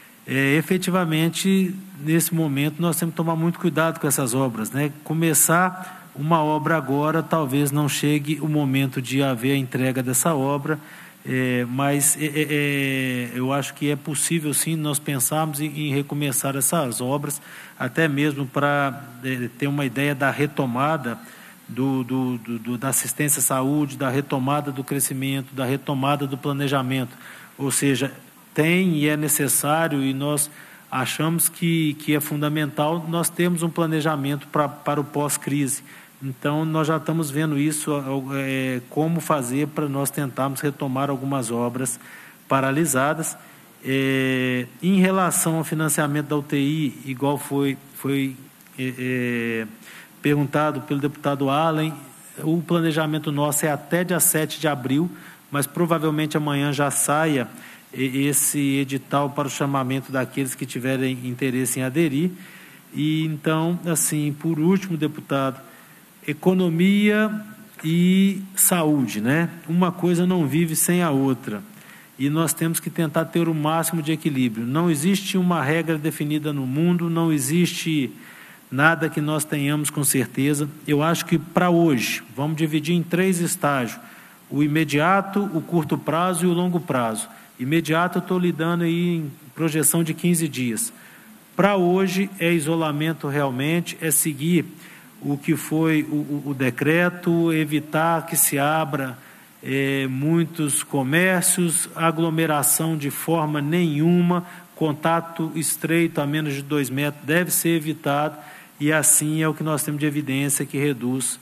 É, efetivamente, nesse momento, nós temos que tomar muito cuidado com essas obras, né? Começar uma obra agora, talvez não chegue o momento de haver a entrega dessa obra, é, mas é, é, eu acho que é possível, sim, nós pensarmos em, em recomeçar essas obras, até mesmo para é, ter uma ideia da retomada do, do, do, do, da assistência à saúde, da retomada do crescimento, da retomada do planejamento. Ou seja, tem e é necessário, e nós achamos que, que é fundamental, nós temos um planejamento pra, para o pós-crise. Então, nós já estamos vendo isso, é, como fazer para nós tentarmos retomar algumas obras paralisadas. É, em relação ao financiamento da U T I, igual foi, foi é, é, perguntado pelo deputado Allen, o planejamento nosso é até dia sete de abril, mas provavelmente amanhã já saia esse edital para o chamamento daqueles que tiverem interesse em aderir. E então, assim, por último, deputado, economia e saúde, né? Uma coisa não vive sem a outra, e nós temos que tentar ter o máximo de equilíbrio. Não existe uma regra definida no mundo, não existe nada que nós tenhamos com certeza. Eu acho que para hoje, vamos dividir em três estágios: o imediato, o curto prazo e o longo prazo. Imediato, eu estou lidando aí em projeção de quinze dias. Para hoje, é isolamento realmente, é seguir o que foi o, o, o decreto, evitar que se abra é, muitos comércios, aglomeração de forma nenhuma, contato estreito a menos de dois metros deve ser evitado, e assim é o que nós temos de evidência que reduz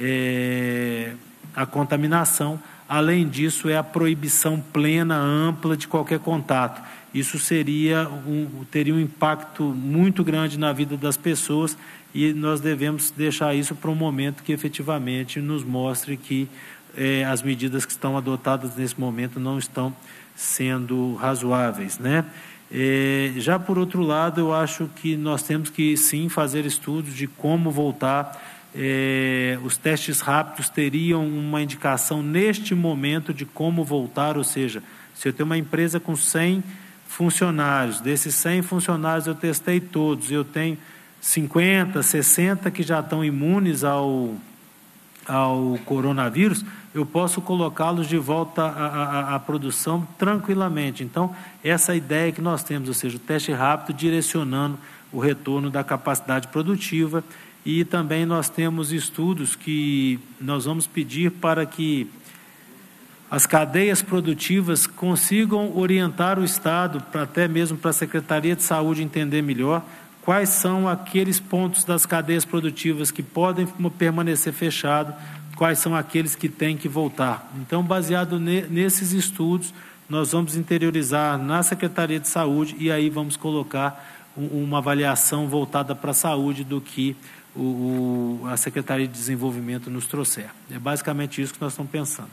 é, a contaminação. Além disso, é a proibição plena, ampla de qualquer contato. Isso seria um, teria um impacto muito grande na vida das pessoas, e nós devemos deixar isso para um momento que efetivamente nos mostre que eh, as medidas que estão adotadas nesse momento não estão sendo razoáveis, né? Eh, já por outro lado, eu acho que nós temos que sim fazer estudos de como voltar. É, os testes rápidos teriam uma indicação neste momento de como voltar, ou seja, se eu tenho uma empresa com cem funcionários, desses cem funcionários eu testei todos, eu tenho cinquenta, sessenta que já estão imunes ao, ao coronavírus, eu posso colocá-los de volta à, à, à produção tranquilamente. Então, essa ideia que nós temos, ou seja, o teste rápido direcionando o retorno da capacidade produtiva. E também nós temos estudos que nós vamos pedir para que as cadeias produtivas consigam orientar o Estado, para até mesmo para a Secretaria de Saúde entender melhor quais são aqueles pontos das cadeias produtivas que podem permanecer fechados quais são aqueles que têm que voltar. Então, baseado ne, nesses estudos, nós vamos interiorizar na Secretaria de Saúde e aí vamos colocar um, uma avaliação voltada para a saúde do que o, o, a Secretaria de Desenvolvimento nos trouxer. É basicamente isso que nós estamos pensando.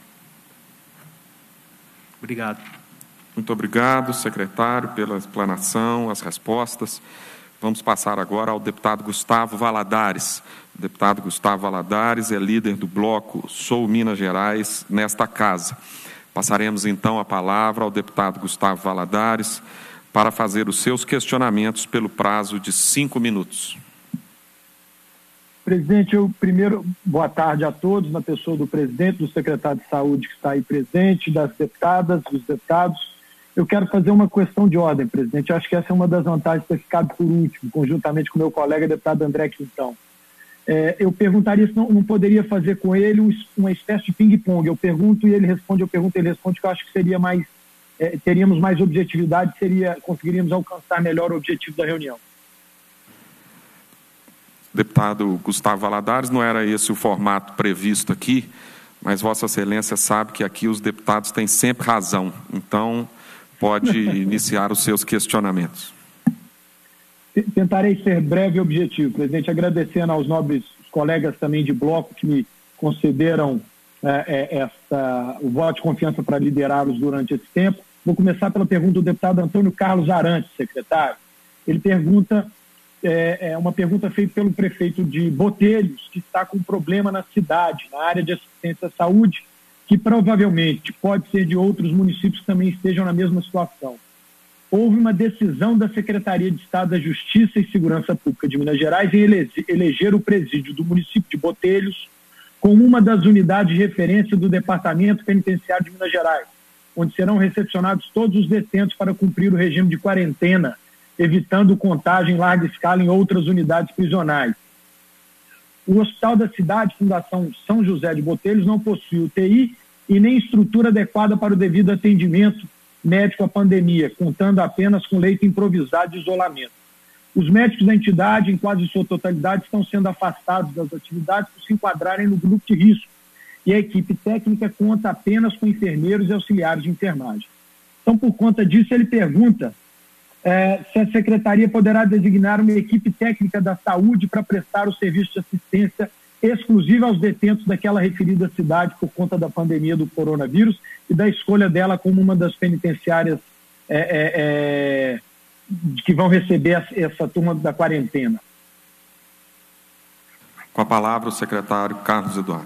Obrigado. Muito obrigado, secretário, pela explanação, as respostas. Vamos passar agora ao deputado Gustavo Valadares. O deputado Gustavo Valadares é líder do bloco Sou Minas Gerais nesta casa. Passaremos então a palavra ao deputado Gustavo Valadares para fazer os seus questionamentos pelo prazo de cinco minutos. Presidente, eu primeiro, boa tarde a todos, na pessoa do presidente, do secretário de Saúde que está aí presente, das deputadas, dos deputados. Eu quero fazer uma questão de ordem, presidente. Eu acho que essa é uma das vantagens de ter ficado por último, conjuntamente com o meu colega, deputado André Quintão. É, eu perguntaria se não, não poderia fazer com ele um, uma espécie de ping-pong. Eu pergunto e ele responde, eu pergunto e ele responde, que eu acho que seria mais, é, teríamos mais objetividade, seria, conseguiríamos alcançar melhor o objetivo da reunião. Deputado Gustavo Valadares, não era esse o formato previsto aqui, mas Vossa Excelência sabe que aqui os deputados têm sempre razão, então pode iniciar os seus questionamentos. Tentarei ser breve e objetivo, presidente, agradecendo aos nobres colegas também de bloco que me concederam é, é, essa, o voto de confiança para liderá-los durante esse tempo. Vou começar pela pergunta do deputado Antônio Carlos Arantes, secretário. Ele pergunta, é, é uma pergunta feita pelo prefeito de Botelhos, que está com um problema na cidade, na área de assistência à saúde, que provavelmente pode ser de outros municípios que também estejam na mesma situação. Houve uma decisão da Secretaria de Estado da Justiça e Segurança Pública de Minas Gerais em ele- eleger o presídio do município de Botelhos como uma das unidades de referência do Departamento Penitenciário de Minas Gerais, onde serão recepcionados todos os detentos para cumprir o regime de quarentena, evitando contagem em larga escala em outras unidades prisionais. O Hospital da Cidade, Fundação São José de Botelhos, não possui U T I e nem estrutura adequada para o devido atendimento médico à pandemia, contando apenas com leito improvisado de isolamento. Os médicos da entidade, em quase sua totalidade, estão sendo afastados das atividades por se enquadrarem no grupo de risco, e a equipe técnica conta apenas com enfermeiros e auxiliares de enfermagem. Então, por conta disso, ele pergunta é, se a Secretaria poderá designar uma equipe técnica da saúde para prestar o serviço de assistência exclusiva aos detentos daquela referida cidade por conta da pandemia do coronavírus e da escolha dela como uma das penitenciárias é, é, é, que vão receber essa, essa turma da quarentena. Com a palavra o secretário Carlos Eduardo.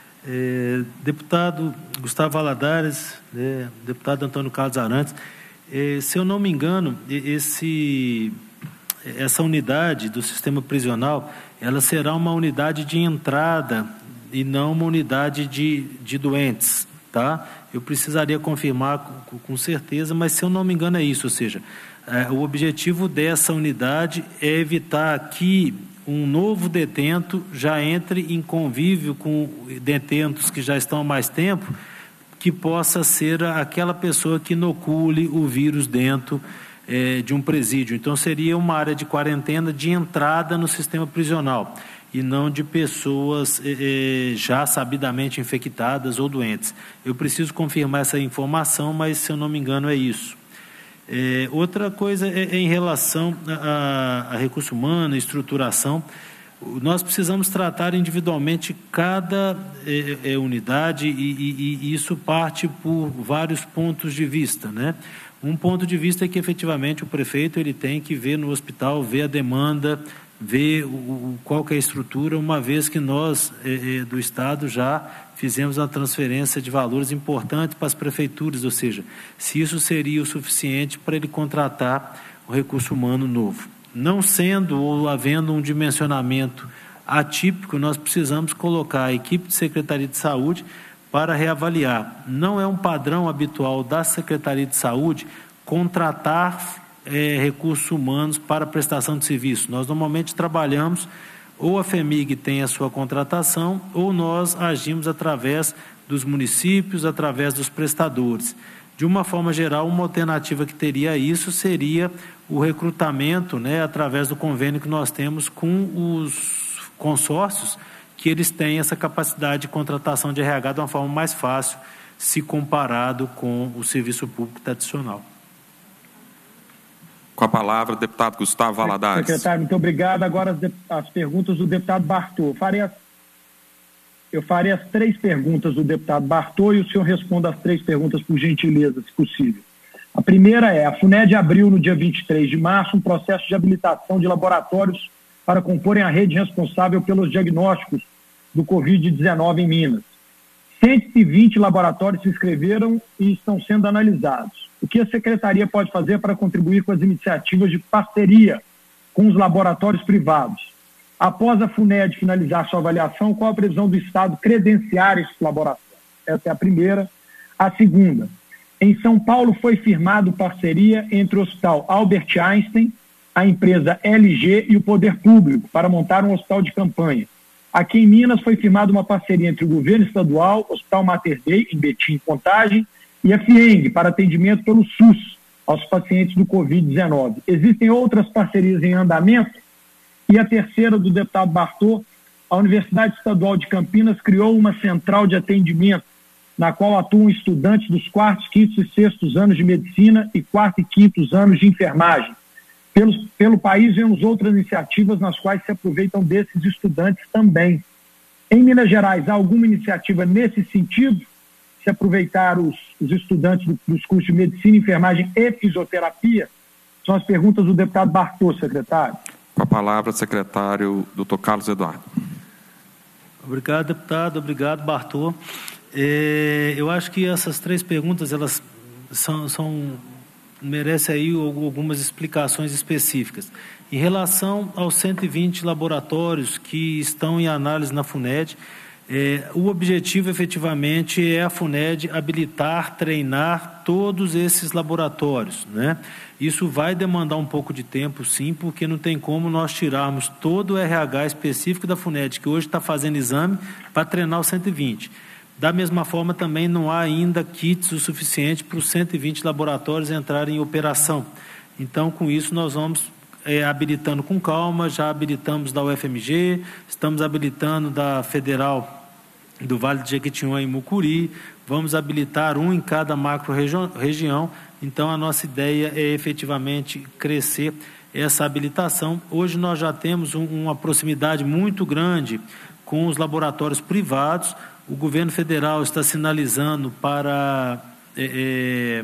É, deputado Gustavo Valadares, é, deputado Antônio Carlos Arantes, é, se eu não me engano, esse, essa unidade do sistema prisional, ela será uma unidade de entrada e não uma unidade de, de doentes, tá? Eu precisaria confirmar com, com certeza, mas se eu não me engano é isso, ou seja, é, o objetivo dessa unidade é evitar que um novo detento já entre em convívio com detentos que já estão há mais tempo, que possa ser aquela pessoa que inocule o vírus dentro é, de um presídio. Então, seria uma área de quarentena de entrada no sistema prisional e não de pessoas é, já sabidamente infectadas ou doentes. Eu preciso confirmar essa informação, mas, se eu não me engano, é isso. É, outra coisa é, é em relação a, a recurso humano, estruturação. Nós precisamos tratar individualmente cada é, é, unidade e, e, e isso parte por vários pontos de vista, né? Um ponto de vista é que, efetivamente, o prefeito ele tem que ver no hospital, ver a demanda, ver o, o, qual que é a estrutura, uma vez que nós, é, é, do Estado, já fizemos a transferência de valores importantes para as prefeituras, ou seja, se isso seria o suficiente para ele contratar o recurso humano novo. Não sendo ou havendo um dimensionamento atípico, nós precisamos colocar a equipe de Secretaria de Saúde para reavaliar. Não é um padrão habitual da Secretaria de Saúde contratar é, recursos humanos para prestação de serviço. Nós normalmente trabalhamos, ou a FEMIG tem a sua contratação, ou nós agimos através dos municípios, através dos prestadores. De uma forma geral, uma alternativa que teria isso seria o recrutamento, né, através do convênio que nós temos com os consórcios, que eles têm essa capacidade de contratação de R H de uma forma mais fácil, se comparado com o serviço público tradicional. Com a palavra, deputado Gustavo Valadares. Secretário, muito obrigado. Agora as, as perguntas do deputado Bartô. Farei as, eu farei as três perguntas do deputado Bartô e o senhor responda as três perguntas, por gentileza, se possível. A primeira é, a FUNED abriu no dia vinte e três de março um processo de habilitação de laboratórios para comporem a rede responsável pelos diagnósticos do covid dezenove em Minas. cento e vinte laboratórios se inscreveram e estão sendo analisados. O que a Secretaria pode fazer para contribuir com as iniciativas de parceria com os laboratórios privados? Após a FUNED finalizar sua avaliação, qual a previsão do Estado credenciar esses laboratórios? Essa é a primeira. A segunda, em São Paulo foi firmado parceria entre o Hospital Albert Einstein, a empresa L G e o Poder Público para montar um hospital de campanha. Aqui em Minas foi firmada uma parceria entre o governo estadual, Hospital Mater Dei, em Betim, Contagem, e a FIENG para atendimento pelo SUS aos pacientes do covid dezenove. Existem outras parcerias em andamento? E a terceira, do deputado Bartô, a Universidade Estadual de Campinas criou uma central de atendimento na qual atuam estudantes dos quartos, quintos e sextos anos de medicina e quarto e quintos anos de enfermagem. Pelo, pelo país, vemos outras iniciativas nas quais se aproveitam desses estudantes também. Em Minas Gerais, há alguma iniciativa nesse sentido? Se aproveitar os, os estudantes do, dos cursos de medicina, enfermagem e fisioterapia? São as perguntas do deputado Bartô, secretário. Com a palavra, secretário doutor Carlos Eduardo. Obrigado, deputado. Obrigado, Bartô. É, eu acho que essas três perguntas, elas são, são, merecem aí algumas explicações específicas. Em relação aos cento e vinte laboratórios que estão em análise na FUNED, é, o objetivo efetivamente é a FUNED habilitar, treinar todos esses laboratórios, né? Isso vai demandar um pouco de tempo, sim, porque não tem como nós tirarmos todo o R H específico da FUNED, que hoje está fazendo exame, para treinar os cento e vinte. Da mesma forma, também não há ainda kits o suficiente para os cento e vinte laboratórios entrarem em operação. Então, com isso, nós vamos é, habilitando com calma, já habilitamos da U F M G, estamos habilitando da Federal do Vale de Jequitinhonha e Mucuri, vamos habilitar um em cada macro-região. Então, a nossa ideia é efetivamente crescer essa habilitação. Hoje nós já temos um, uma proximidade muito grande com os laboratórios privados. O governo federal está sinalizando para é,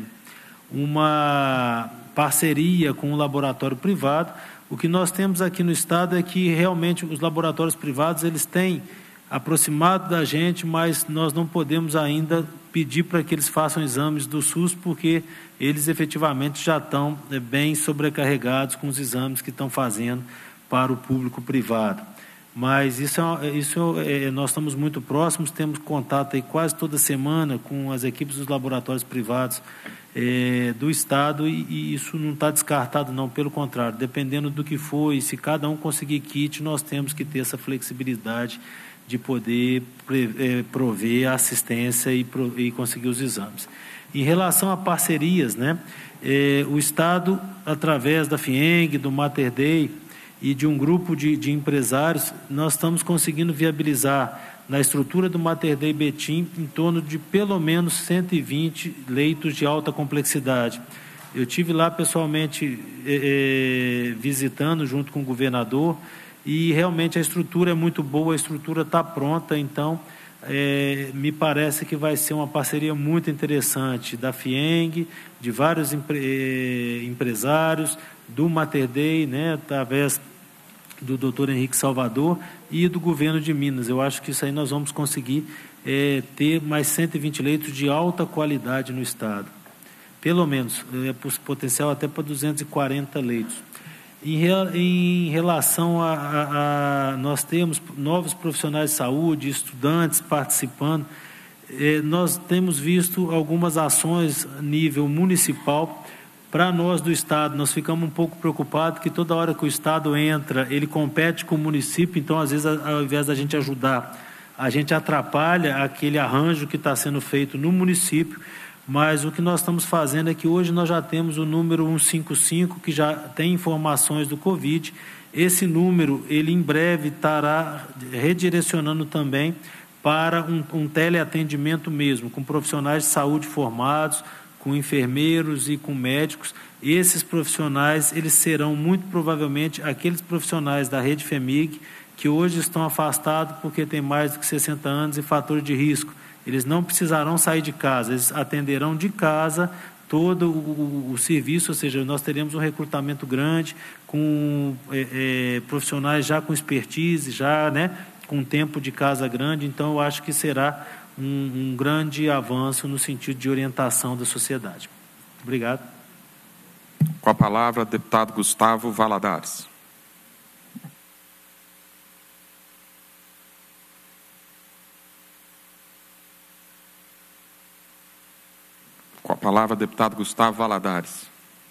uma parceria com o laboratório privado. O que nós temos aqui no estado é que realmente os laboratórios privados eles têm aproximado da gente, mas nós não podemos ainda pedir para que eles façam exames do SUS, porque eles efetivamente já estão é, bem sobrecarregados com os exames que estão fazendo para o público privado. Mas isso, é, isso é, nós estamos muito próximos, temos contato aí quase toda semana com as equipes dos laboratórios privados é, do Estado e, e isso não está descartado não, pelo contrário, dependendo do que for e se cada um conseguir kit, nós temos que ter essa flexibilidade de poder é, prover a assistência e, pro, e conseguir os exames. Em relação a parcerias, né, é, o Estado, através da FIENG, do Mater Dei, e de um grupo de, de empresários, nós estamos conseguindo viabilizar na estrutura do Mater Dei Betim em torno de pelo menos cento e vinte leitos de alta complexidade. Eu tive lá pessoalmente é, visitando junto com o governador e realmente a estrutura é muito boa, a estrutura está pronta, então é, me parece que vai ser uma parceria muito interessante da FIENG, de vários empre, empresários, do Mater Dei, né, através do doutor Henrique Salvador e do governo de Minas. Eu acho que isso aí nós vamos conseguir é, ter mais cento e vinte leitos de alta qualidade no estado. Pelo menos, é potencial até para duzentos e quarenta leitos. Em, em relação a, a, a nós temos novos profissionais de saúde, estudantes participando, eh, nós temos visto algumas ações a nível municipal. Para nós do Estado, nós ficamos um pouco preocupados que toda hora que o Estado entra, ele compete com o município, então às vezes ao invés da gente ajudar, a gente atrapalha aquele arranjo que está sendo feito no município. Mas o que nós estamos fazendo é que hoje nós já temos o número cento e cinquenta e cinco, que já tem informações do Covid. esse número, ele em breve estará redirecionando também para um, um teleatendimento mesmo, com profissionais de saúde formados, com enfermeiros e com médicos. Esses profissionais, eles serão muito provavelmente aqueles profissionais da rede FEMIG que hoje estão afastados porque têm mais do que sessenta anos e fator de risco. Eles não precisarão sair de casa, eles atenderão de casa todo o, o, o serviço, ou seja, nós teremos um recrutamento grande, com é, é, profissionais já com expertise, já, né, com tempo de casa grande. Então, eu acho que será um, um grande avanço no sentido de orientação da sociedade. Obrigado. Com a palavra, deputado Gustavo Valadares. Com a palavra, deputado Gustavo Valadares.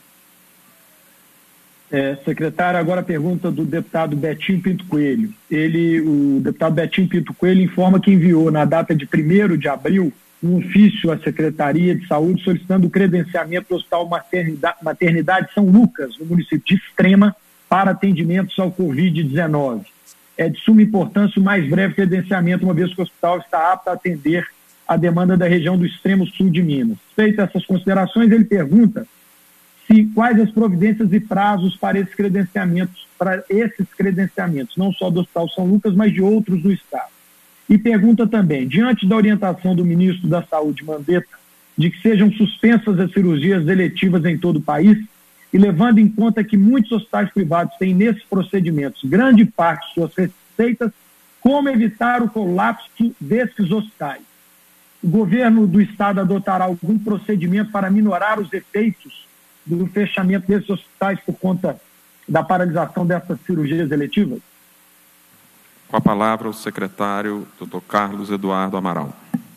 É, secretário, agora a pergunta do deputado Betinho Pinto Coelho. Ele, o deputado Betinho Pinto Coelho informa que enviou, na data de primeiro de abril, um ofício à Secretaria de Saúde solicitando o credenciamento do Hospital Maternidade, Maternidade São Lucas, no município de Extrema, para atendimentos ao covid dezenove. É de suma importância o mais breve credenciamento, uma vez que o hospital está apto a atender a demanda da região do extremo sul de Minas. Feitas essas considerações, ele pergunta se quais as providências e prazos para esses credenciamentos, para esses credenciamentos, não só do Hospital São Lucas, mas de outros do Estado. E pergunta também, diante da orientação do ministro da Saúde, Mandetta, de que sejam suspensas as cirurgias eletivas em todo o país, e levando em conta que muitos hospitais privados têm nesses procedimentos grande parte de suas receitas, como evitar o colapso desses hospitais? O governo do Estado adotará algum procedimento para minorar os efeitos do fechamento desses hospitais por conta da paralisação dessas cirurgias eletivas? Com a palavra, o secretário, doutor Carlos Eduardo Amaral.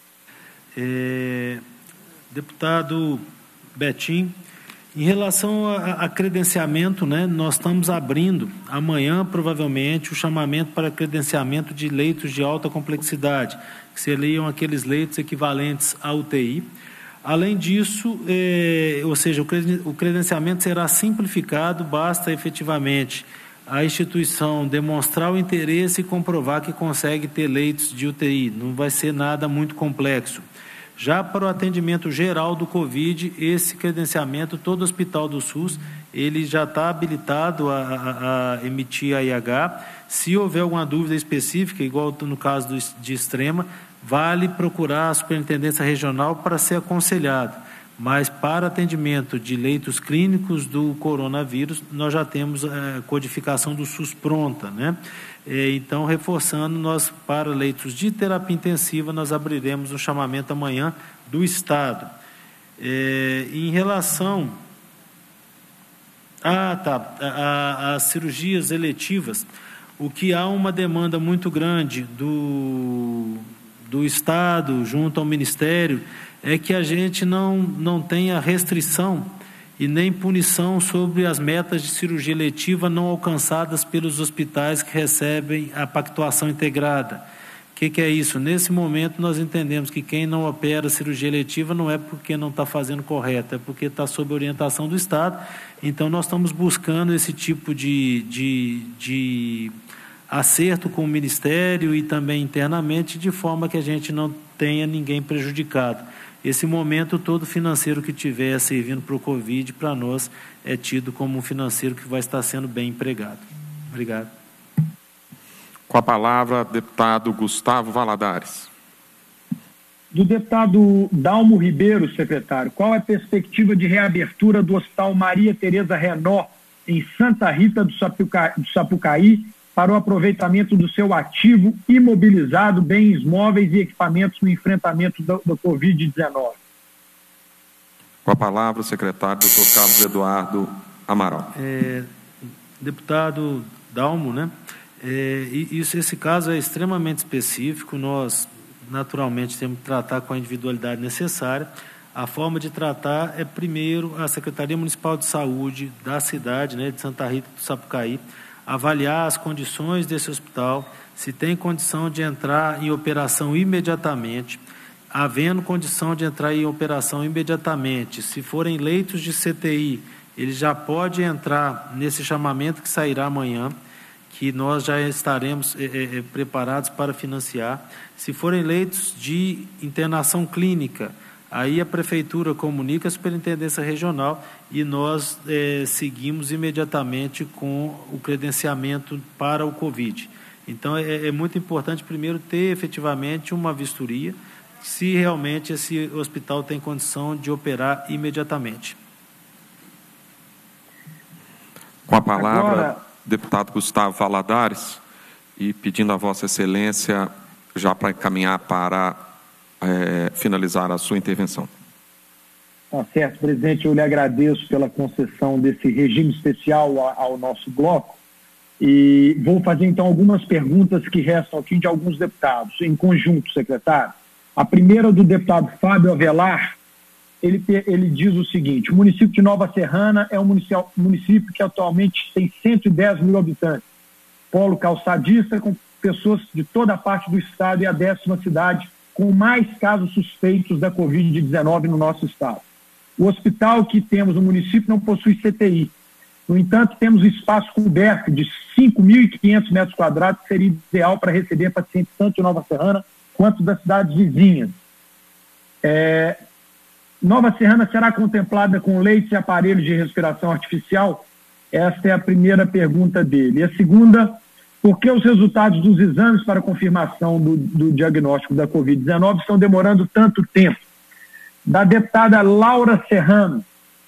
É, deputado Betinho, em relação a, a credenciamento, né, nós estamos abrindo amanhã, provavelmente, o chamamento para credenciamento de leitos de alta complexidade, que seriam aqueles leitos equivalentes à U T I. Além disso, é, ou seja, o credenciamento será simplificado, basta efetivamente a instituição demonstrar o interesse e comprovar que consegue ter leitos de U T I, não vai ser nada muito complexo. Já para o atendimento geral do Covid, esse credenciamento, todo hospital do SUS, ele já está habilitado a, a, a emitir a I H. Se houver alguma dúvida específica, igual no caso do, de Extrema, vale procurar a Superintendência Regional para ser aconselhado. Mas para atendimento de leitos clínicos do coronavírus, nós já temos a codificação do SUS pronta, né? Então, reforçando, nós para leitos de terapia intensiva, nós abriremos um chamamento amanhã do Estado. É, em relação ah, tá, a, a, as cirurgias eletivas, o que há uma demanda muito grande do, do Estado junto ao Ministério é que a gente não, não tenha restrição e nem punição sobre as metas de cirurgia eletiva não alcançadas pelos hospitais que recebem a pactuação integrada. O que, que é isso? Nesse momento, nós entendemos que quem não opera cirurgia eletiva não é porque não está fazendo correto, é porque está sob orientação do Estado. Então, nós estamos buscando esse tipo de, de, de acerto com o Ministério e também internamente, de forma que a gente não tenha ninguém prejudicado. Esse momento todo financeiro que tiver servindo para o Covid, para nós, é tido como um financeiro que vai estar sendo bem empregado. Obrigado. Com a palavra, deputado Gustavo Valadares. Do deputado Dalmo Ribeiro, secretário, qual é a perspectiva de reabertura do Hospital Maria Tereza Renó, em Santa Rita do Sapucaí, do Sapucaí, para o aproveitamento do seu ativo imobilizado, bens móveis e equipamentos no enfrentamento do, do covid dezenove. Com a palavra, o secretário, doutor Carlos Eduardo Amaral. É, deputado Dalmo, né? É, isso, esse caso é extremamente específico, nós naturalmente temos que tratar com a individualidade necessária. A forma de tratar é, primeiro, a Secretaria Municipal de Saúde da cidade, né, de Santa Rita do Sapucaí, avaliar as condições desse hospital, se tem condição de entrar em operação imediatamente, havendo condição de entrar em operação imediatamente, se forem leitos de C T I, ele já pode entrar nesse chamamento que sairá amanhã. que nós já estaremos é, é, preparados para financiar. Se forem leitos de internação clínica, aí a Prefeitura comunica a Superintendência Regional e nós é, seguimos imediatamente com o credenciamento para o Covid. Então, é, é muito importante, primeiro, ter efetivamente uma vistoria, se realmente esse hospital tem condição de operar imediatamente. Com a palavra, Agora, deputado Gustavo Valadares, e pedindo a Vossa Excelência, já para encaminhar para é, finalizar a sua intervenção. Tá certo, presidente, eu lhe agradeço pela concessão desse regime especial ao, ao nosso bloco e vou fazer então algumas perguntas que restam aqui de alguns deputados, em conjunto, secretário. A primeira do deputado Fábio Avelar, ele, ele diz o seguinte: o município de Nova Serrana é um município, município que atualmente tem cento e dez mil habitantes, polo calçadista com pessoas de toda a parte do estado e a décima cidade com mais casos suspeitos da covid dezenove no nosso estado. O hospital que temos no município não possui C T I. No entanto, temos espaço coberto de cinco mil e quinhentos metros quadrados, que seria ideal para receber pacientes tanto de Nova Serrana quanto das cidades vizinhas. É, Nova Serrana será contemplada com leitos e aparelhos de respiração artificial? Esta é a primeira pergunta dele. E a segunda, por que os resultados dos exames para confirmação do, do diagnóstico da covid dezenove estão demorando tanto tempo? Da deputada Laura Serrano,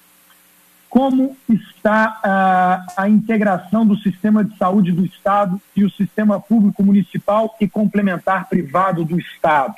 como está a, a integração do sistema de saúde do Estado e o sistema público municipal e complementar privado do Estado?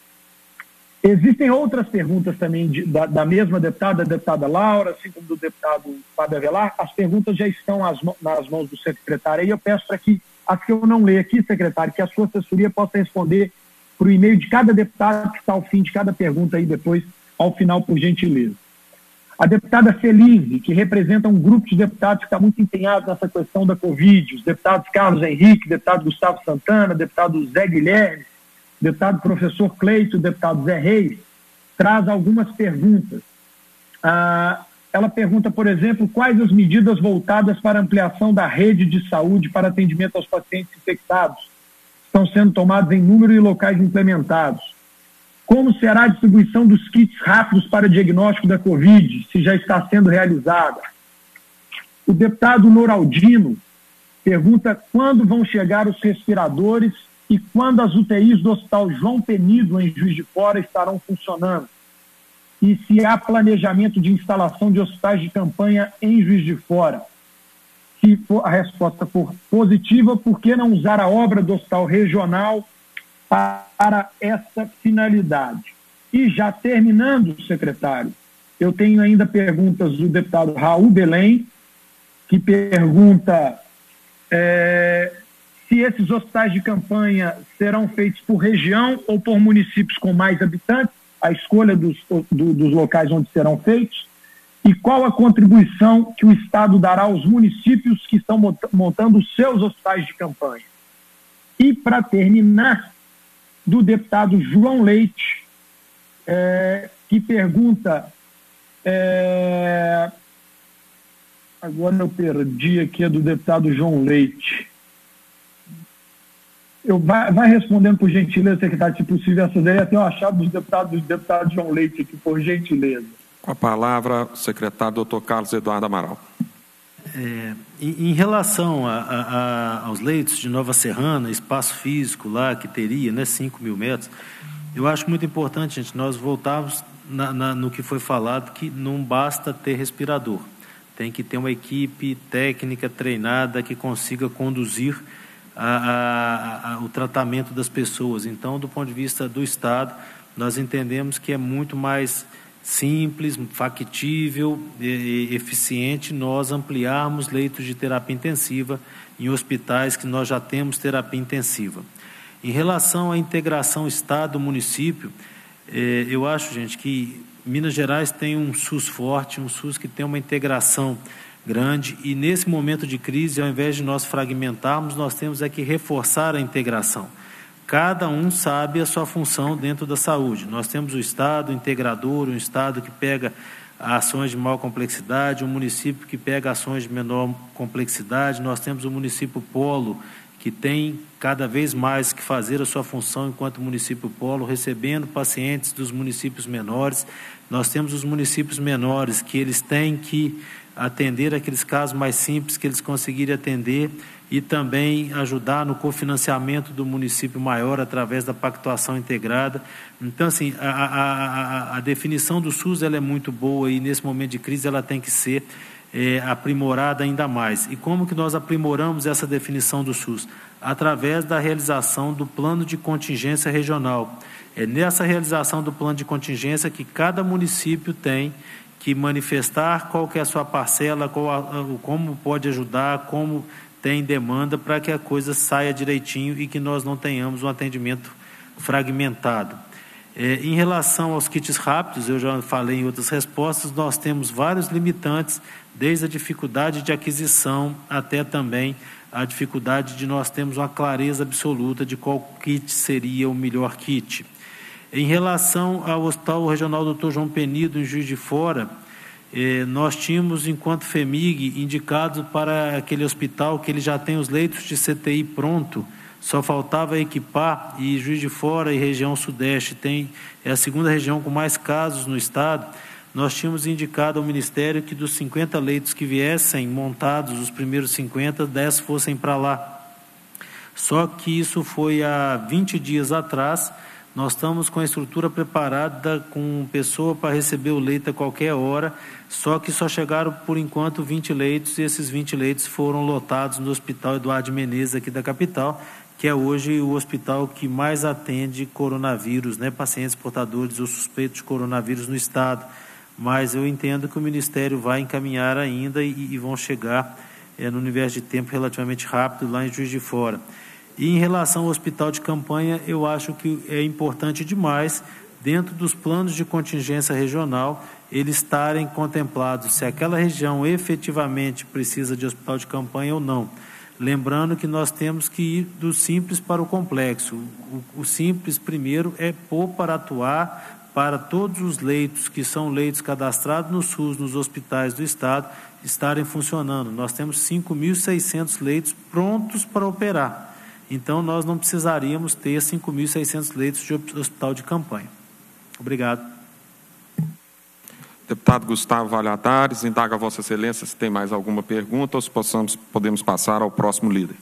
Existem outras perguntas também de, da, da mesma deputada, da deputada Laura, assim como do deputado Fábio Avelar. As perguntas já estão às, nas mãos do secretário e eu peço para que as que eu não leio aqui, secretário, que a sua assessoria possa responder por e-mail de cada deputado que está ao fim de cada pergunta aí depois, ao final, por gentileza. A deputada Felize, que representa um grupo de deputados que está muito empenhado nessa questão da Covid, os deputados Carlos Henrique, deputado Gustavo Santana, deputado Zé Guilherme, deputado professor Cleito, deputado Zé Reis, traz algumas perguntas. Ah, ela pergunta, por exemplo, quais as medidas voltadas para a ampliação da rede de saúde para atendimento aos pacientes infectados estão sendo tomadas em número e locais implementados. Como será a distribuição dos kits rápidos para diagnóstico da Covid, se já está sendo realizada? O deputado Noraldino pergunta quando vão chegar os respiradores e quando as U T Is do Hospital João Penido, em Juiz de Fora, estarão funcionando. E se há planejamento de instalação de hospitais de campanha em Juiz de Fora. Se for, a resposta for positiva, por que não usar a obra do Hospital Regional para essa finalidade? E já terminando, secretário, eu tenho ainda perguntas do deputado Raul Belém, que pergunta é, se esses hospitais de campanha serão feitos por região ou por municípios com mais habitantes, a escolha dos, do, dos locais onde serão feitos, e qual a contribuição que o Estado dará aos municípios que estão montando os seus hospitais de campanha. E, para terminar, do deputado João Leite, é, que pergunta, é, agora eu perdi aqui a do deputado João Leite. Eu, vai, vai respondendo por gentileza, secretário, se possível, essa daí até eu achar dos deputados do deputado João Leite aqui, por gentileza. Com a palavra, o secretário doutor Carlos Eduardo Amaral. É, em, em relação a, a, a, aos leitos de Nova Serrana, espaço físico lá que teria, né, cinco mil metros, eu acho muito importante, gente, nós voltarmos na, na, no que foi falado, que não basta ter respirador, tem que ter uma equipe técnica treinada que consiga conduzir a, a, a, o tratamento das pessoas. Então, do ponto de vista do Estado, nós entendemos que é muito mais simples, factível e eficiente nós ampliarmos leitos de terapia intensiva em hospitais que nós já temos terapia intensiva. Em relação à integração Estado-município, eh, eu acho, gente, que Minas Gerais tem um SUS forte, um SUS que tem uma integração grande e nesse momento de crise, ao invés de nós fragmentarmos, nós temos é que reforçar a integração. Cada um sabe a sua função dentro da saúde. Nós temos o Estado integrador, um Estado que pega ações de maior complexidade, um município que pega ações de menor complexidade. Nós temos o município polo, que tem cada vez mais que fazer a sua função enquanto município polo, recebendo pacientes dos municípios menores. Nós temos os municípios menores, que eles têm que atender aqueles casos mais simples que eles conseguirem atender e também ajudar no cofinanciamento do município maior através da pactuação integrada. Então, assim, a, a, a, a definição do SUS ela é muito boa e, nesse momento de crise, ela tem que ser é, aprimorada ainda mais. E como que nós aprimoramos essa definição do SUS? Através da realização do plano de contingência regional. É nessa realização do plano de contingência que cada município tem que manifestar qual que é a sua parcela, qual a, como pode ajudar, como tem demanda para que a coisa saia direitinho e que nós não tenhamos um atendimento fragmentado. É, em relação aos kits rápidos, eu já falei em outras respostas, nós temos vários limitantes, desde a dificuldade de aquisição até também a dificuldade de nós termos uma clareza absoluta de qual kit seria o melhor kit. Em relação ao Hospital Regional doutor João Penido, em Juiz de Fora, eh, nós tínhamos, enquanto FEMIG, indicado para aquele hospital que ele já tem os leitos de C T I pronto, só faltava equipar, e Juiz de Fora e região sudeste tem, é a segunda região com mais casos no estado. Nós tínhamos indicado ao Ministério que dos cinquenta leitos que viessem montados, os primeiros cinquenta, dez fossem para lá. Só que isso foi há vinte dias atrás. Nós estamos com a estrutura preparada, com pessoa para receber o leito a qualquer hora, só que só chegaram, por enquanto, vinte leitos, e esses vinte leitos foram lotados no Hospital Eduardo Menezes, aqui da capital, que é hoje o hospital que mais atende coronavírus, né, pacientes portadores ou suspeitos de coronavírus no estado. Mas eu entendo que o Ministério vai encaminhar ainda e, e vão chegar é, no universo de tempo relativamente rápido lá em Juiz de Fora. E em relação ao hospital de campanha, eu acho que é importante demais, dentro dos planos de contingência regional, eles estarem contemplados se aquela região efetivamente precisa de hospital de campanha ou não. Lembrando que nós temos que ir do simples para o complexo. O, o simples, primeiro, é pôr para atuar para todos os leitos que são leitos cadastrados no SUS, nos hospitais do estado, estarem funcionando. Nós temos cinco mil e seiscentos leitos prontos para operar. Então, nós não precisaríamos ter cinco mil e seiscentos leitos de hospital de campanha. Obrigado. Deputado Gustavo Valadares, indaga a Vossa Excelência se tem mais alguma pergunta ou se possamos, podemos passar ao próximo líder.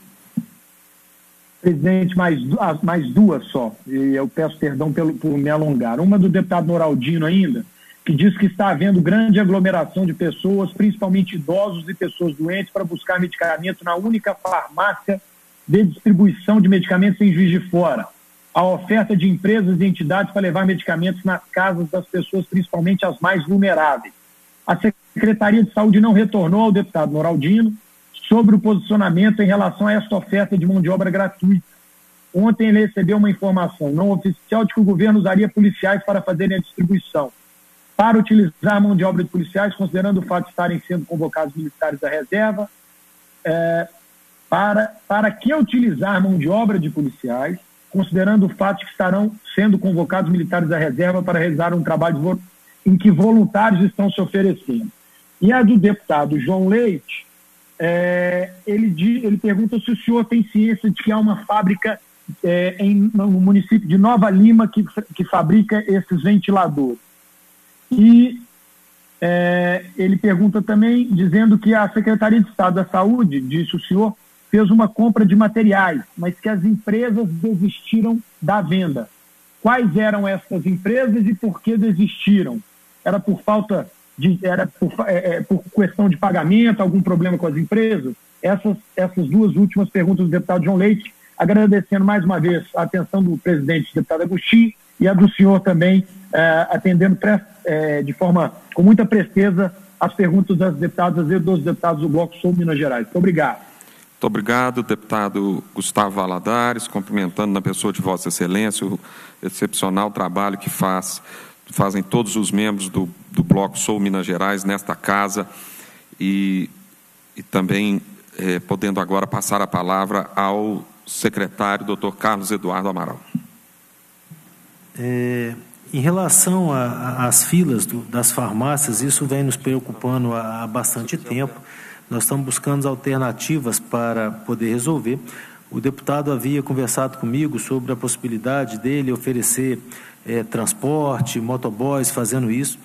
Presidente, mais, mais duas só, e eu peço perdão pelo, por me alongar. Uma do deputado Noraldino ainda, que diz que está havendo grande aglomeração de pessoas, principalmente idosos e pessoas doentes, para buscar medicamento na única farmácia de distribuição de medicamentos em Juiz de Fora. A oferta de empresas e entidades para levar medicamentos nas casas das pessoas, principalmente as mais vulneráveis. A Secretaria de Saúde não retornou ao deputado Noraldino sobre o posicionamento em relação a essa oferta de mão de obra gratuita. Ontem ele recebeu uma informação não oficial de que o governo usaria policiais para fazerem a distribuição. Para utilizar a mão de obra de policiais, considerando o fato de estarem sendo convocados militares da reserva, é, para, para que utilizar mão de obra de policiais, considerando o fato de que estarão sendo convocados militares da reserva para realizar um trabalho em que voluntários estão se oferecendo. E a do deputado João Leite, é, ele, ele pergunta se o senhor tem ciência de que há uma fábrica é, em, no município de Nova Lima que, que fabrica esses ventiladores. E é, ele pergunta também, dizendo que a Secretaria de Estado da Saúde, disse o senhor, fez uma compra de materiais, mas que as empresas desistiram da venda. Quais eram essas empresas e por que desistiram? Era por falta de, era por, é, por questão de pagamento, algum problema com as empresas? Essas, essas duas últimas perguntas do deputado João Leite, agradecendo mais uma vez a atenção do presidente, deputado Agostinho, e a do senhor também, é, atendendo é, de forma, com muita presteza, as perguntas das deputadas e dos deputados do Bloco Sul Minas Gerais. Muito obrigado. Muito obrigado, deputado Gustavo Valadares, cumprimentando na pessoa de Vossa Excelência o excepcional trabalho que faz, fazem todos os membros do, do Bloco Sul Minas Gerais nesta casa e, e também eh, podendo agora passar a palavra ao secretário, doutor Carlos Eduardo Amaral. É, Em relação às filas do, das farmácias, isso vem nos preocupando há, há bastante tempo. Nós estamos buscando alternativas para poder resolver. O deputado havia conversado comigo sobre a possibilidade dele oferecer é, transporte, motoboys fazendo isso.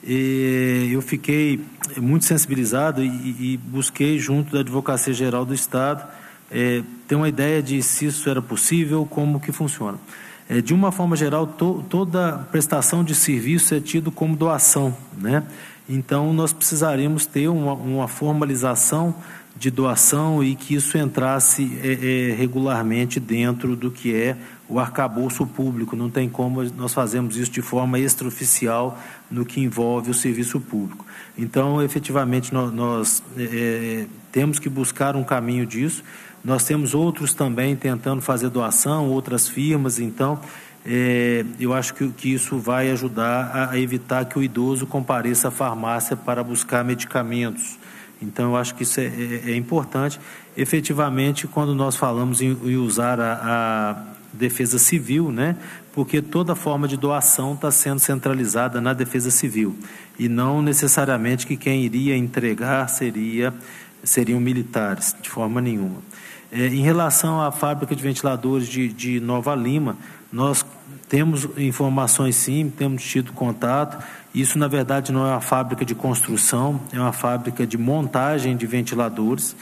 E eu fiquei muito sensibilizado e, e busquei, junto da Advocacia Geral do Estado, é, ter uma ideia de se isso era possível, como que funciona. É, de uma forma geral, to, toda prestação de serviço é tido como doação, né? Então, nós precisaríamos ter uma, uma formalização de doação e que isso entrasse é, é, regularmente dentro do que é o arcabouço público. Não tem como nós fazermos isso de forma extraoficial no que envolve o serviço público. Então, efetivamente, nós, nós é, temos que buscar um caminho disso. Nós temos outros também tentando fazer doação, outras firmas, então é, eu acho que, que isso vai ajudar a, a evitar que o idoso compareça à farmácia para buscar medicamentos. Então, eu acho que isso é, é, é importante. Efetivamente, quando nós falamos em, em usar a, a defesa civil, né, porque toda forma de doação está sendo centralizada na defesa civil, e não necessariamente que quem iria entregar seria, seriam militares, de forma nenhuma. É, em relação à fábrica de ventiladores de, de Nova Lima, nós temos informações sim, temos tido contato. Isso, na verdade, não é uma fábrica de construção, é uma fábrica de montagem de ventiladores.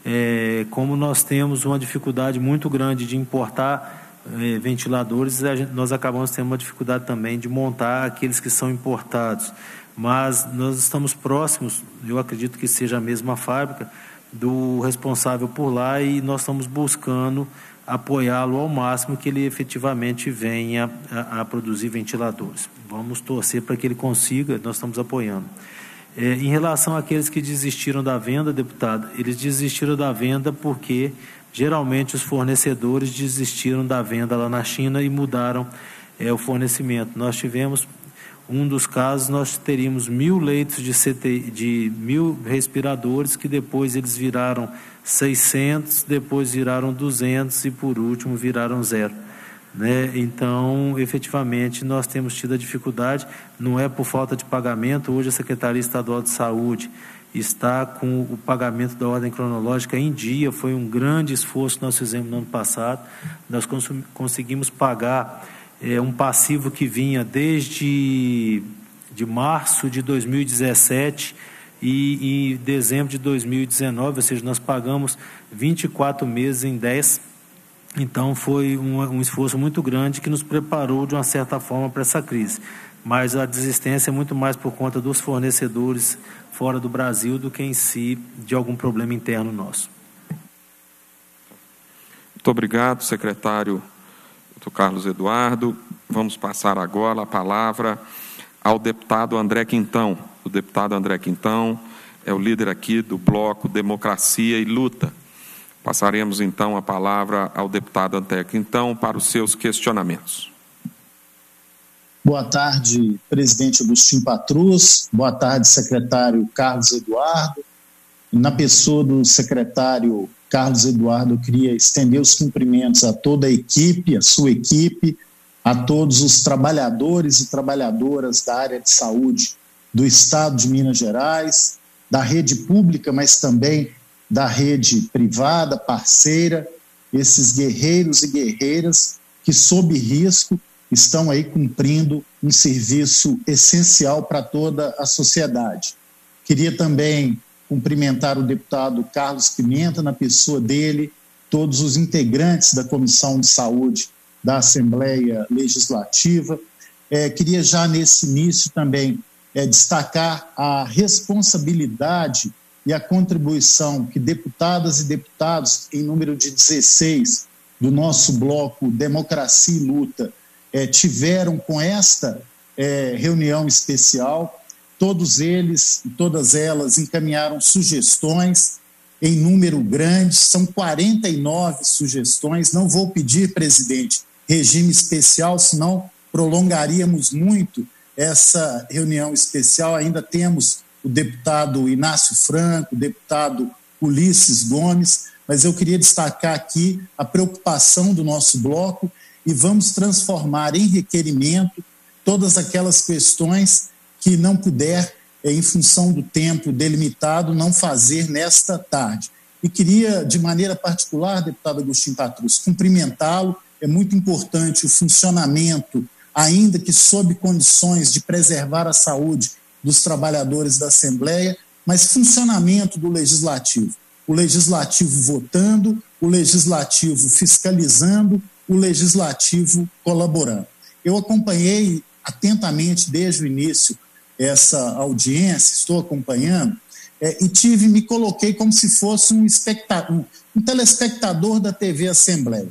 É, como nós temos uma dificuldade muito grande de importar é, ventiladores, a gente, nós acabamos tendo uma dificuldade também de montar aqueles que são importados. Mas nós estamos próximos, eu acredito que seja a mesma fábrica, do responsável por lá, e nós estamos buscando apoiá-lo ao máximo que ele efetivamente venha a, a produzir ventiladores. Vamos torcer para que ele consiga, nós estamos apoiando. É, em relação àqueles que desistiram da venda, deputado, eles desistiram da venda porque geralmente os fornecedores desistiram da venda lá na China e mudaram é, o fornecimento. Nós tivemos um dos casos, nós teríamos mil leitos de, C T I, de mil respiradores, que depois eles viraram seiscentos, depois viraram duzentos e por último viraram zero, né? Então, efetivamente, nós temos tido a dificuldade, não é por falta de pagamento. Hoje a Secretaria Estadual de Saúde está com o pagamento da ordem cronológica em dia. Foi um grande esforço que nós fizemos no ano passado. Nós conseguimos pagar É um passivo que vinha desde de março de dois mil e dezessete e em dezembro de dois mil e dezenove, ou seja, nós pagamos vinte e quatro meses em dez. Então, foi um, um esforço muito grande que nos preparou, de uma certa forma, para essa crise. Mas a desistência é muito mais por conta dos fornecedores fora do Brasil do que em si de algum problema interno nosso. Muito obrigado, secretário doutor Carlos Eduardo. Vamos passar agora a palavra ao deputado André Quintão. O deputado André Quintão é o líder aqui do bloco Democracia e Luta. Passaremos, então, a palavra ao deputado André Quintão para os seus questionamentos. Boa tarde, presidente Agostinho Patrus. Boa tarde, secretário Carlos Eduardo. Na pessoa do secretário Carlos Eduardo, eu queria estender os cumprimentos a toda a equipe, a sua equipe, a todos os trabalhadores e trabalhadoras da área de saúde do Estado de Minas Gerais, da rede pública, mas também da rede privada, parceira, esses guerreiros e guerreiras que, sob risco, estão aí cumprindo um serviço essencial para toda a sociedade. Queria também cumprimentar o deputado Carlos Pimenta, na pessoa dele, todos os integrantes da Comissão de Saúde da Assembleia Legislativa. É, queria já nesse início também é, destacar a responsabilidade e a contribuição que deputadas e deputados, em número de dezesseis, do nosso bloco Democracia e Luta, é, tiveram com esta é, reunião especial. Todos eles e todas elas encaminharam sugestões em número grande, são quarenta e nove sugestões. Não vou pedir, presidente, regime especial, senão prolongaríamos muito essa reunião especial. Ainda temos o deputado Inácio Franco, o deputado Ulisses Gomes, mas eu queria destacar aqui a preocupação do nosso bloco e vamos transformar em requerimento todas aquelas questões que não puder, em função do tempo delimitado, não fazer nesta tarde. E queria, de maneira particular, deputado Agostinho Patrus, cumprimentá-lo. É muito importante o funcionamento, ainda que sob condições de preservar a saúde dos trabalhadores da Assembleia, mas funcionamento do Legislativo. O Legislativo votando, o Legislativo fiscalizando, o Legislativo colaborando. Eu acompanhei atentamente desde o início essa audiência, estou acompanhando, é, e tive, me coloquei como se fosse um, espectador, um telespectador da T V Assembleia,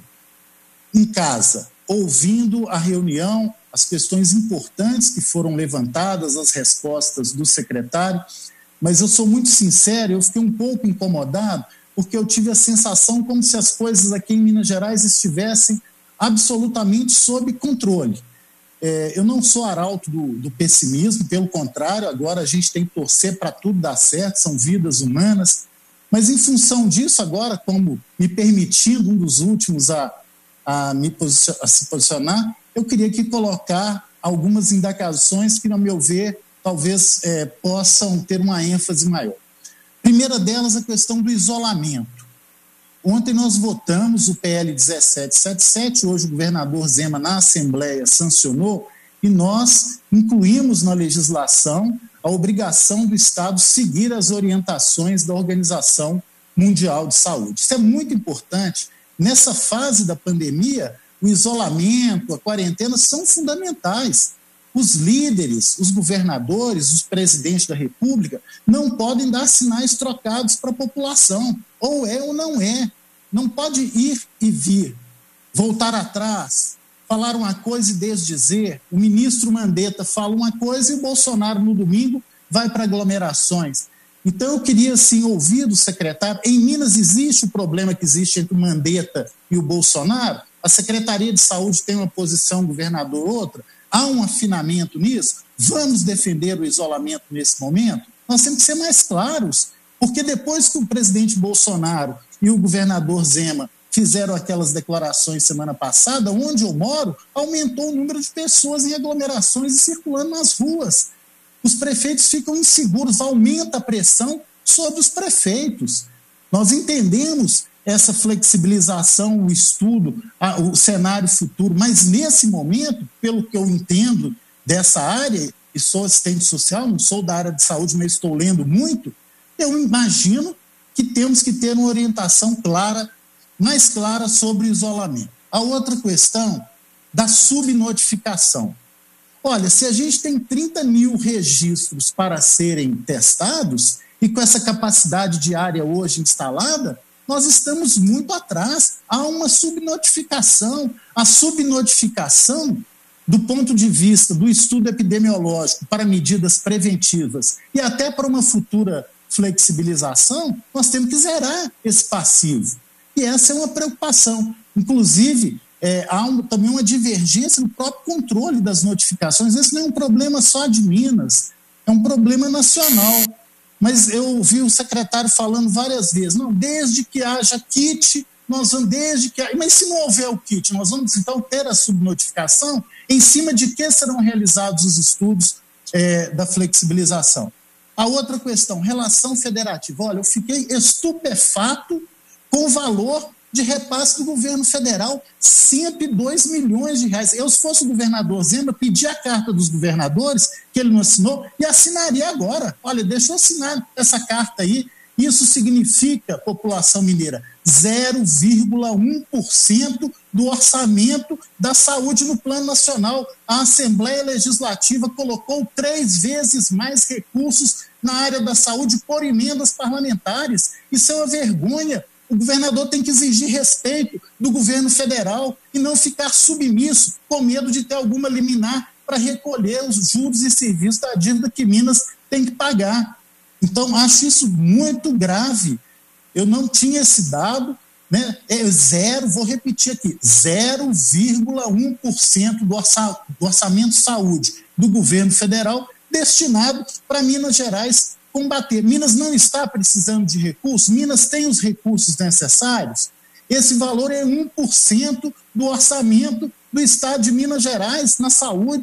em casa, ouvindo a reunião, as questões importantes que foram levantadas, as respostas do secretário, mas eu sou muito sincero, eu fiquei um pouco incomodado, porque eu tive a sensação como se as coisas aqui em Minas Gerais estivessem absolutamente sob controle. É, eu não sou arauto do, do pessimismo, pelo contrário, agora a gente tem que torcer para tudo dar certo, são vidas humanas, mas em função disso, agora, como me permitindo um dos últimos a, a, me posicion, a se posicionar, eu queria aqui colocar algumas indagações que, no meu ver, talvez é, possam ter uma ênfase maior. Primeira delas, a questão do isolamento. Ontem nós votamos o P L dezessete setenta e sete, hoje o governador Zema, na Assembleia, sancionou, e nós incluímos na legislação a obrigação do Estado seguir as orientações da Organização Mundial de Saúde. Isso é muito importante. Nessa fase da pandemia, o isolamento, a quarentena são fundamentais. Os líderes, os governadores, os presidentes da República não podem dar sinais trocados para a população. Ou é ou não é. Não pode ir e vir, voltar atrás, falar uma coisa e desdizer. O ministro Mandetta fala uma coisa e o Bolsonaro, no domingo, vai para aglomerações. Então, eu queria, assim, ouvir do secretário. Em Minas existe o problema que existe entre o Mandetta e o Bolsonaro? A Secretaria de Saúde tem uma posição, o governador outra? Há um afinamento nisso? Vamos defender o isolamento nesse momento? Nós temos que ser mais claros, porque depois que o presidente Bolsonaro e o governador Zema fizeram aquelas declarações semana passada, onde eu moro, aumentou o número de pessoas em aglomerações e circulando nas ruas. Os prefeitos ficam inseguros, aumenta a pressão sobre os prefeitos. Nós entendemos essa flexibilização, o estudo, a, o cenário futuro, mas nesse momento, pelo que eu entendo dessa área, e sou assistente social, não sou da área de saúde, mas estou lendo muito, eu imagino que temos que ter uma orientação clara, mais clara sobre o isolamento. A outra questão da subnotificação. Olha, se a gente tem trinta mil registros para serem testados, e com essa capacidade diária hoje instalada, nós estamos muito atrás. Há uma subnotificação. A subnotificação, do ponto de vista do estudo epidemiológico para medidas preventivas e até para uma futura flexibilização, nós temos que zerar esse passivo. E essa é uma preocupação. Inclusive, é, há um, também uma divergência no próprio controle das notificações. Esse não é um problema só de Minas, é um problema nacional. Mas eu ouvi o secretário falando várias vezes, não, desde que haja kit, nós vamos, desde que... Mas se não houver o kit, nós vamos então ter a subnotificação, em cima de que serão realizados os estudos é, da flexibilização. A outra questão, relação federativa. Olha, eu fiquei estupefato com o valor de repasse do governo federal, cento e dois milhões de reais. Eu, se fosse o governador Zema, pedi a carta dos governadores, que ele não assinou, e assinaria agora. Olha, deixa eu assinar essa carta aí. Isso significa, população mineira, zero vírgula um por cento do orçamento da saúde no plano nacional. A Assembleia Legislativa colocou três vezes mais recursos na área da saúde por emendas parlamentares. Isso é uma vergonha. O governador tem que exigir respeito do governo federal e não ficar submisso, com medo de ter alguma liminar para recolher os juros e serviços da dívida que Minas tem que pagar. Então, acho isso muito grave. Eu não tinha esse dado, né? É zero, vou repetir aqui, zero vírgula um por cento do, orça, do orçamento de saúde do governo federal destinado para Minas Gerais combater. Minas não está precisando de recursos, Minas tem os recursos necessários. Esse valor é um por cento do orçamento do estado de Minas Gerais na saúde.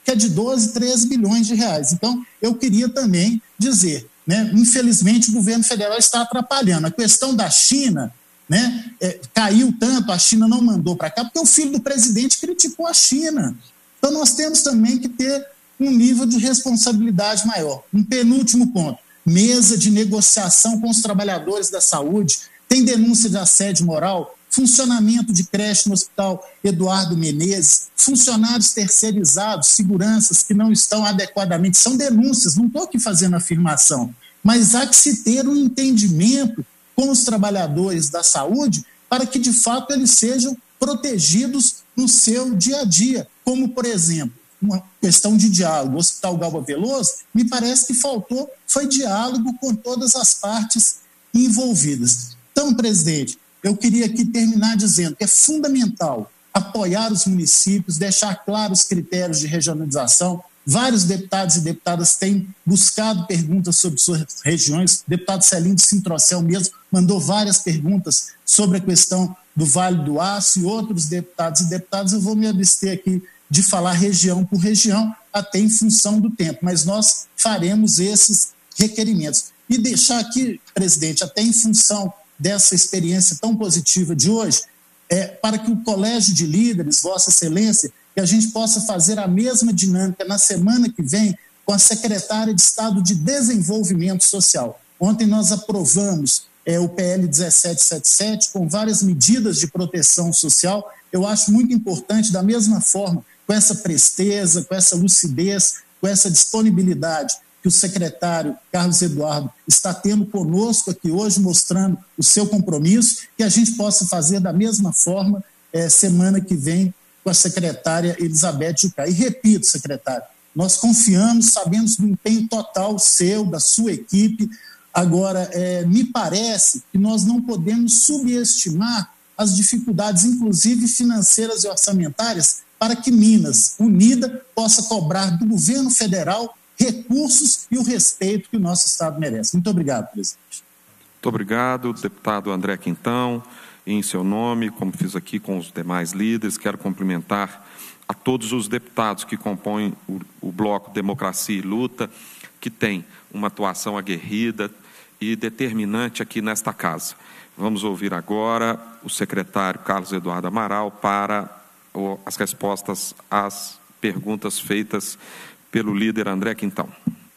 que é de doze, treze bilhões de reais. Então, eu queria também dizer, né, infelizmente, o governo federal está atrapalhando. A questão da China, né, é, caiu tanto, a China não mandou para cá, porque o filho do presidente criticou a China. Então, nós temos também que ter um nível de responsabilidade maior. Um penúltimo ponto, mesa de negociação com os trabalhadores da saúde, tem denúncia de assédio moral, funcionamento de creche no Hospital Eduardo Menezes, funcionários terceirizados, seguranças que não estão adequadamente, são denúncias, não estou aqui fazendo afirmação, mas há que se ter um entendimento com os trabalhadores da saúde para que, de fato, eles sejam protegidos no seu dia a dia, como, por exemplo, uma questão de diálogo. O Hospital Galba Veloso, me parece que faltou, foi diálogo com todas as partes envolvidas. Então, presidente, eu queria aqui terminar dizendo que é fundamental apoiar os municípios, deixar claros os critérios de regionalização. Vários deputados e deputadas têm buscado perguntas sobre suas regiões. O deputado Celindo Sintrocel mesmo mandou várias perguntas sobre a questão do Vale do Aço, e outros deputados e deputadas. Eu vou me abster aqui de falar região por região, até em função do tempo, mas nós faremos esses requerimentos. E deixar aqui, presidente, até em função dessa experiência tão positiva de hoje, é, para que o Colégio de Líderes, Vossa Excelência, que a gente possa fazer a mesma dinâmica na semana que vem com a secretária de Estado de Desenvolvimento Social. Ontem nós aprovamos é, o P L dezessete setenta e sete com várias medidas de proteção social. Eu acho muito importante, da mesma forma, com essa presteza, com essa lucidez, com essa disponibilidade que o secretário Carlos Eduardo está tendo conosco aqui hoje, mostrando o seu compromisso, que a gente possa fazer da mesma forma é, semana que vem com a secretária Elizabeth Jucá. E repito, secretário, nós confiamos, sabemos do empenho total seu, da sua equipe. Agora, é, me parece que nós não podemos subestimar as dificuldades, inclusive financeiras e orçamentárias, para que Minas Unida possa cobrar do governo federal recursos e o respeito que o nosso Estado merece. Muito obrigado, presidente. Muito obrigado, deputado André Quintão. Em seu nome, como fiz aqui com os demais líderes, quero cumprimentar a todos os deputados que compõem o, o Bloco Democracia e Luta, que tem uma atuação aguerrida e determinante aqui nesta casa. Vamos ouvir agora o secretário Carlos Eduardo Amaral para as respostas às perguntas feitas pelo líder André Quintão.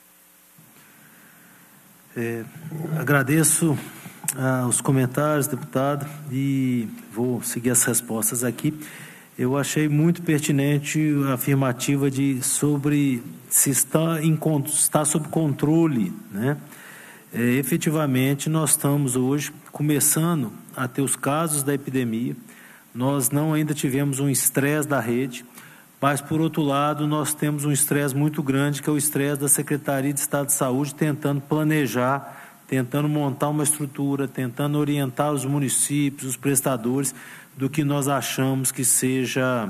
É, agradeço ah, os comentários, deputado, e vou seguir as respostas aqui. Eu achei muito pertinente a afirmativa de sobre se está, em, está sob controle, né? É, efetivamente, nós estamos hoje começando a ter os casos da epidemia. Nós não ainda tivemos um estresse da rede, mas, por outro lado, nós temos um estresse muito grande, que é o estresse da Secretaria de Estado de Saúde, tentando planejar, tentando montar uma estrutura, tentando orientar os municípios, os prestadores, do que nós achamos que seja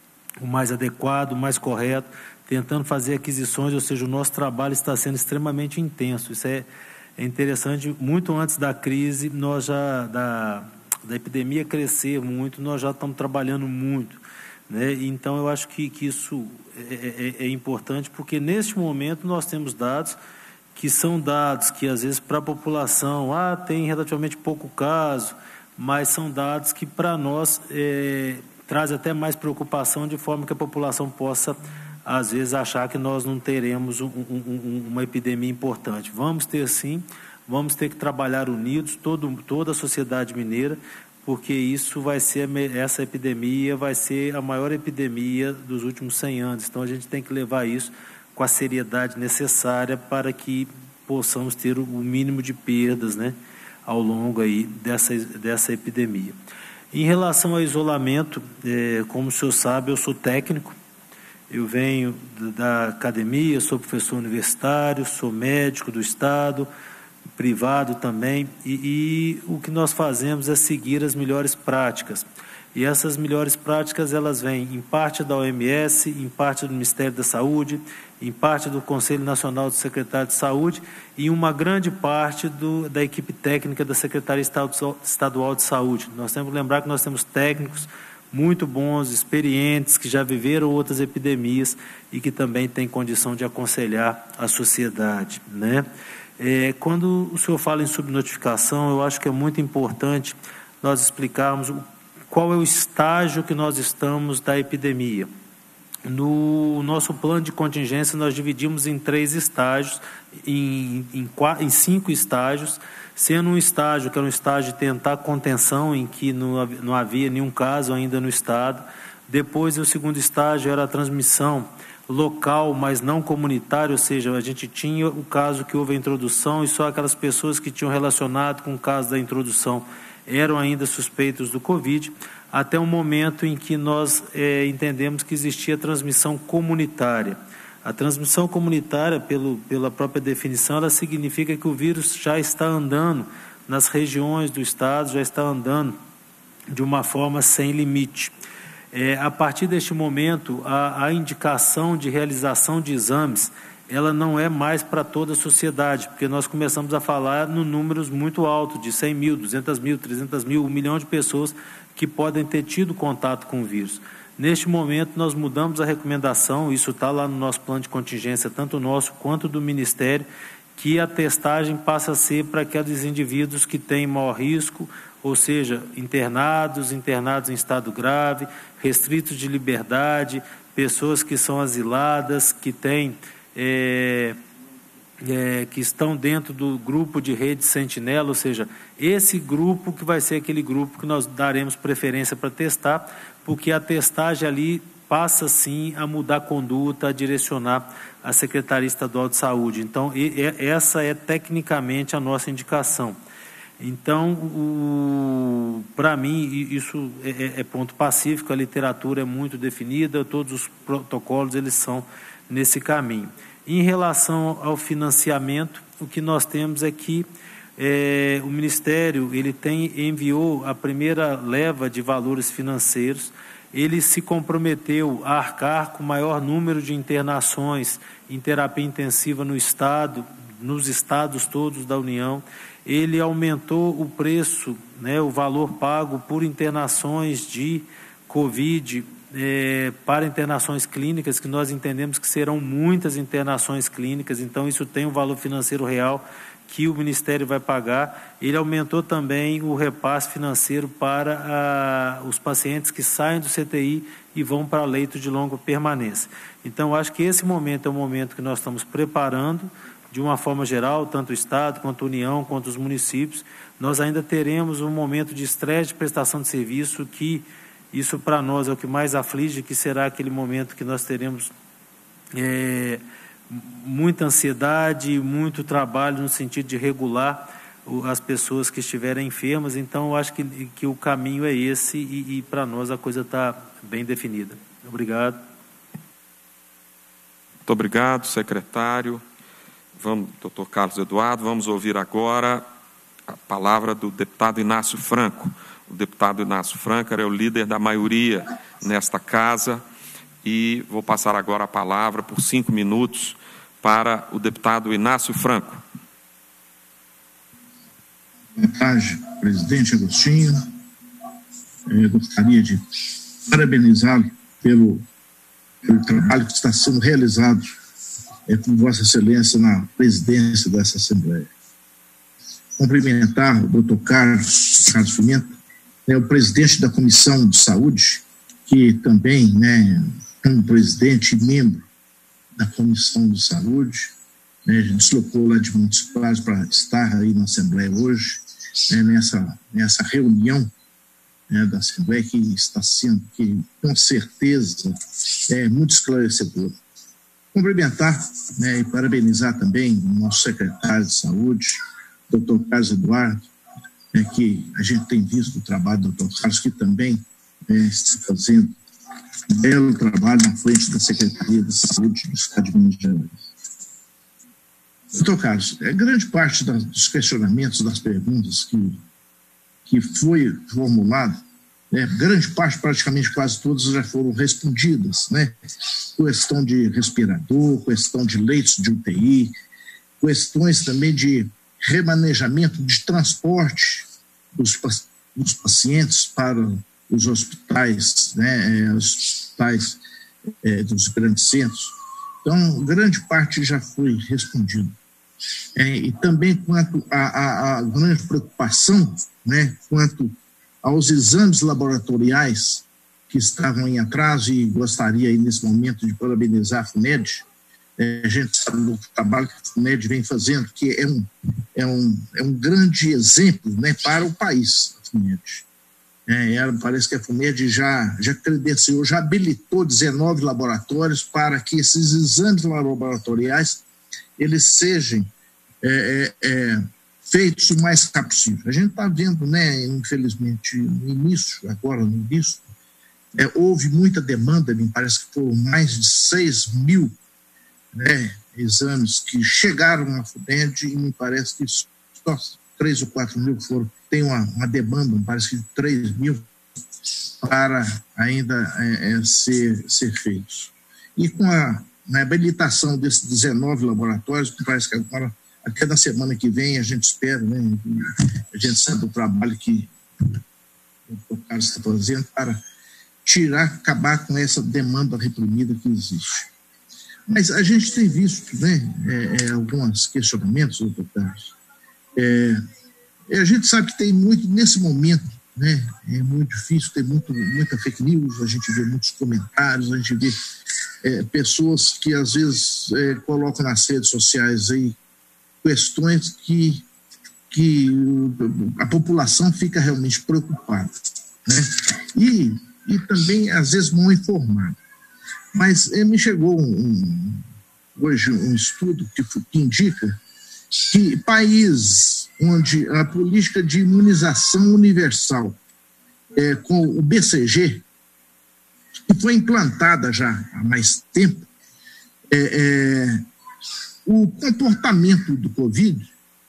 o mais adequado, o mais correto, tentando fazer aquisições, ou seja, o nosso trabalho está sendo extremamente intenso. Isso é, é interessante. Muito antes da crise, nós já, da, da epidemia crescer muito, nós já estamos trabalhando muito, né? Então, eu acho que, que isso é, é, é importante, porque neste momento nós temos dados que são dados que, às vezes, para a população, ah, tem relativamente pouco caso, mas são dados que, para nós, é, trazem até mais preocupação, de forma que a população possa, às vezes, achar que nós não teremos um, um, uma epidemia importante. Vamos ter, sim, vamos ter que trabalhar unidos, todo, toda a sociedade mineira, porque isso vai ser, essa epidemia vai ser a maior epidemia dos últimos cem anos. Então, a gente tem que levar isso com a seriedade necessária para que possamos ter o mínimo de perdas, né, ao longo aí dessa, dessa epidemia. Em relação ao isolamento, é, como o senhor sabe, eu sou técnico, eu venho da academia, sou professor universitário, sou médico do Estado, privado também, e, e o que nós fazemos é seguir as melhores práticas. E essas melhores práticas, elas vêm em parte da O M S, em parte do Ministério da Saúde, em parte do Conselho Nacional do Secretário de Saúde e uma grande parte do, da equipe técnica da Secretaria Estadual de Saúde. Nós temos que lembrar que nós temos técnicos muito bons, experientes, que já viveram outras epidemias e que também têm condição de aconselhar a sociedade, né? É, quando o senhor fala em subnotificação, eu acho que é muito importante nós explicarmos qual é o estágio que nós estamos da epidemia. No nosso plano de contingência, nós dividimos em três estágios, em, em, quatro, em cinco estágios, sendo um estágio que era um estágio de tentar contenção, em que não, não havia nenhum caso ainda no estado. Depois, o segundo estágio era a transmissão local, mas não comunitária, ou seja, a gente tinha o caso que houve a introdução e só aquelas pessoas que tinham relacionado com o caso da introdução eram ainda suspeitos do Covid, até o momento em que nós é, entendemos que existia transmissão comunitária. A transmissão comunitária, pelo, pela própria definição, ela significa que o vírus já está andando nas regiões do estado, já está andando de uma forma sem limite. É, a partir deste momento, a, a indicação de realização de exames, ela não é mais para toda a sociedade, porque nós começamos a falar em números muito altos, de cem mil, duzentas mil, trezentas mil, um milhão de pessoas que podem ter tido contato com o vírus. Neste momento, nós mudamos a recomendação, isso está lá no nosso plano de contingência, tanto nosso quanto do Ministério, que a testagem passa a ser para aqueles indivíduos que têm maior risco, ou seja, internados, internados em estado grave, restritos de liberdade, pessoas que são asiladas, que têm, é, é, que estão dentro do grupo de rede sentinela, ou seja, esse grupo que vai ser aquele grupo que nós daremos preferência para testar, porque a testagem ali passa sim a mudar a conduta, a direcionar a Secretaria Estadual de Saúde. Então, e, e, essa é tecnicamente a nossa indicação. Então, para mim, isso é, é ponto pacífico, a literatura é muito definida, todos os protocolos eles são nesse caminho. Em relação ao financiamento, o que nós temos é que é, o Ministério ele tem, enviou a primeira leva de valores financeiros, ele se comprometeu a arcar com o maior número de internações em terapia intensiva no Estado, nos estados todos da União. Ele aumentou o preço, né, o valor pago por internações de Covid é, para internações clínicas, que nós entendemos que serão muitas internações clínicas, então isso tem um valor financeiro real que o Ministério vai pagar. Ele aumentou também o repasse financeiro para a, os pacientes que saem do C T I e vão para leito de longa permanência. Então, acho que esse momento é o momento que nós estamos preparando, de uma forma geral, tanto o Estado, quanto a União, quanto os municípios. Nós ainda teremos um momento de estresse de prestação de serviço, que isso para nós é o que mais aflige, que será aquele momento que nós teremos é, muita ansiedade, muito trabalho no sentido de regular as pessoas que estiverem enfermas. Então, eu acho que, que o caminho é esse e, e para nós a coisa está bem definida. Obrigado. Muito obrigado, secretário. Vamos, doutor Carlos Eduardo, vamos ouvir agora a palavra do deputado Inácio Franco. O deputado Inácio Franco é o líder da maioria nesta casa e vou passar agora a palavra por cinco minutos para o deputado Inácio Franco. Boa tarde, presidente Agostinho. Eu gostaria de parabenizá-lo pelo, pelo trabalho que está sendo realizado é com Vossa Excelência na presidência dessa Assembleia. Cumprimentar o doutor Carlos, Carlos Pimenta, é o presidente da Comissão de Saúde, que também, né, como presidente e membro da Comissão de Saúde, né, a gente deslocou lá de Montes Claros para estar aí na Assembleia hoje, né, nessa, nessa reunião, né, da Assembleia, que está sendo, que com certeza é muito esclarecedora. Cumprimentar, né, e parabenizar também o nosso secretário de Saúde, doutor Carlos Eduardo, né, que a gente tem visto o trabalho do doutor Carlos, que também né, está fazendo um belo trabalho na frente da Secretaria de Saúde do Estado de Minas Gerais. Doutor Carlos, é grande parte das, dos questionamentos, das perguntas que, que foi formulado, né, grande parte, praticamente quase todas, já foram respondidas, né? Questão de respirador, questão de leitos de U T I, questões também de remanejamento de transporte dos, dos pacientes para os hospitais, né, os hospitais é, dos grandes centros. Então, grande parte já foi respondido. É, e também quanto à grande preocupação, né, quanto aos exames laboratoriais que estavam em atraso, e gostaria aí nesse momento de parabenizar a FUNED. É, a gente sabe do trabalho que a FUNED vem fazendo, que é um, é um, é um grande exemplo, né, para o país, a FUNED. É, ela, parece que a FUNED já, já credenciou, já habilitou dezenove laboratórios para que esses exames laboratoriais eles sejam é, é, é, feitos o mais rápido possível. A gente está vendo, né, infelizmente, no início, agora no início, é, houve muita demanda, me parece que foram mais de seis mil, né, exames que chegaram à FUNED, e me parece que só três ou quatro mil foram. Tem uma, uma demanda, me parece que de três mil para ainda é, é, ser, ser feitos. E com a na habilitação desses dezenove laboratórios, me parece que agora, até na semana que vem, a gente espera, né, a gente sabe do trabalho que o doutor Carlos está fazendo para tirar, acabar com essa demanda reprimida que existe. Mas a gente tem visto, né, é, é, alguns questionamentos, doutor Carlos. É, a gente sabe que tem muito, nesse momento, né, é muito difícil, tem muito, muita fake news, a gente vê muitos comentários, a gente vê é, pessoas que às vezes é, colocam nas redes sociais aí questões que, que a população fica realmente preocupada, né? E, e também às vezes mal informada. Mas é, me chegou um, hoje um estudo que, que indica que países onde a política de imunização universal é, com o B C G, que foi implantada já há mais tempo, é, é, o comportamento do Covid,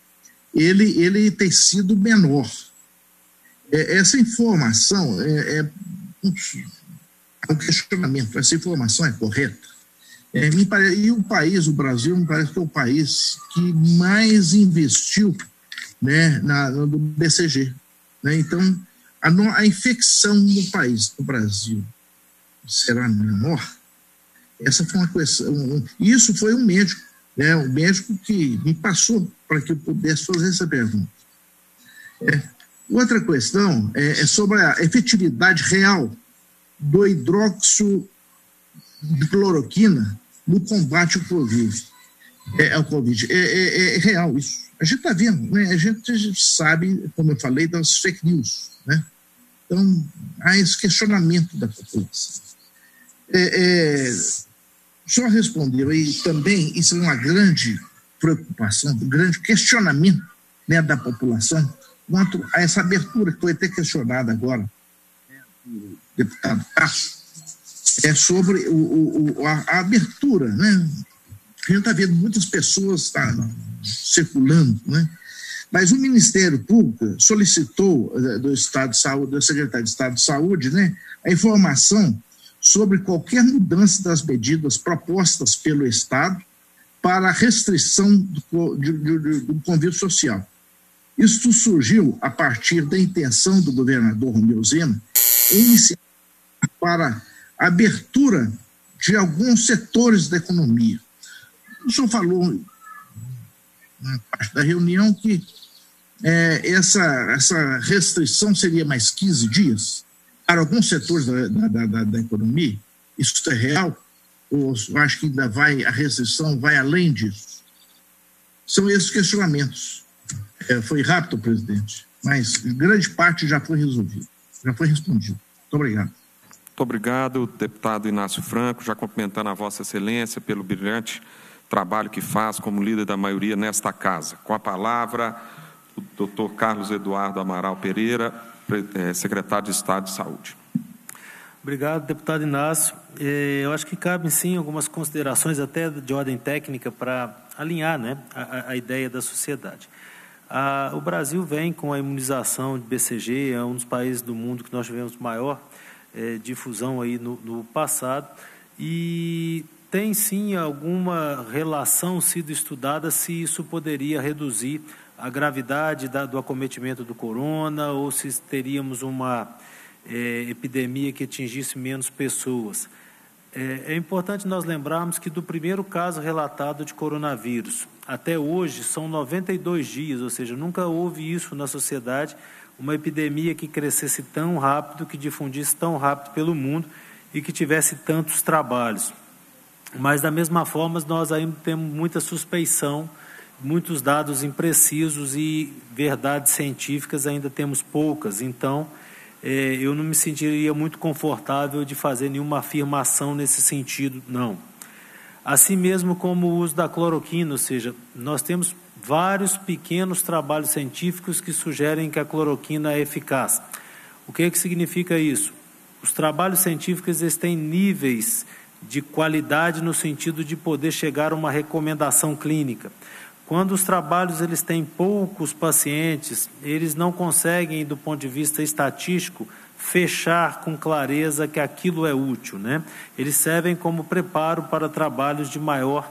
ele, ele tem sido menor. É, essa informação é, é um questionamento, essa informação é correta? É, me parece, e o país, o Brasil, me parece que é o país que mais investiu, né, na, no B C G. Né? Então, a, no, a infecção no país, no Brasil, será menor? Essa foi uma questão. Um, isso foi um médico, né, um médico que me passou para que eu pudesse fazer essa pergunta. É, outra questão é, é sobre a efetividade real do hidróxido de cloroquina no combate ao Covid. É, ao COVID. É, é, é real isso. A gente está vendo, né? A gente, a gente sabe, como eu falei, das fake news, né? Então, há esse questionamento da população. É, é, só respondeu aí também, isso é uma grande preocupação, um grande questionamento, né, da população quanto a essa abertura que foi até questionada agora, né, do deputado Castro, é sobre o, o, a, a abertura, né? A gente está vendo muitas pessoas tá, circulando, né? Mas o Ministério Público solicitou do Estado de Saúde, do Secretário de Estado de Saúde, né, a informação sobre qualquer mudança das medidas propostas pelo Estado para a restrição do, de, de, do convívio social. Isso surgiu a partir da intenção do governador Romeu Zema iniciar para a abertura de alguns setores da economia. O senhor falou na parte da reunião que é, essa, essa restrição seria mais quinze dias para alguns setores da, da, da, da economia. Isso é real? Ou eu acho que ainda vai, a restrição vai além disso? São esses questionamentos. É, foi rápido, presidente, mas grande parte já foi resolvido, já foi respondido. Muito obrigado. Muito obrigado, deputado Inácio Franco, já cumprimentando a Vossa Excelência pelo brilhante trabalho que faz como líder da maioria nesta casa. Com a palavra, o doutor Carlos Eduardo Amaral Pereira, secretário de Estado de Saúde. Obrigado, deputado Inácio. Eu acho que cabem, sim, algumas considerações até de ordem técnica para alinhar, né, a, a ideia da sociedade. Ah, o Brasil vem com a imunização de B C G, é um dos países do mundo que nós tivemos maior é, difusão aí no, no passado, e tem sim alguma relação sido estudada se isso poderia reduzir a gravidade da, do acometimento do corona, ou se teríamos uma é, epidemia que atingisse menos pessoas. É, é importante nós lembrarmos que do primeiro caso relatado de coronavírus até hoje são noventa e dois dias, ou seja, nunca houve isso na sociedade, uma epidemia que crescesse tão rápido, que difundisse tão rápido pelo mundo e que tivesse tantos trabalhos. Mas, da mesma forma, nós ainda temos muita suspeição, muitos dados imprecisos e verdades científicas ainda temos poucas. Então, eh, eu não me sentiria muito confortável de fazer nenhuma afirmação nesse sentido, não. Assim mesmo como o uso da cloroquina, ou seja, nós temos vários pequenos trabalhos científicos que sugerem que a cloroquina é eficaz. O que é que significa isso? Os trabalhos científicos eles têm níveis de qualidade no sentido de poder chegar a uma recomendação clínica. Quando os trabalhos eles têm poucos pacientes, eles não conseguem, do ponto de vista estatístico, fechar com clareza que aquilo é útil, né? Eles servem como preparo para trabalhos de maior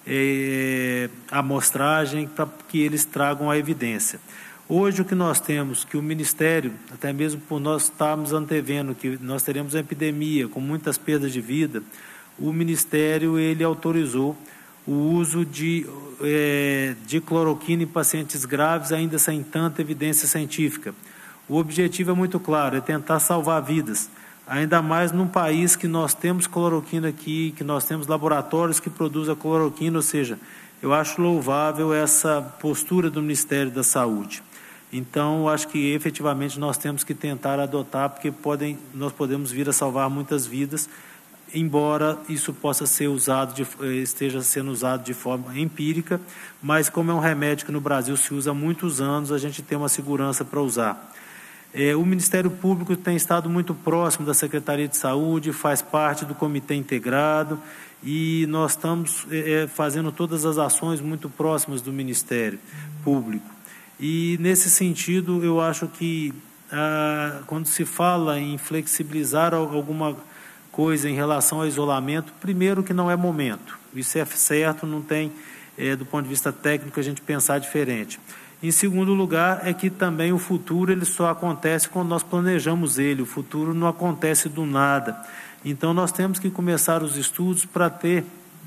eh, amostragem, para que eles tragam a evidência. Hoje o que nós temos, que o Ministério, até mesmo por nós estarmos antevendo que nós teremos uma epidemia com muitas perdas de vida, o Ministério ele autorizou o uso de, é, de cloroquina em pacientes graves, ainda sem tanta evidência científica. O objetivo é muito claro, é tentar salvar vidas, ainda mais num país que nós temos cloroquina aqui, que nós temos laboratórios que produzem a cloroquina, ou seja, eu acho louvável essa postura do Ministério da Saúde. Então, acho que efetivamente nós temos que tentar adotar, porque podem, nós podemos vir a salvar muitas vidas, embora isso possa ser usado, de, esteja sendo usado de forma empírica, mas como é um remédio que no Brasil se usa há muitos anos, a gente tem uma segurança para usar. É, o Ministério Público tem estado muito próximo da Secretaria de Saúde, faz parte do Comitê Integrado, e nós estamos é, fazendo todas as ações muito próximas do Ministério Público. E, nesse sentido, eu acho que, ah, quando se fala em flexibilizar alguma coisa em relação ao isolamento, primeiro que não é momento, isso é certo, não tem, é, do ponto de vista técnico, a gente pensar diferente. Em segundo lugar, é que também o futuro ele só acontece quando nós planejamos ele, o futuro não acontece do nada. Então, nós temos que começar os estudos para ter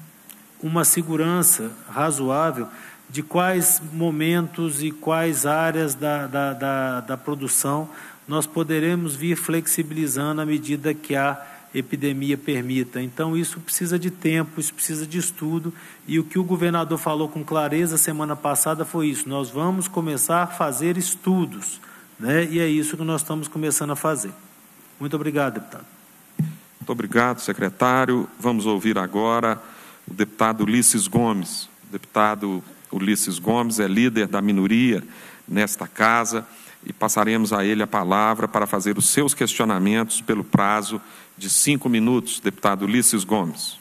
uma segurança razoável de quais momentos e quais áreas da, da, da, da produção nós poderemos vir flexibilizando à medida que a epidemia permita. Então, isso precisa de tempo, isso precisa de estudo, e o que o governador falou com clareza semana passada foi isso, nós vamos começar a fazer estudos, né? E é isso que nós estamos começando a fazer. Muito obrigado, deputado. Muito obrigado, secretário. Vamos ouvir agora o deputado Ulisses Gomes. O deputado Ulisses Gomes é líder da minoria nesta casa e passaremos a ele a palavra para fazer os seus questionamentos pelo prazo de cinco minutos. Deputado Ulisses Gomes.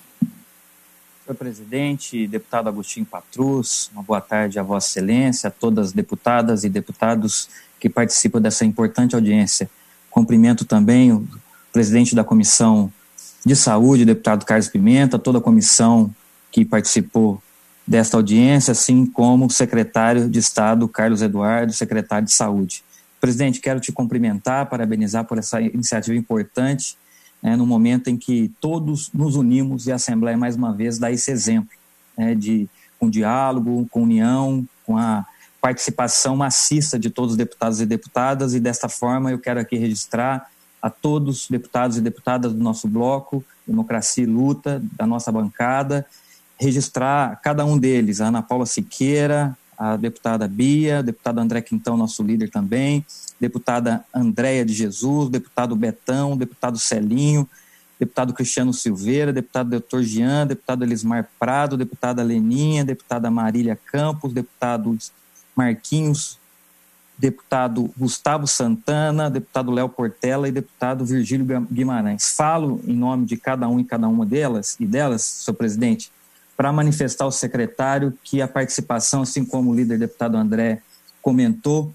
Senhor presidente, deputado Agostinho Patrus, uma boa tarde a Vossa Excelência, a todas as deputadas e deputados que participam dessa importante audiência. Cumprimento também o presidente da Comissão de Saúde, deputado Carlos Pimenta, toda a comissão que participou desta audiência, assim como o secretário de Estado, Carlos Eduardo, secretário de Saúde. Presidente, quero te cumprimentar, parabenizar por essa iniciativa importante, né, no momento em que todos nos unimos e a Assembleia, mais uma vez, dá esse exemplo, né, de, com diálogo, com união, com a participação maciça de todos os deputados e deputadas, e desta forma eu quero aqui registrar a todos os deputados e deputadas do nosso bloco, Democracia e Luta, da nossa bancada, registrar cada um deles, a Ana Paula Siqueira, a deputada Bia, deputado André Quintão, nosso líder também, deputada Andréia de Jesus, deputado Betão, deputado Celinho, deputado Cristiano Silveira, deputado doutor Jean, deputado Elismar Prado, deputada Leninha, deputada Marília Campos, deputado Marquinhos, deputado Gustavo Santana, deputado Léo Portela e deputado Virgílio Guimarães. Falo em nome de cada um e cada uma delas e delas, senhor presidente, para manifestar ao secretário que a participação, assim como o líder deputado André comentou,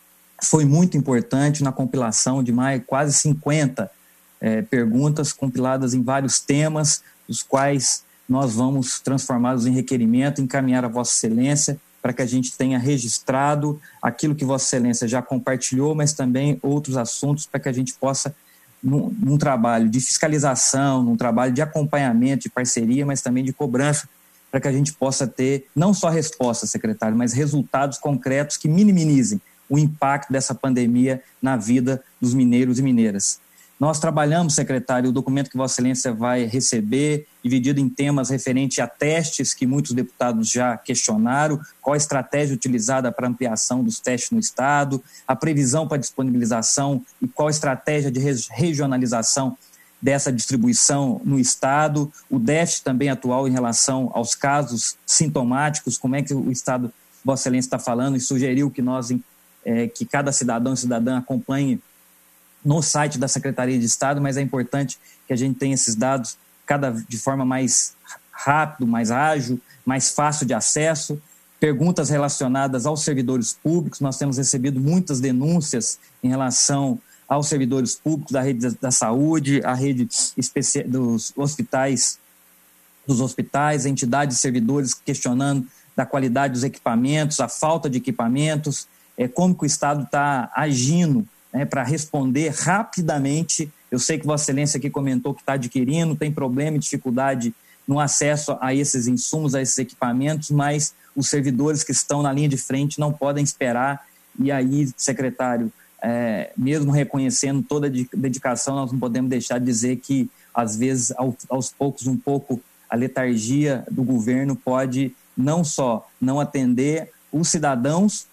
foi muito importante na compilação de mais quase cinquenta é, perguntas compiladas em vários temas, os quais nós vamos transformá-los em requerimento, encaminhar a Vossa Excelência, para que a gente tenha registrado aquilo que Vossa Excelência já compartilhou, mas também outros assuntos para que a gente possa num, num trabalho de fiscalização, num trabalho de acompanhamento, de parceria, mas também de cobrança, para que a gente possa ter não só respostas, secretário, mas resultados concretos que minimizem o impacto dessa pandemia na vida dos mineiros e mineiras. Nós trabalhamos, secretário, o documento que Vossa Excelência vai receber, dividido em temas referentes a testes que muitos deputados já questionaram, qual a estratégia utilizada para ampliação dos testes no Estado, a previsão para disponibilização e qual a estratégia de regionalização dessa distribuição no Estado, o déficit também atual em relação aos casos sintomáticos, como é que o Estado, Vossa Excelência, está falando, e sugeriu que nós, é, que cada cidadão e cidadã acompanhe no site da Secretaria de Estado, mas é importante que a gente tenha esses dados cada, de forma mais rápido, mais ágil, mais fácil de acesso. Perguntas relacionadas aos servidores públicos, nós temos recebido muitas denúncias em relação aos servidores públicos da rede da saúde, a rede especi- dos hospitais, dos hospitais, entidades de servidores questionando da qualidade dos equipamentos, a falta de equipamentos, é, como que o Estado está agindo, né, para responder rapidamente. Eu sei que Vossa Excelência aqui comentou que está adquirindo, tem problema e dificuldade no acesso a esses insumos, a esses equipamentos, mas os servidores que estão na linha de frente não podem esperar. E aí, secretário, é, mesmo reconhecendo toda a dedicação, nós não podemos deixar de dizer que, às vezes, ao, aos poucos, um pouco, a letargia do governo pode não só não atender os cidadãos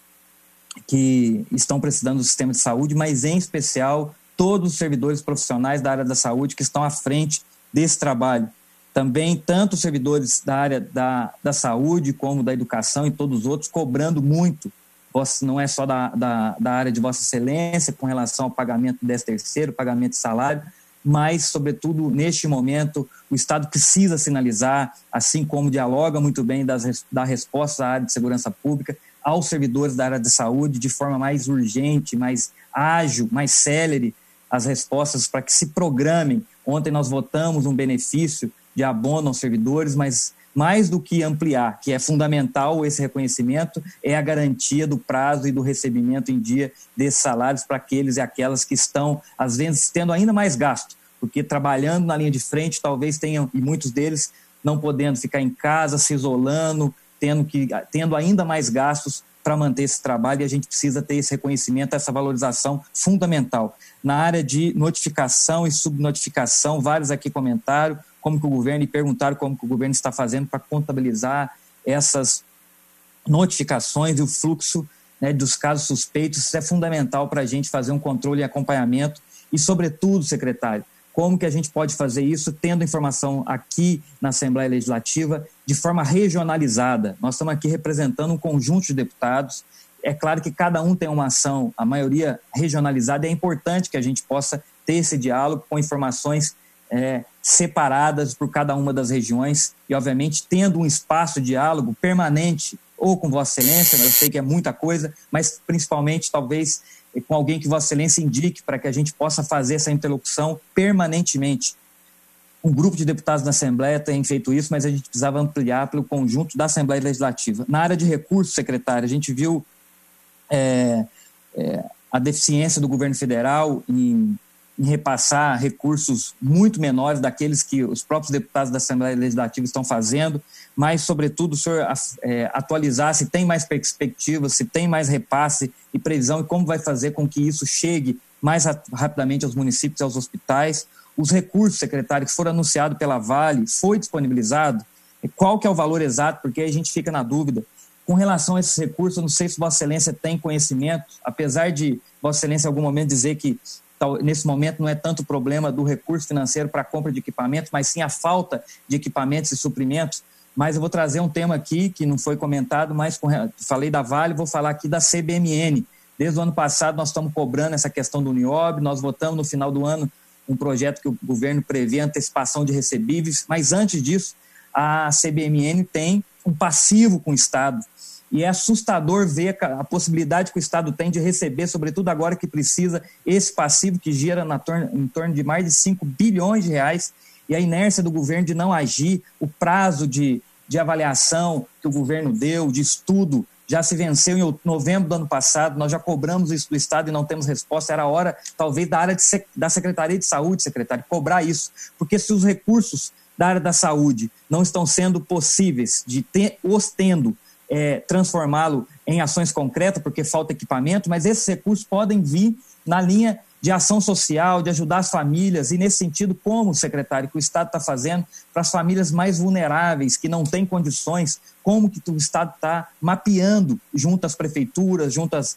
que estão precisando do sistema de saúde, mas, em especial, todos os servidores profissionais da área da saúde que estão à frente desse trabalho. Também, tanto os servidores da área da, da saúde, como da educação e todos os outros, cobrando muito, não é só da, da, da área de Vossa Excelência, com relação ao pagamento do décimo terceiro, pagamento de salário, mas, sobretudo, neste momento, o Estado precisa sinalizar, assim como dialoga muito bem das, da resposta à área de segurança pública, aos servidores da área de saúde, de forma mais urgente, mais ágil, mais célere, as respostas para que se programem. Ontem nós votamos um benefício de abono aos servidores, mas mais do que ampliar, que é fundamental esse reconhecimento, é a garantia do prazo e do recebimento em dia desses salários para aqueles e aquelas que estão, às vezes, tendo ainda mais gasto, porque trabalhando na linha de frente, talvez tenham, e muitos deles não podendo ficar em casa, se isolando, tendo, que, tendo ainda mais gastos para manter esse trabalho, e a gente precisa ter esse reconhecimento, essa valorização fundamental. Na área de notificação e subnotificação, vários aqui comentaram como que o governo, e perguntaram como que o governo está fazendo para contabilizar essas notificações e o fluxo, né, dos casos suspeitos. Isso é fundamental para a gente fazer um controle e acompanhamento e, sobretudo, secretário, como que a gente pode fazer isso tendo informação aqui na Assembleia Legislativa de forma regionalizada. Nós estamos aqui representando um conjunto de deputados. É claro que cada um tem uma ação, a maioria regionalizada, e é importante que a gente possa ter esse diálogo com informações é, separadas por cada uma das regiões e, obviamente, tendo um espaço de diálogo permanente, ou com Vossa Excelência, eu sei que é muita coisa, mas principalmente, talvez, com alguém que Vossa Excelência indique para que a gente possa fazer essa interlocução permanentemente. Um grupo de deputados da Assembleia tem feito isso, mas a gente precisava ampliar pelo conjunto da Assembleia Legislativa. Na área de recursos, secretário, a gente viu é, é, a deficiência do governo federal em, em repassar recursos muito menores daqueles que os próprios deputados da Assembleia Legislativa estão fazendo, mas, sobretudo, o senhor é, atualizar se tem mais perspectiva, se tem mais repasse e previsão, e como vai fazer com que isso chegue mais rapidamente aos municípios e aos hospitais. Os recursos, secretário, que foram anunciados pela Vale, foi disponibilizado? Qual que é o valor exato? Porque aí a gente fica na dúvida. Com relação a esses recursos, eu não sei se Vossa Excelência tem conhecimento, apesar de Vossa Excelência em algum momento dizer que nesse momento não é tanto o problema do recurso financeiro para a compra de equipamentos, mas sim a falta de equipamentos e suprimentos. Mas eu vou trazer um tema aqui que não foi comentado, mas com, falei da Vale, vou falar aqui da C B M N. Desde o ano passado nós estamos cobrando essa questão do Uniob, nós votamos no final do ano um projeto que o governo prevê antecipação de recebíveis, mas antes disso a C B M N tem um passivo com o Estado. E é assustador ver a possibilidade que o Estado tem de receber, sobretudo agora que precisa, esse passivo que gira na torno, em torno de mais de cinco bilhões de reais, e a inércia do governo de não agir, o prazo de, de avaliação que o governo deu, de estudo já se venceu em novembro do ano passado, nós já cobramos isso do Estado e não temos resposta. Era hora, talvez, da área de, da Secretaria de Saúde, secretário, cobrar isso, porque se os recursos da área da saúde não estão sendo possíveis de ter, os tendo, é, transformá-lo em ações concretas, porque falta equipamento, mas esses recursos podem vir na linha de ação social, de ajudar as famílias, e nesse sentido, como, secretário, que o Estado está fazendo para as famílias mais vulneráveis, que não têm condições, como que o Estado está mapeando junto às prefeituras, junto às,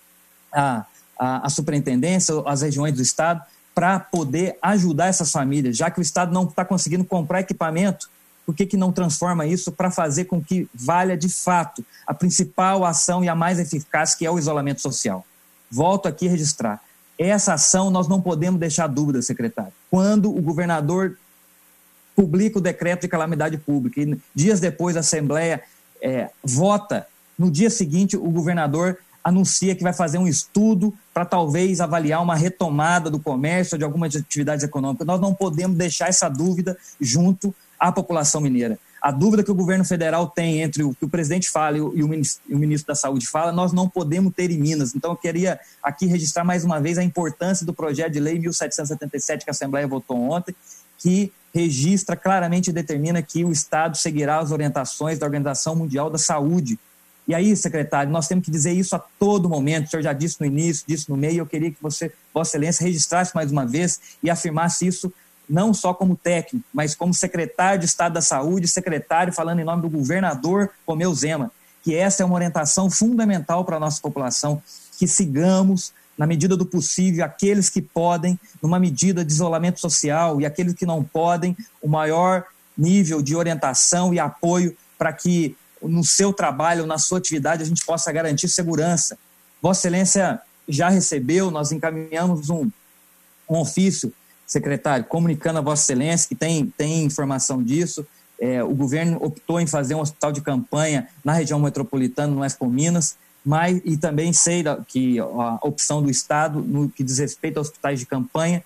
à, à, à superintendência, às regiões do Estado, para poder ajudar essas famílias, já que o Estado não está conseguindo comprar equipamento, por que que não transforma isso para fazer com que valha de fato a principal ação e a mais eficaz, que é o isolamento social? Volto aqui a registrar. Essa ação nós não podemos deixar dúvida, secretário. Quando o governador publica o decreto de calamidade pública e dias depois a Assembleia é, vota, no dia seguinte o governador anuncia que vai fazer um estudo para talvez avaliar uma retomada do comércio, de algumas atividades econômicas. Nós não podemos deixar essa dúvida junto à população mineira. A dúvida que o governo federal tem entre o que o presidente fala e o, e o, ministro, e o ministro da Saúde fala, nós não podemos ter em Minas. Então, eu queria aqui registrar mais uma vez a importância do projeto de lei mil setecentos e setenta e sete que a Assembleia votou ontem, que registra claramente e determina que o Estado seguirá as orientações da Organização Mundial da Saúde. E aí, secretário, nós temos que dizer isso a todo momento. O senhor já disse no início, disse no meio, eu queria que você, Vossa Excelência, registrasse mais uma vez e afirmasse isso não só como técnico, mas como secretário de Estado da Saúde, secretário falando em nome do governador Romeu Zema, que essa é uma orientação fundamental para a nossa população, que sigamos, na medida do possível, aqueles que podem, numa medida de isolamento social, e aqueles que não podem, o maior nível de orientação e apoio para que no seu trabalho, na sua atividade, a gente possa garantir segurança. Vossa Excelência já recebeu, nós encaminhamos um, um ofício, secretário, comunicando a Vossa Excelência, que tem, tem informação disso. É, o governo optou em fazer um hospital de campanha na região metropolitana, no Expo Minas, mas, e também sei que a opção do Estado, no que diz respeito aos hospitais de campanha,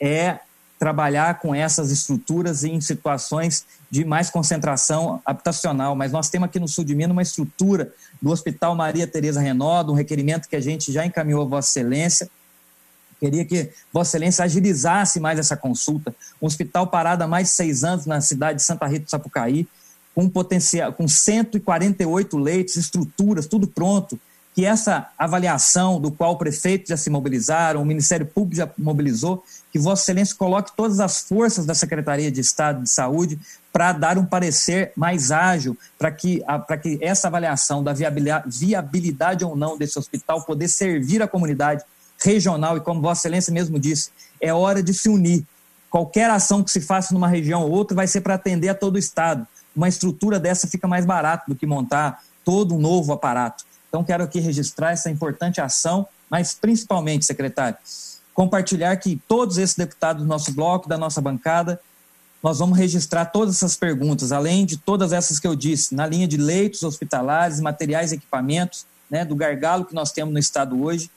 é trabalhar com essas estruturas em situações de mais concentração habitacional. Mas nós temos aqui no sul de Minas uma estrutura do Hospital Maria Tereza Renaldo, um requerimento que a gente já encaminhou a Vossa Excelência. Queria que Vossa Excelência agilizasse mais essa consulta. Um hospital parado há mais de seis anos na cidade de Santa Rita do Sapucaí, com, potencial, com cento e quarenta e oito leitos, estruturas, tudo pronto, que essa avaliação do qual o prefeito já se mobilizaram, o Ministério Público já mobilizou, que Vossa Excelência coloque todas as forças da Secretaria de Estado de Saúde para dar um parecer mais ágil, para que, para que essa avaliação da viabilidade, viabilidade ou não desse hospital poder servir a comunidade regional, e como Vossa Excelência mesmo disse, é hora de se unir. Qualquer ação que se faça numa região ou outra vai ser para atender a todo o Estado. Uma estrutura dessa fica mais barata do que montar todo um novo aparato. Então, quero aqui registrar essa importante ação, mas principalmente, secretário, compartilhar que todos esses deputados do nosso bloco, da nossa bancada, nós vamos registrar todas essas perguntas, além de todas essas que eu disse, na linha de leitos hospitalares, materiais e equipamentos, né, do gargalo que nós temos no Estado hoje,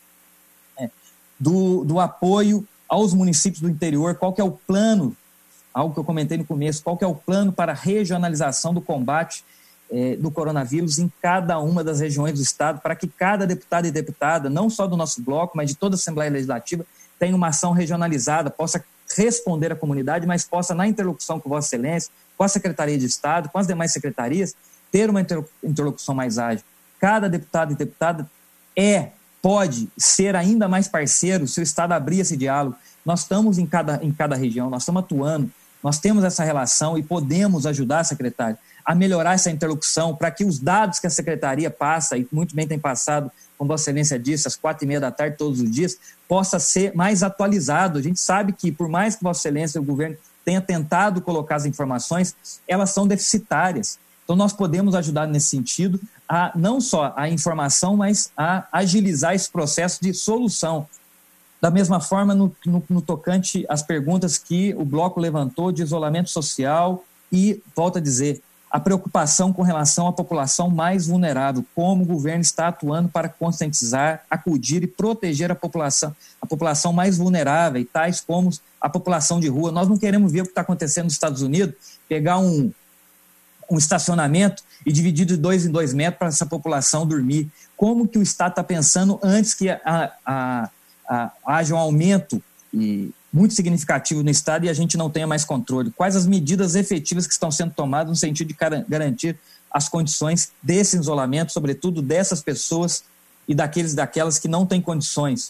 Do, do apoio aos municípios do interior, qual que é o plano, algo que eu comentei no começo, qual que é o plano para a regionalização do combate eh, do coronavírus em cada uma das regiões do Estado, para que cada deputado e deputada, não só do nosso bloco, mas de toda a Assembleia Legislativa, tenha uma ação regionalizada, possa responder à comunidade, mas possa, na interlocução com Vossa Excelência, com a Secretaria de Estado, com as demais secretarias, ter uma interlocução mais ágil. Cada deputado e deputada é pode ser ainda mais parceiro se o Estado abrir esse diálogo. Nós estamos em cada, em cada região, nós estamos atuando, nós temos essa relação e podemos ajudar, secretário, a melhorar essa interlocução para que os dados que a Secretaria passa, e muito bem tem passado, como Vossa Excelência disse, às quatro e meia da tarde todos os dias, possa ser mais atualizado. A gente sabe que, por mais que Vossa Excelência e o governo tenha tentado colocar as informações, elas são deficitárias. Então, nós podemos ajudar nesse sentido a não só a informação, mas a agilizar esse processo de solução. Da mesma forma, no, no, no tocante às perguntas que o bloco levantou de isolamento social e, volto a dizer, a preocupação com relação à população mais vulnerável, como o governo está atuando para conscientizar, acudir e proteger a população, a população mais vulnerável, tais como a população de rua. Nós não queremos ver o que está acontecendo nos Estados Unidos, pegar um um estacionamento e dividir de dois em dois metros para essa população dormir. Como que o Estado está pensando antes que a, a, a, haja um aumento e muito significativo no Estado e a gente não tenha mais controle? Quais as medidas efetivas que estão sendo tomadas no sentido de garantir as condições desse isolamento, sobretudo dessas pessoas e daqueles daquelas que não têm condições?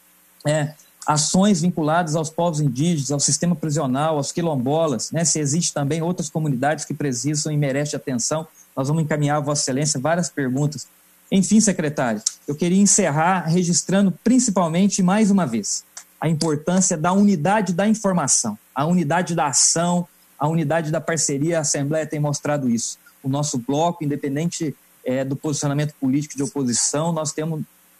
É, ações vinculadas aos povos indígenas, ao sistema prisional, aos quilombolas, né? Se existe também outras comunidades que precisam e merecem atenção, nós vamos encaminhar a Vossa Excelência várias perguntas. Enfim, secretário, eu queria encerrar registrando principalmente, mais uma vez, a importância da unidade da informação, a unidade da ação, a unidade da parceria. A Assembleia tem mostrado isso. O nosso bloco, independente é, do posicionamento político de oposição, nós temos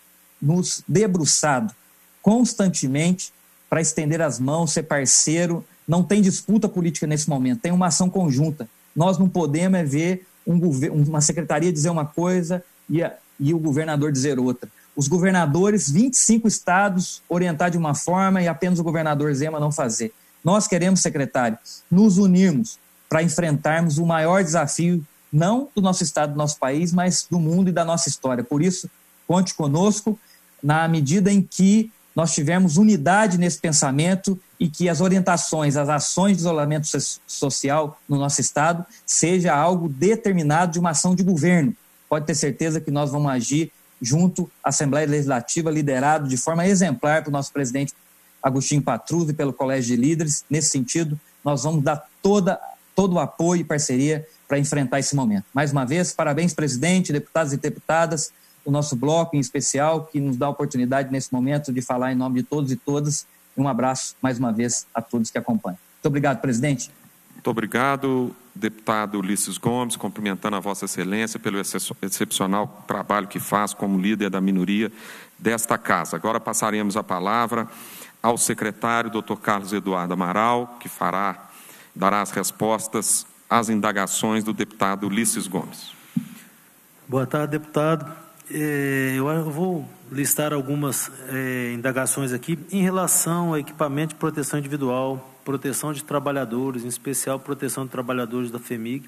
nos debruçado constantemente para estender as mãos, ser parceiro. Não tem disputa política nesse momento, tem uma ação conjunta. Nós não podemos é ver um uma secretaria dizer uma coisa e, a, e o governador dizer outra. Os governadores, vinte e cinco estados, orientar de uma forma e apenas o governador Zema não fazer. Nós queremos, secretário, nos unirmos para enfrentarmos o maior desafio, não do nosso estado, do nosso país, mas do mundo e da nossa história. Por isso, conte conosco na medida em que nós tivermos unidade nesse pensamento e que as orientações, as ações de isolamento social no nosso estado seja algo determinado de uma ação de governo. Pode ter certeza que nós vamos agir junto à Assembleia Legislativa, liderado de forma exemplar pelo nosso presidente Agostinho Patrus e pelo Colégio de Líderes. Nesse sentido, nós vamos dar toda, todo o apoio e parceria para enfrentar esse momento. Mais uma vez, parabéns, presidente, deputados e deputadas, o nosso bloco em especial, que nos dá a oportunidade nesse momento de falar em nome de todos e todas. E um abraço, mais uma vez, a todos que acompanham. Muito obrigado, presidente. Muito obrigado, deputado Ulisses Gomes, cumprimentando a Vossa Excelência pelo excepcional trabalho que faz como líder da minoria desta Casa. Agora passaremos a palavra ao secretário, doutor Carlos Eduardo Amaral, que fará, dará as respostas às indagações do deputado Ulisses Gomes. Boa tarde, deputado. É, eu vou listar algumas é, indagações aqui em relação a equipamento de proteção individual, proteção de trabalhadores, em especial proteção de trabalhadores da FEMIG.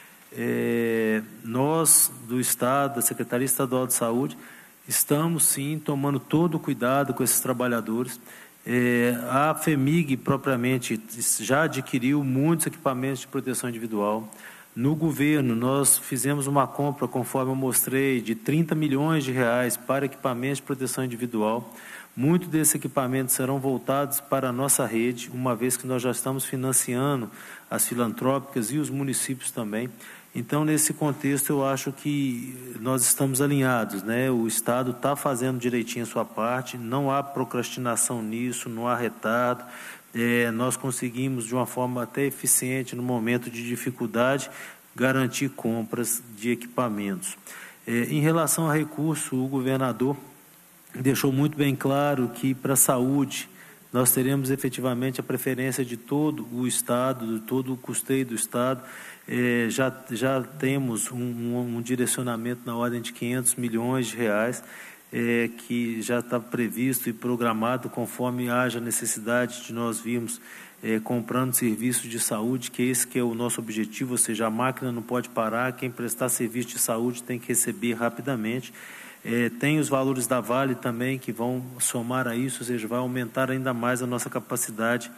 É, nós, do Estado, da Secretaria Estadual de Saúde, estamos, sim, tomando todo o cuidado com esses trabalhadores. É, a FEMIG, propriamente, já adquiriu muitos equipamentos de proteção individual. No governo, nós fizemos uma compra, conforme eu mostrei, de trinta milhões de reais para equipamentos de proteção individual. Muitos desses equipamentos serão voltados para a nossa rede, uma vez que nós já estamos financiando as filantrópicas e os municípios também. Então, nesse contexto, eu acho que nós estamos alinhados, né? O Estado está fazendo direitinho a sua parte, não há procrastinação nisso, não há retardo. É, nós conseguimos, de uma forma até eficiente, no momento de dificuldade, garantir compras de equipamentos. É, em relação a recurso, o governador deixou muito bem claro que, para a saúde, nós teremos efetivamente a preferência de todo o Estado, de todo o custeio do Estado. É, já, já temos um, um, um direcionamento na ordem de quinhentos milhões de reais, É, que já está previsto e programado conforme haja necessidade de nós virmos é, comprando serviços de saúde, que esse que é o nosso objetivo, ou seja, a máquina não pode parar, quem prestar serviço de saúde tem que receber rapidamente. É, tem os valores da Vale também que vão somar a isso, ou seja, vai aumentar ainda mais a nossa capacidade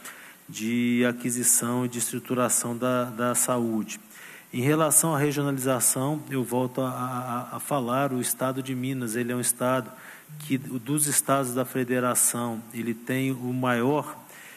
de aquisição e de estruturação da, da saúde. Em relação à regionalização, eu volto a, a, a falar, o Estado de Minas, ele é um Estado que, dos estados da federação, ele tem o maior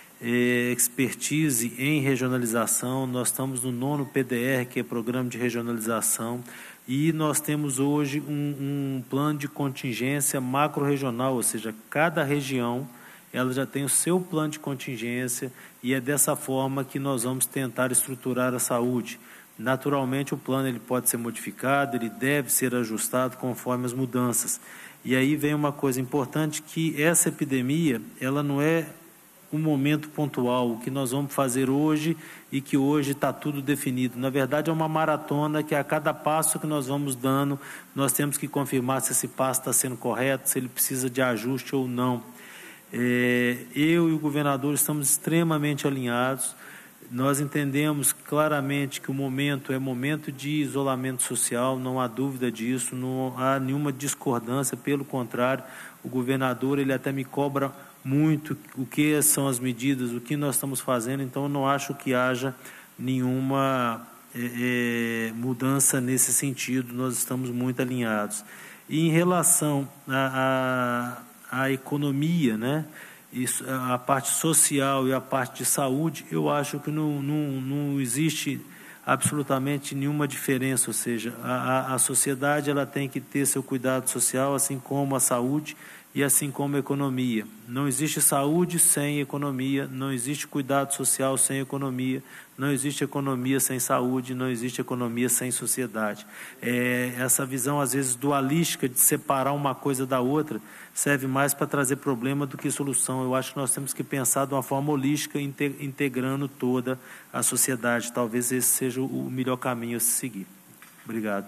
eh, expertise em regionalização. Nós estamos no nono P D R, que é Programa de Regionalização, e nós temos hoje um, um plano de contingência macro-regional, ou seja, cada região ela já tem o seu plano de contingência e é dessa forma que nós vamos tentar estruturar a saúde. Naturalmente, o plano ele pode ser modificado, ele deve ser ajustado conforme as mudanças. E aí vem uma coisa importante, que essa epidemia, ela não é um momento pontual, o que nós vamos fazer hoje e que hoje está tudo definido. Na verdade, é uma maratona que a cada passo que nós vamos dando, nós temos que confirmar se esse passo está sendo correto, se ele precisa de ajuste ou não. É, eu e o governador estamos extremamente alinhados. Nós entendemos claramente que o momento é momento de isolamento social, não há dúvida disso, não há nenhuma discordância, pelo contrário, o governador ele até me cobra muito o que são as medidas, o que nós estamos fazendo, então eu não acho que haja nenhuma é, é, mudança nesse sentido, nós estamos muito alinhados. E em relação à a, a, a economia, né? Isso, a parte social e a parte de saúde, eu acho que não, não, não existe absolutamente nenhuma diferença, ou seja, a, a sociedade ela tem que ter seu cuidado social, assim como a saúde e assim como a economia. Não existe saúde sem economia, não existe cuidado social sem economia, não existe economia sem saúde, não existe economia sem sociedade. É, essa visão, às vezes, dualística de separar uma coisa da outra serve mais para trazer problema do que solução. Eu acho que nós temos que pensar de uma forma holística, integrando toda a sociedade. Talvez esse seja o melhor caminho a se seguir. Obrigado.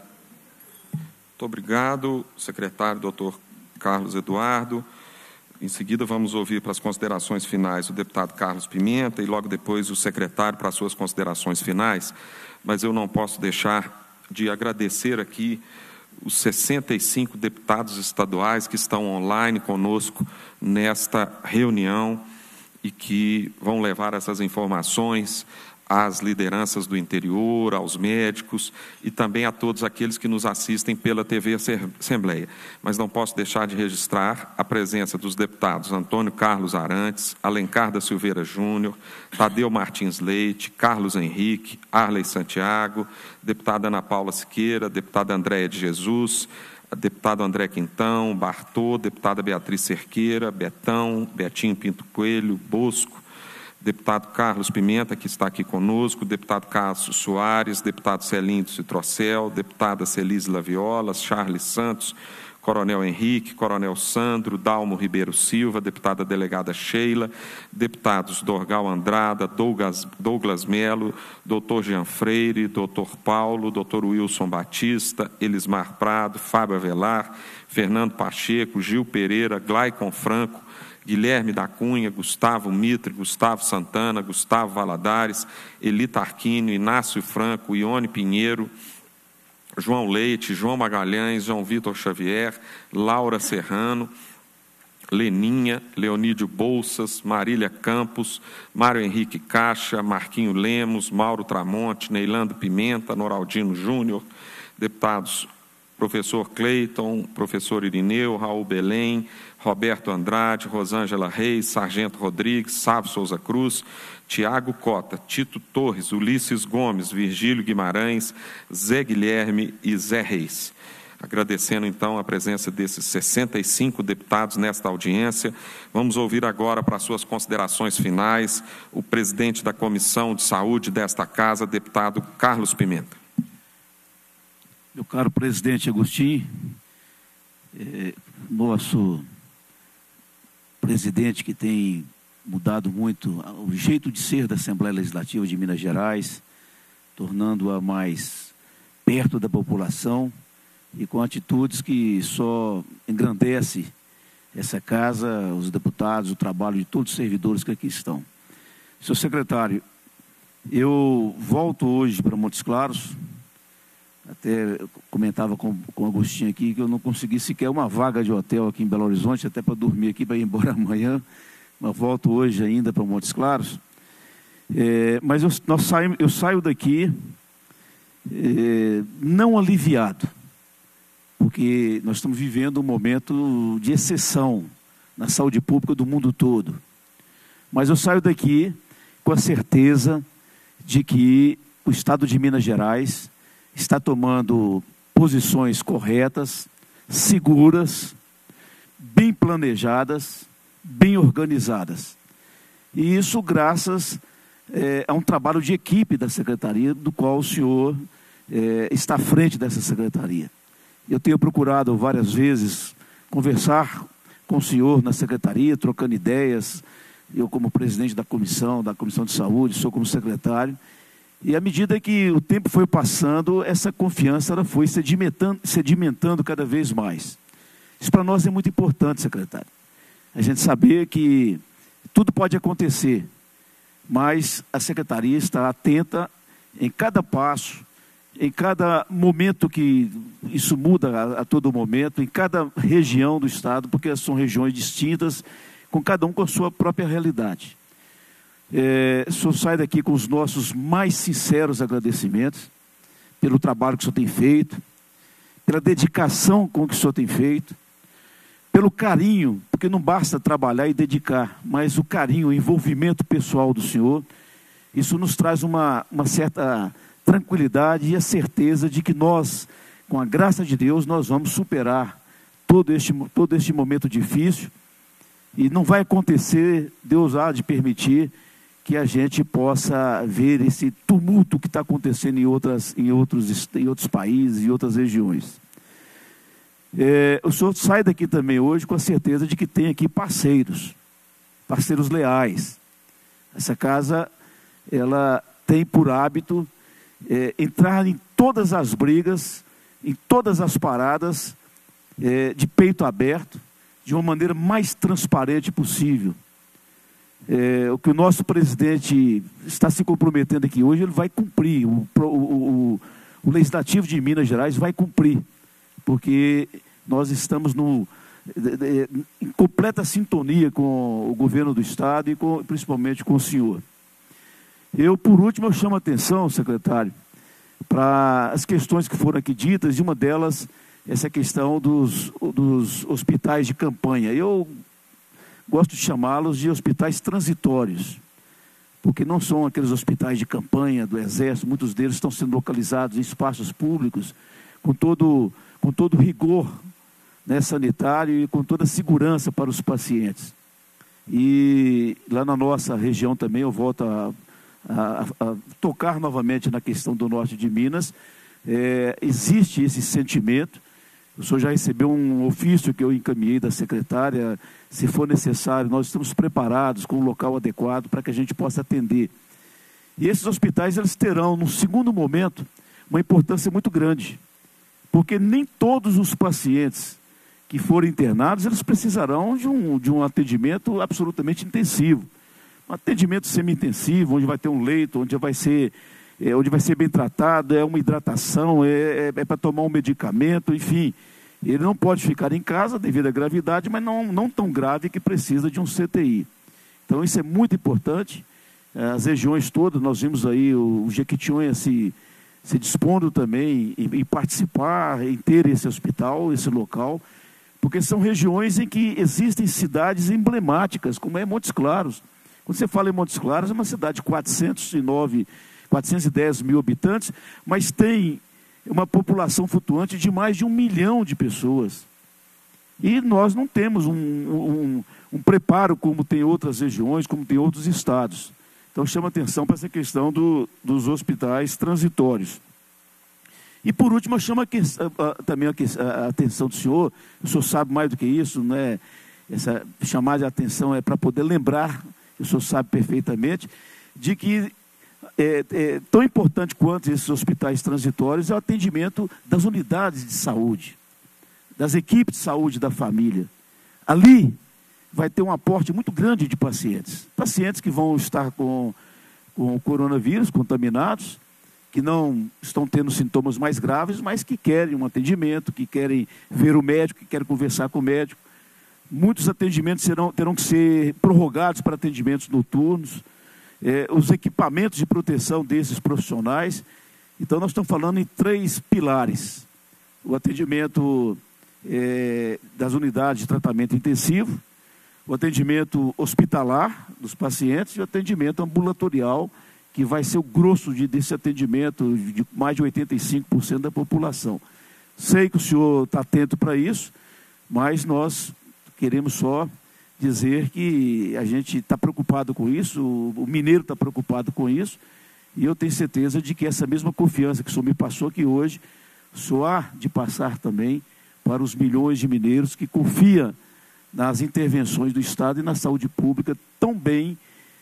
Muito obrigado, secretário doutor Carlos Eduardo. Em seguida, vamos ouvir para as considerações finais o deputado Carlos Pimenta e logo depois o secretário para as suas considerações finais. Mas eu não posso deixar de agradecer aqui os sessenta e cinco deputados estaduais que estão online conosco nesta reunião e que vão levar essas informações às lideranças do interior, aos médicos e também a todos aqueles que nos assistem pela T V Assembleia. Mas não posso deixar de registrar a presença dos deputados Antônio Carlos Arantes, Alencar da Silveira Júnior, Tadeu Martins Leite, Carlos Henrique, Arley Santiago, deputada Ana Paula Siqueira, deputada Andréia de Jesus, deputado André Quintão, Bartô, deputada Beatriz Cerqueira, Betão, Betinho Pinto Coelho, Bosco, deputado Carlos Pimenta, que está aqui conosco, deputado Cássio Soares, deputado Celinho Citrocel, deputada Celise Laviolas, Charles Santos, coronel Henrique, coronel Sandro, Dalmo Ribeiro Silva, deputada delegada Sheila, deputados Dorgal Andrada, Douglas, Douglas Melo, doutor Jean Freire, doutor Paulo, doutor Wilson Batista, Elismar Prado, Fábio Avelar, Fernando Pacheco, Gil Pereira, Glaicon Franco, Guilherme da Cunha, Gustavo Mitre, Gustavo Santana, Gustavo Valadares, Eli Tarquínio, Inácio Franco, Ione Pinheiro, João Leite, João Magalhães, João Vitor Xavier, Laura Serrano, Leninha, Leonídio Bolsas, Marília Campos, Mário Henrique Caixa, Marquinho Lemos, Mauro Tramonte, Neilando Pimenta, Noraldino Júnior, deputados professor Cleiton, professor Irineu, Raul Belém, Roberto Andrade, Rosângela Reis, Sargento Rodrigues, Sávio Souza Cruz, Tiago Cota, Tito Torres, Ulisses Gomes, Virgílio Guimarães, Zé Guilherme e Zé Reis. Agradecendo, então, a presença desses sessenta e cinco deputados nesta audiência, vamos ouvir agora, para suas considerações finais, o presidente da Comissão de Saúde desta Casa, deputado Carlos Pimenta. Meu caro presidente Agostinho, é, nosso presidente que tem mudado muito o jeito de ser da Assembleia Legislativa de Minas Gerais, tornando-a mais perto da população e com atitudes que só engrandece essa casa, os deputados, o trabalho de todos os servidores que aqui estão. Senhor secretário, eu volto hoje para Montes Claros. Até comentava com, com o Agostinho aqui que eu não consegui sequer uma vaga de hotel aqui em Belo Horizonte, até para dormir aqui, para ir embora amanhã, mas volto hoje ainda para Montes Claros. É, mas eu, nós saio, eu saio daqui é, não aliviado, porque nós estamos vivendo um momento de exceção na saúde pública do mundo todo. Mas eu saio daqui com a certeza de que o Estado de Minas Gerais está tomando posições corretas, seguras, bem planejadas, bem organizadas. E isso graças é, a um trabalho de equipe da Secretaria, do qual o senhor é, está à frente dessa Secretaria. Eu tenho procurado várias vezes conversar com o senhor na Secretaria, trocando ideias, eu como presidente da comissão, da Comissão de Saúde, sou como secretário. E à medida que o tempo foi passando, essa confiança ela foi sedimentando, sedimentando cada vez mais. Isso para nós é muito importante, secretário. A gente saber que tudo pode acontecer, mas a Secretaria está atenta em cada passo, em cada momento que isso muda a, a todo momento, em cada região do Estado, porque são regiões distintas, com cada um com a sua própria realidade. É, o senhor sai daqui com os nossos mais sinceros agradecimentos pelo trabalho que o senhor tem feito, pela dedicação com que o senhor tem feito, pelo carinho, porque não basta trabalhar e dedicar, mas o carinho, o envolvimento pessoal do senhor, isso nos traz uma, uma certa tranquilidade e a certeza de que nós, com a graça de Deus, nós vamos superar todo este, todo este momento difícil e não vai acontecer, Deus há de permitir, que a gente possa ver esse tumulto que está acontecendo em, outras, em, outros, em outros países, em outras regiões. É, o senhor sai daqui também hoje com a certeza de que tem aqui parceiros, parceiros leais. Essa casa, ela tem por hábito é, entrar em todas as brigas, em todas as paradas, é, de peito aberto, de uma maneira mais transparente possível. É, o que o nosso presidente está se comprometendo aqui hoje, ele vai cumprir, o, o, o, o Legislativo de Minas Gerais vai cumprir, porque nós estamos no, em completa sintonia com o governo do Estado e com, principalmente com o senhor. Eu, por último, eu chamo a atenção, secretário, para as questões que foram aqui ditas, e uma delas, essa questão dos, dos hospitais de campanha. Eu gosto de chamá-los de hospitais transitórios, porque não são aqueles hospitais de campanha do Exército, muitos deles estão sendo localizados em espaços públicos, com todo, com todo rigor, né, sanitário e com toda a segurança para os pacientes. E lá na nossa região também, eu volto a, a, a tocar novamente na questão do norte de Minas, é, existe esse sentimento. O senhor já recebeu um ofício que eu encaminhei da secretária, se for necessário, nós estamos preparados com um local adequado para que a gente possa atender. E esses hospitais, eles terão, num segundo momento, uma importância muito grande, porque nem todos os pacientes que forem internados, eles precisarão de um, de um atendimento absolutamente intensivo. Um atendimento semi-intensivo, onde vai ter um leito, onde vai ser, é, onde vai ser bem tratado, é uma hidratação, é, é, é para tomar um medicamento, enfim. Ele não pode ficar em casa devido à gravidade, mas não, não tão grave que precisa de um C T I. Então isso é muito importante. As regiões todas, nós vimos aí o, o Jequitinhonha se, se dispondo também em, em participar, em ter esse hospital, esse local, porque são regiões em que existem cidades emblemáticas, como é Montes Claros. Quando você fala em Montes Claros, é uma cidade de quatrocentos e nove, quatrocentos e dez mil habitantes, mas tem uma população flutuante de mais de um milhão de pessoas. E nós não temos um, um, um preparo como tem outras regiões, como tem outros estados. Então chama atenção para essa questão do, dos hospitais transitórios. E por último, eu chamo a que, a, a, também a, a atenção do senhor, o senhor sabe mais do que isso, né? Essa chamada de atenção é para poder lembrar, o senhor sabe perfeitamente, de que É, é, tão importante quanto esses hospitais transitórios é o atendimento das unidades de saúde, das equipes de saúde da família. Ali vai ter um aporte muito grande de pacientes. Pacientes que vão estar com, com o coronavírus, contaminados, que não estão tendo sintomas mais graves, mas que querem um atendimento, que querem ver o médico, que querem conversar com o médico. Muitos atendimentos serão, terão que ser prorrogados para atendimentos noturnos. É, os equipamentos de proteção desses profissionais. Então, nós estamos falando em três pilares. O atendimento é, das unidades de tratamento intensivo, o atendimento hospitalar dos pacientes e o atendimento ambulatorial, que vai ser o grosso de, desse atendimento de mais de oitenta e cinco por cento da população. Sei que o senhor está atento para isso, mas nós queremos só dizer que a gente está preocupado com isso, o mineiro está preocupado com isso, e eu tenho certeza de que essa mesma confiança que o senhor me passou aqui hoje, o senhor há de passar também para os milhões de mineiros que confiam nas intervenções do Estado e na saúde pública, tão bem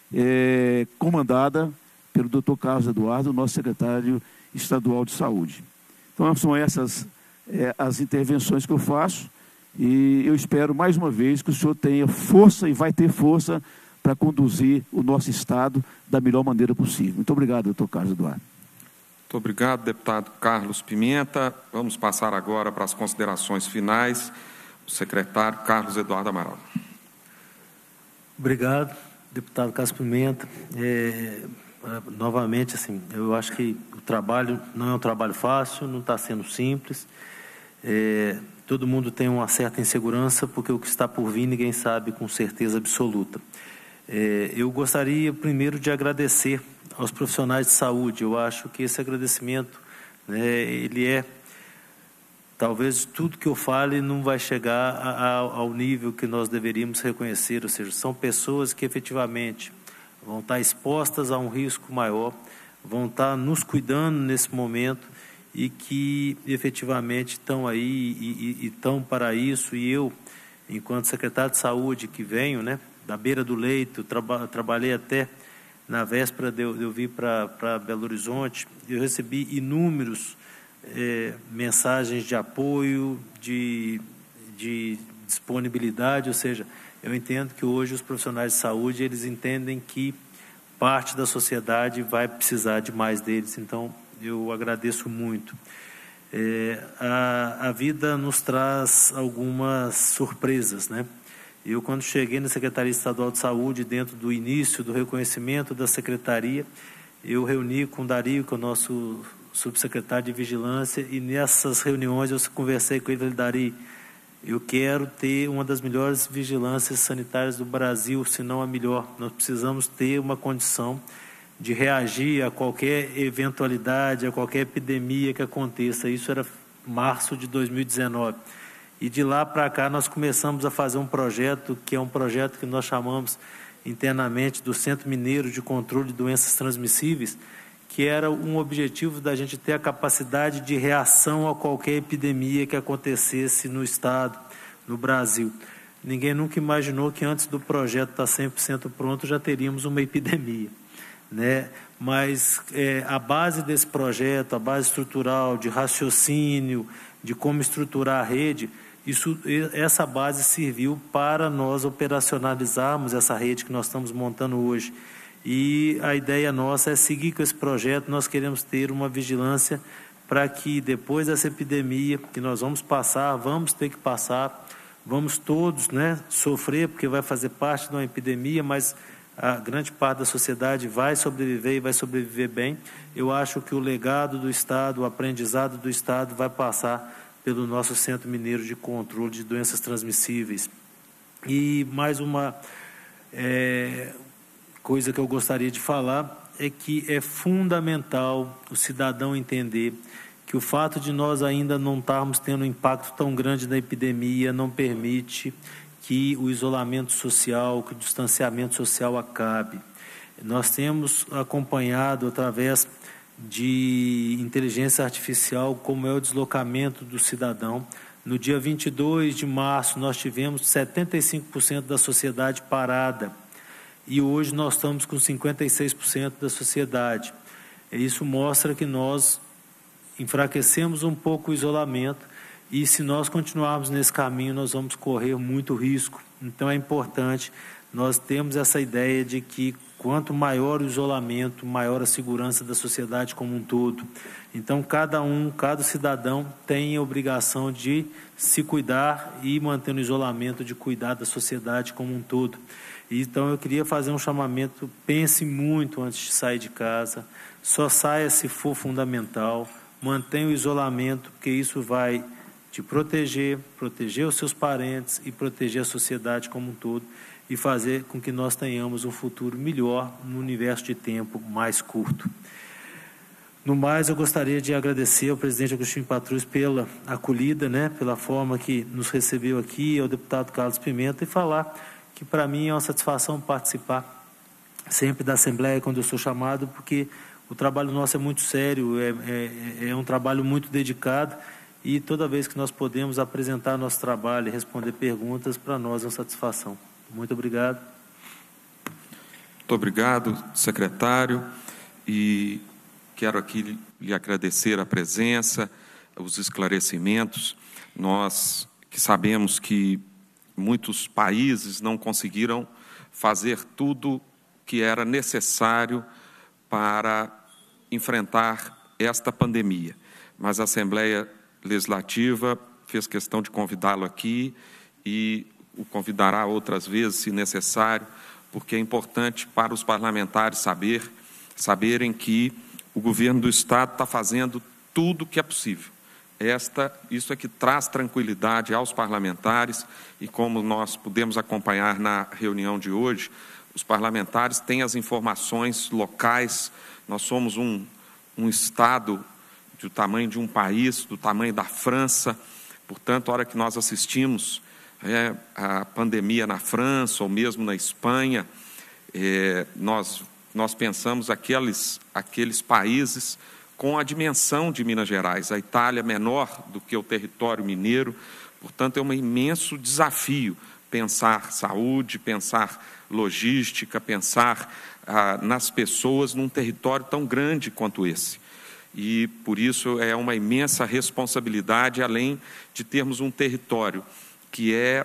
é, comandada pelo doutor Carlos Eduardo, nosso secretário estadual de saúde. Então, são essas é, as intervenções que eu faço, e eu espero mais uma vez que o senhor tenha força e vai ter força para conduzir o nosso Estado da melhor maneira possível. Muito obrigado, doutor Carlos Eduardo. Muito obrigado, deputado Carlos Pimenta. Vamos passar agora para as considerações finais. O secretário Carlos Eduardo Amaral. Obrigado, deputado Carlos Pimenta. É, novamente, assim, eu acho que o trabalho não é um trabalho fácil, não está sendo simples. É, todo mundo tem uma certa insegurança, porque o que está por vir ninguém sabe com certeza absoluta. É, eu gostaria primeiro de agradecer aos profissionais de saúde. Eu acho que esse agradecimento, né, ele é, talvez tudo que eu fale não vai chegar a, a, ao nível que nós deveríamos reconhecer, ou seja, são pessoas que efetivamente vão estar expostas a um risco maior, vão estar nos cuidando nesse momento e que efetivamente estão aí e, e, e estão para isso. E eu, enquanto secretário de saúde que venho, né, da beira do leito, traba, trabalhei até na véspera de eu, de eu vir para Belo Horizonte, eu recebi inúmeros é, mensagens de apoio, de, de disponibilidade, ou seja, eu entendo que hoje os profissionais de saúde, eles entendem que parte da sociedade vai precisar de mais deles, então eu agradeço muito. É, a, a vida nos traz algumas surpresas, né? Eu, quando cheguei na Secretaria Estadual de Saúde, dentro do início do reconhecimento da Secretaria, eu reuni com o Dario, que é o nosso subsecretário de Vigilância, e nessas reuniões eu conversei com ele e falei, Dario, eu quero ter uma das melhores vigilâncias sanitárias do Brasil, se não a melhor. Nós precisamos ter uma condição de reagir a qualquer eventualidade, a qualquer epidemia que aconteça. Isso era março de dois mil e dezenove. E de lá para cá nós começamos a fazer um projeto, que é um projeto que nós chamamos internamente do Centro Mineiro de Controle de Doenças Transmissíveis, que era um objetivo da gente ter a capacidade de reação a qualquer epidemia que acontecesse no Estado, no Brasil. Ninguém nunca imaginou que antes do projeto estar cem por cento pronto já teríamos uma epidemia, né? Mas é, a base desse projeto, a base estrutural, de raciocínio, de como estruturar a rede, isso, essa base serviu para nós operacionalizarmos essa rede que nós estamos montando hoje. E a ideia nossa é seguir com esse projeto. Nós queremos ter uma vigilância para que depois dessa epidemia que nós vamos passar, vamos ter que passar, vamos todos, né, sofrer, porque vai fazer parte de uma epidemia, mas a grande parte da sociedade vai sobreviver e vai sobreviver bem. Eu acho que o legado do Estado, o aprendizado do Estado vai passar pelo nosso Centro Mineiro de Controle de Doenças Transmissíveis. E mais uma é, coisa que eu gostaria de falar é que é fundamental o cidadão entender que o fato de nós ainda não estarmos tendo um impacto tão grande da epidemia não permite que o isolamento social, que o distanciamento social acabe. Nós temos acompanhado através de inteligência artificial como é o deslocamento do cidadão. No dia vinte e dois de março nós tivemos setenta e cinco por cento da sociedade parada e hoje nós estamos com cinquenta e seis por cento da sociedade. Isso mostra que nós enfraquecemos um pouco o isolamento e se nós continuarmos nesse caminho nós vamos correr muito risco. Então é importante nós termos essa ideia de que quanto maior o isolamento, maior a segurança da sociedade como um todo. Então, cada um, cada cidadão tem a obrigação de se cuidar e manter no isolamento, de cuidar da sociedade como um todo. Então, eu queria fazer um chamamento, pense muito antes de sair de casa, só saia se for fundamental, mantenha o isolamento, porque isso vai te proteger, proteger os seus parentes e proteger a sociedade como um todo, e fazer com que nós tenhamos um futuro melhor no universo de tempo mais curto. No mais, eu gostaria de agradecer ao presidente Agostinho Patrus pela acolhida, né, pela forma que nos recebeu aqui, ao deputado Carlos Pimenta, e falar que para mim é uma satisfação participar sempre da Assembleia quando eu sou chamado, porque o trabalho nosso é muito sério, é, é, é um trabalho muito dedicado, e toda vez que nós podemos apresentar nosso trabalho e responder perguntas, para nós é uma satisfação. Muito obrigado. Muito obrigado, secretário, e quero aqui lhe agradecer a presença, os esclarecimentos. Nós que sabemos que muitos países não conseguiram fazer tudo que era necessário para enfrentar esta pandemia. Mas a Assembleia Legislativa fez questão de convidá-lo aqui e o convidará outras vezes, se necessário, porque é importante para os parlamentares saber, saberem que o governo do Estado está fazendo tudo o que é possível. Esta, isso é que traz tranquilidade aos parlamentares e, como nós pudemos acompanhar na reunião de hoje, os parlamentares têm as informações locais. Nós somos um, um Estado do tamanho de um país, do tamanho da França. Portanto, a hora que nós assistimos é, a pandemia na França ou mesmo na Espanha, é, nós, nós pensamos aqueles, aqueles países com a dimensão de Minas Gerais. A Itália menor do que o território mineiro, portanto, é um imenso desafio pensar saúde, pensar logística, pensar ah, nas pessoas num território tão grande quanto esse. E, por isso, é uma imensa responsabilidade, além de termos um território que é,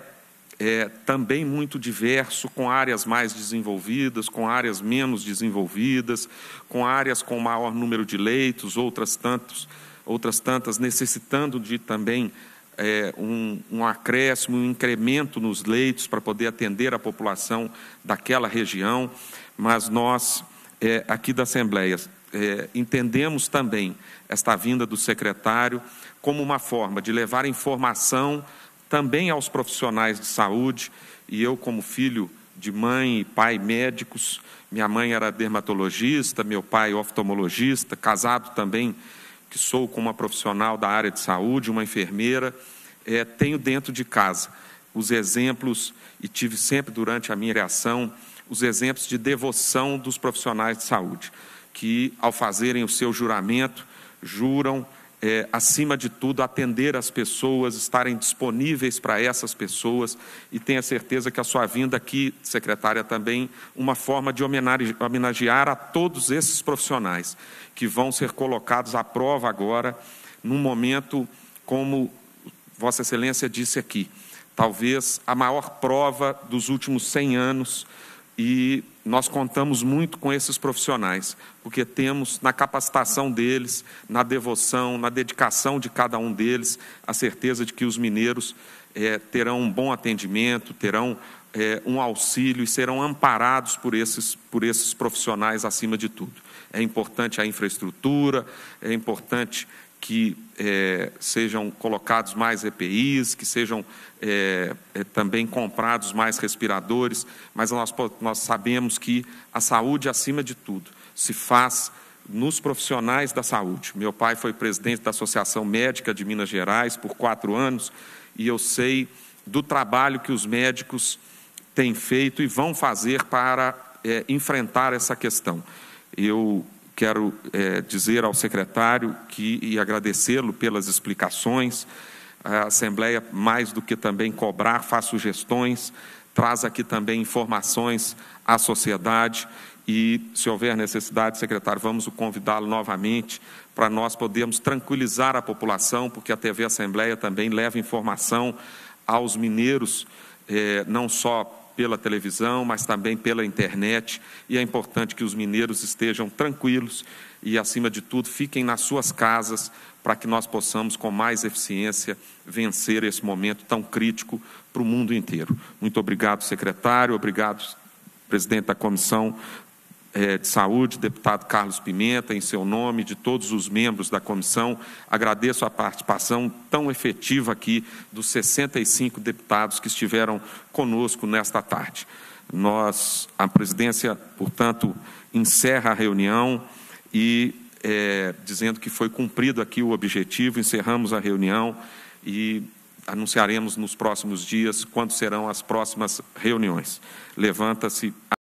é também muito diverso, com áreas mais desenvolvidas, com áreas menos desenvolvidas, com áreas com maior número de leitos, outras, tantos, outras tantas necessitando de também é, um, um acréscimo, um incremento nos leitos para poder atender a população daquela região. Mas nós, é, aqui da Assembleia, É, entendemos também esta vinda do secretário como uma forma de levar informação também aos profissionais de saúde. E eu, como filho de mãe e pai médicos, minha mãe era dermatologista, meu pai oftalmologista, casado também, que sou com uma profissional da área de saúde, uma enfermeira, é, tenho dentro de casa os exemplos, e tive sempre durante a minha reação, os exemplos de devoção dos profissionais de saúde, que, ao fazerem o seu juramento, juram, é, acima de tudo, atender as pessoas, estarem disponíveis para essas pessoas, e tenha certeza que a sua vinda aqui, secretária, também uma forma de homenagear a todos esses profissionais que vão ser colocados à prova agora, num momento, como Vossa Excelência disse aqui, talvez a maior prova dos últimos cem anos, e nós contamos muito com esses profissionais, porque temos na capacitação deles, na devoção, na dedicação de cada um deles, a certeza de que os mineiros é, terão um bom atendimento, terão é, um auxílio e serão amparados por esses, por esses profissionais acima de tudo. É importante a infraestrutura, é importante que é, sejam colocados mais E P Is, que sejam é, é, também comprados mais respiradores, mas nós, nós sabemos que a saúde, acima de tudo, se faz nos profissionais da saúde. Meu pai foi presidente da Associação Médica de Minas Gerais por quatro anos, e eu sei do trabalho que os médicos têm feito e vão fazer para é, enfrentar essa questão. Eu quero é, dizer ao secretário que, e agradecê-lo pelas explicações. A Assembleia, mais do que também cobrar, faz sugestões, traz aqui também informações à sociedade e, se houver necessidade, secretário, vamos o convidá-lo novamente para nós podermos tranquilizar a população, porque a T V Assembleia também leva informação aos mineiros, é, não só pela televisão, mas também pela internet, e é importante que os mineiros estejam tranquilos e, acima de tudo, fiquem nas suas casas para que nós possamos, com mais eficiência, vencer esse momento tão crítico para o mundo inteiro. Muito obrigado, secretário, obrigado, presidente da Comissão de Saúde, deputado Carlos Pimenta, em seu nome, de todos os membros da comissão, agradeço a participação tão efetiva aqui dos sessenta e cinco deputados que estiveram conosco nesta tarde. Nós, a presidência, portanto, encerra a reunião e, é, dizendo que foi cumprido aqui o objetivo, encerramos a reunião e anunciaremos nos próximos dias quando serão as próximas reuniões. Levanta-se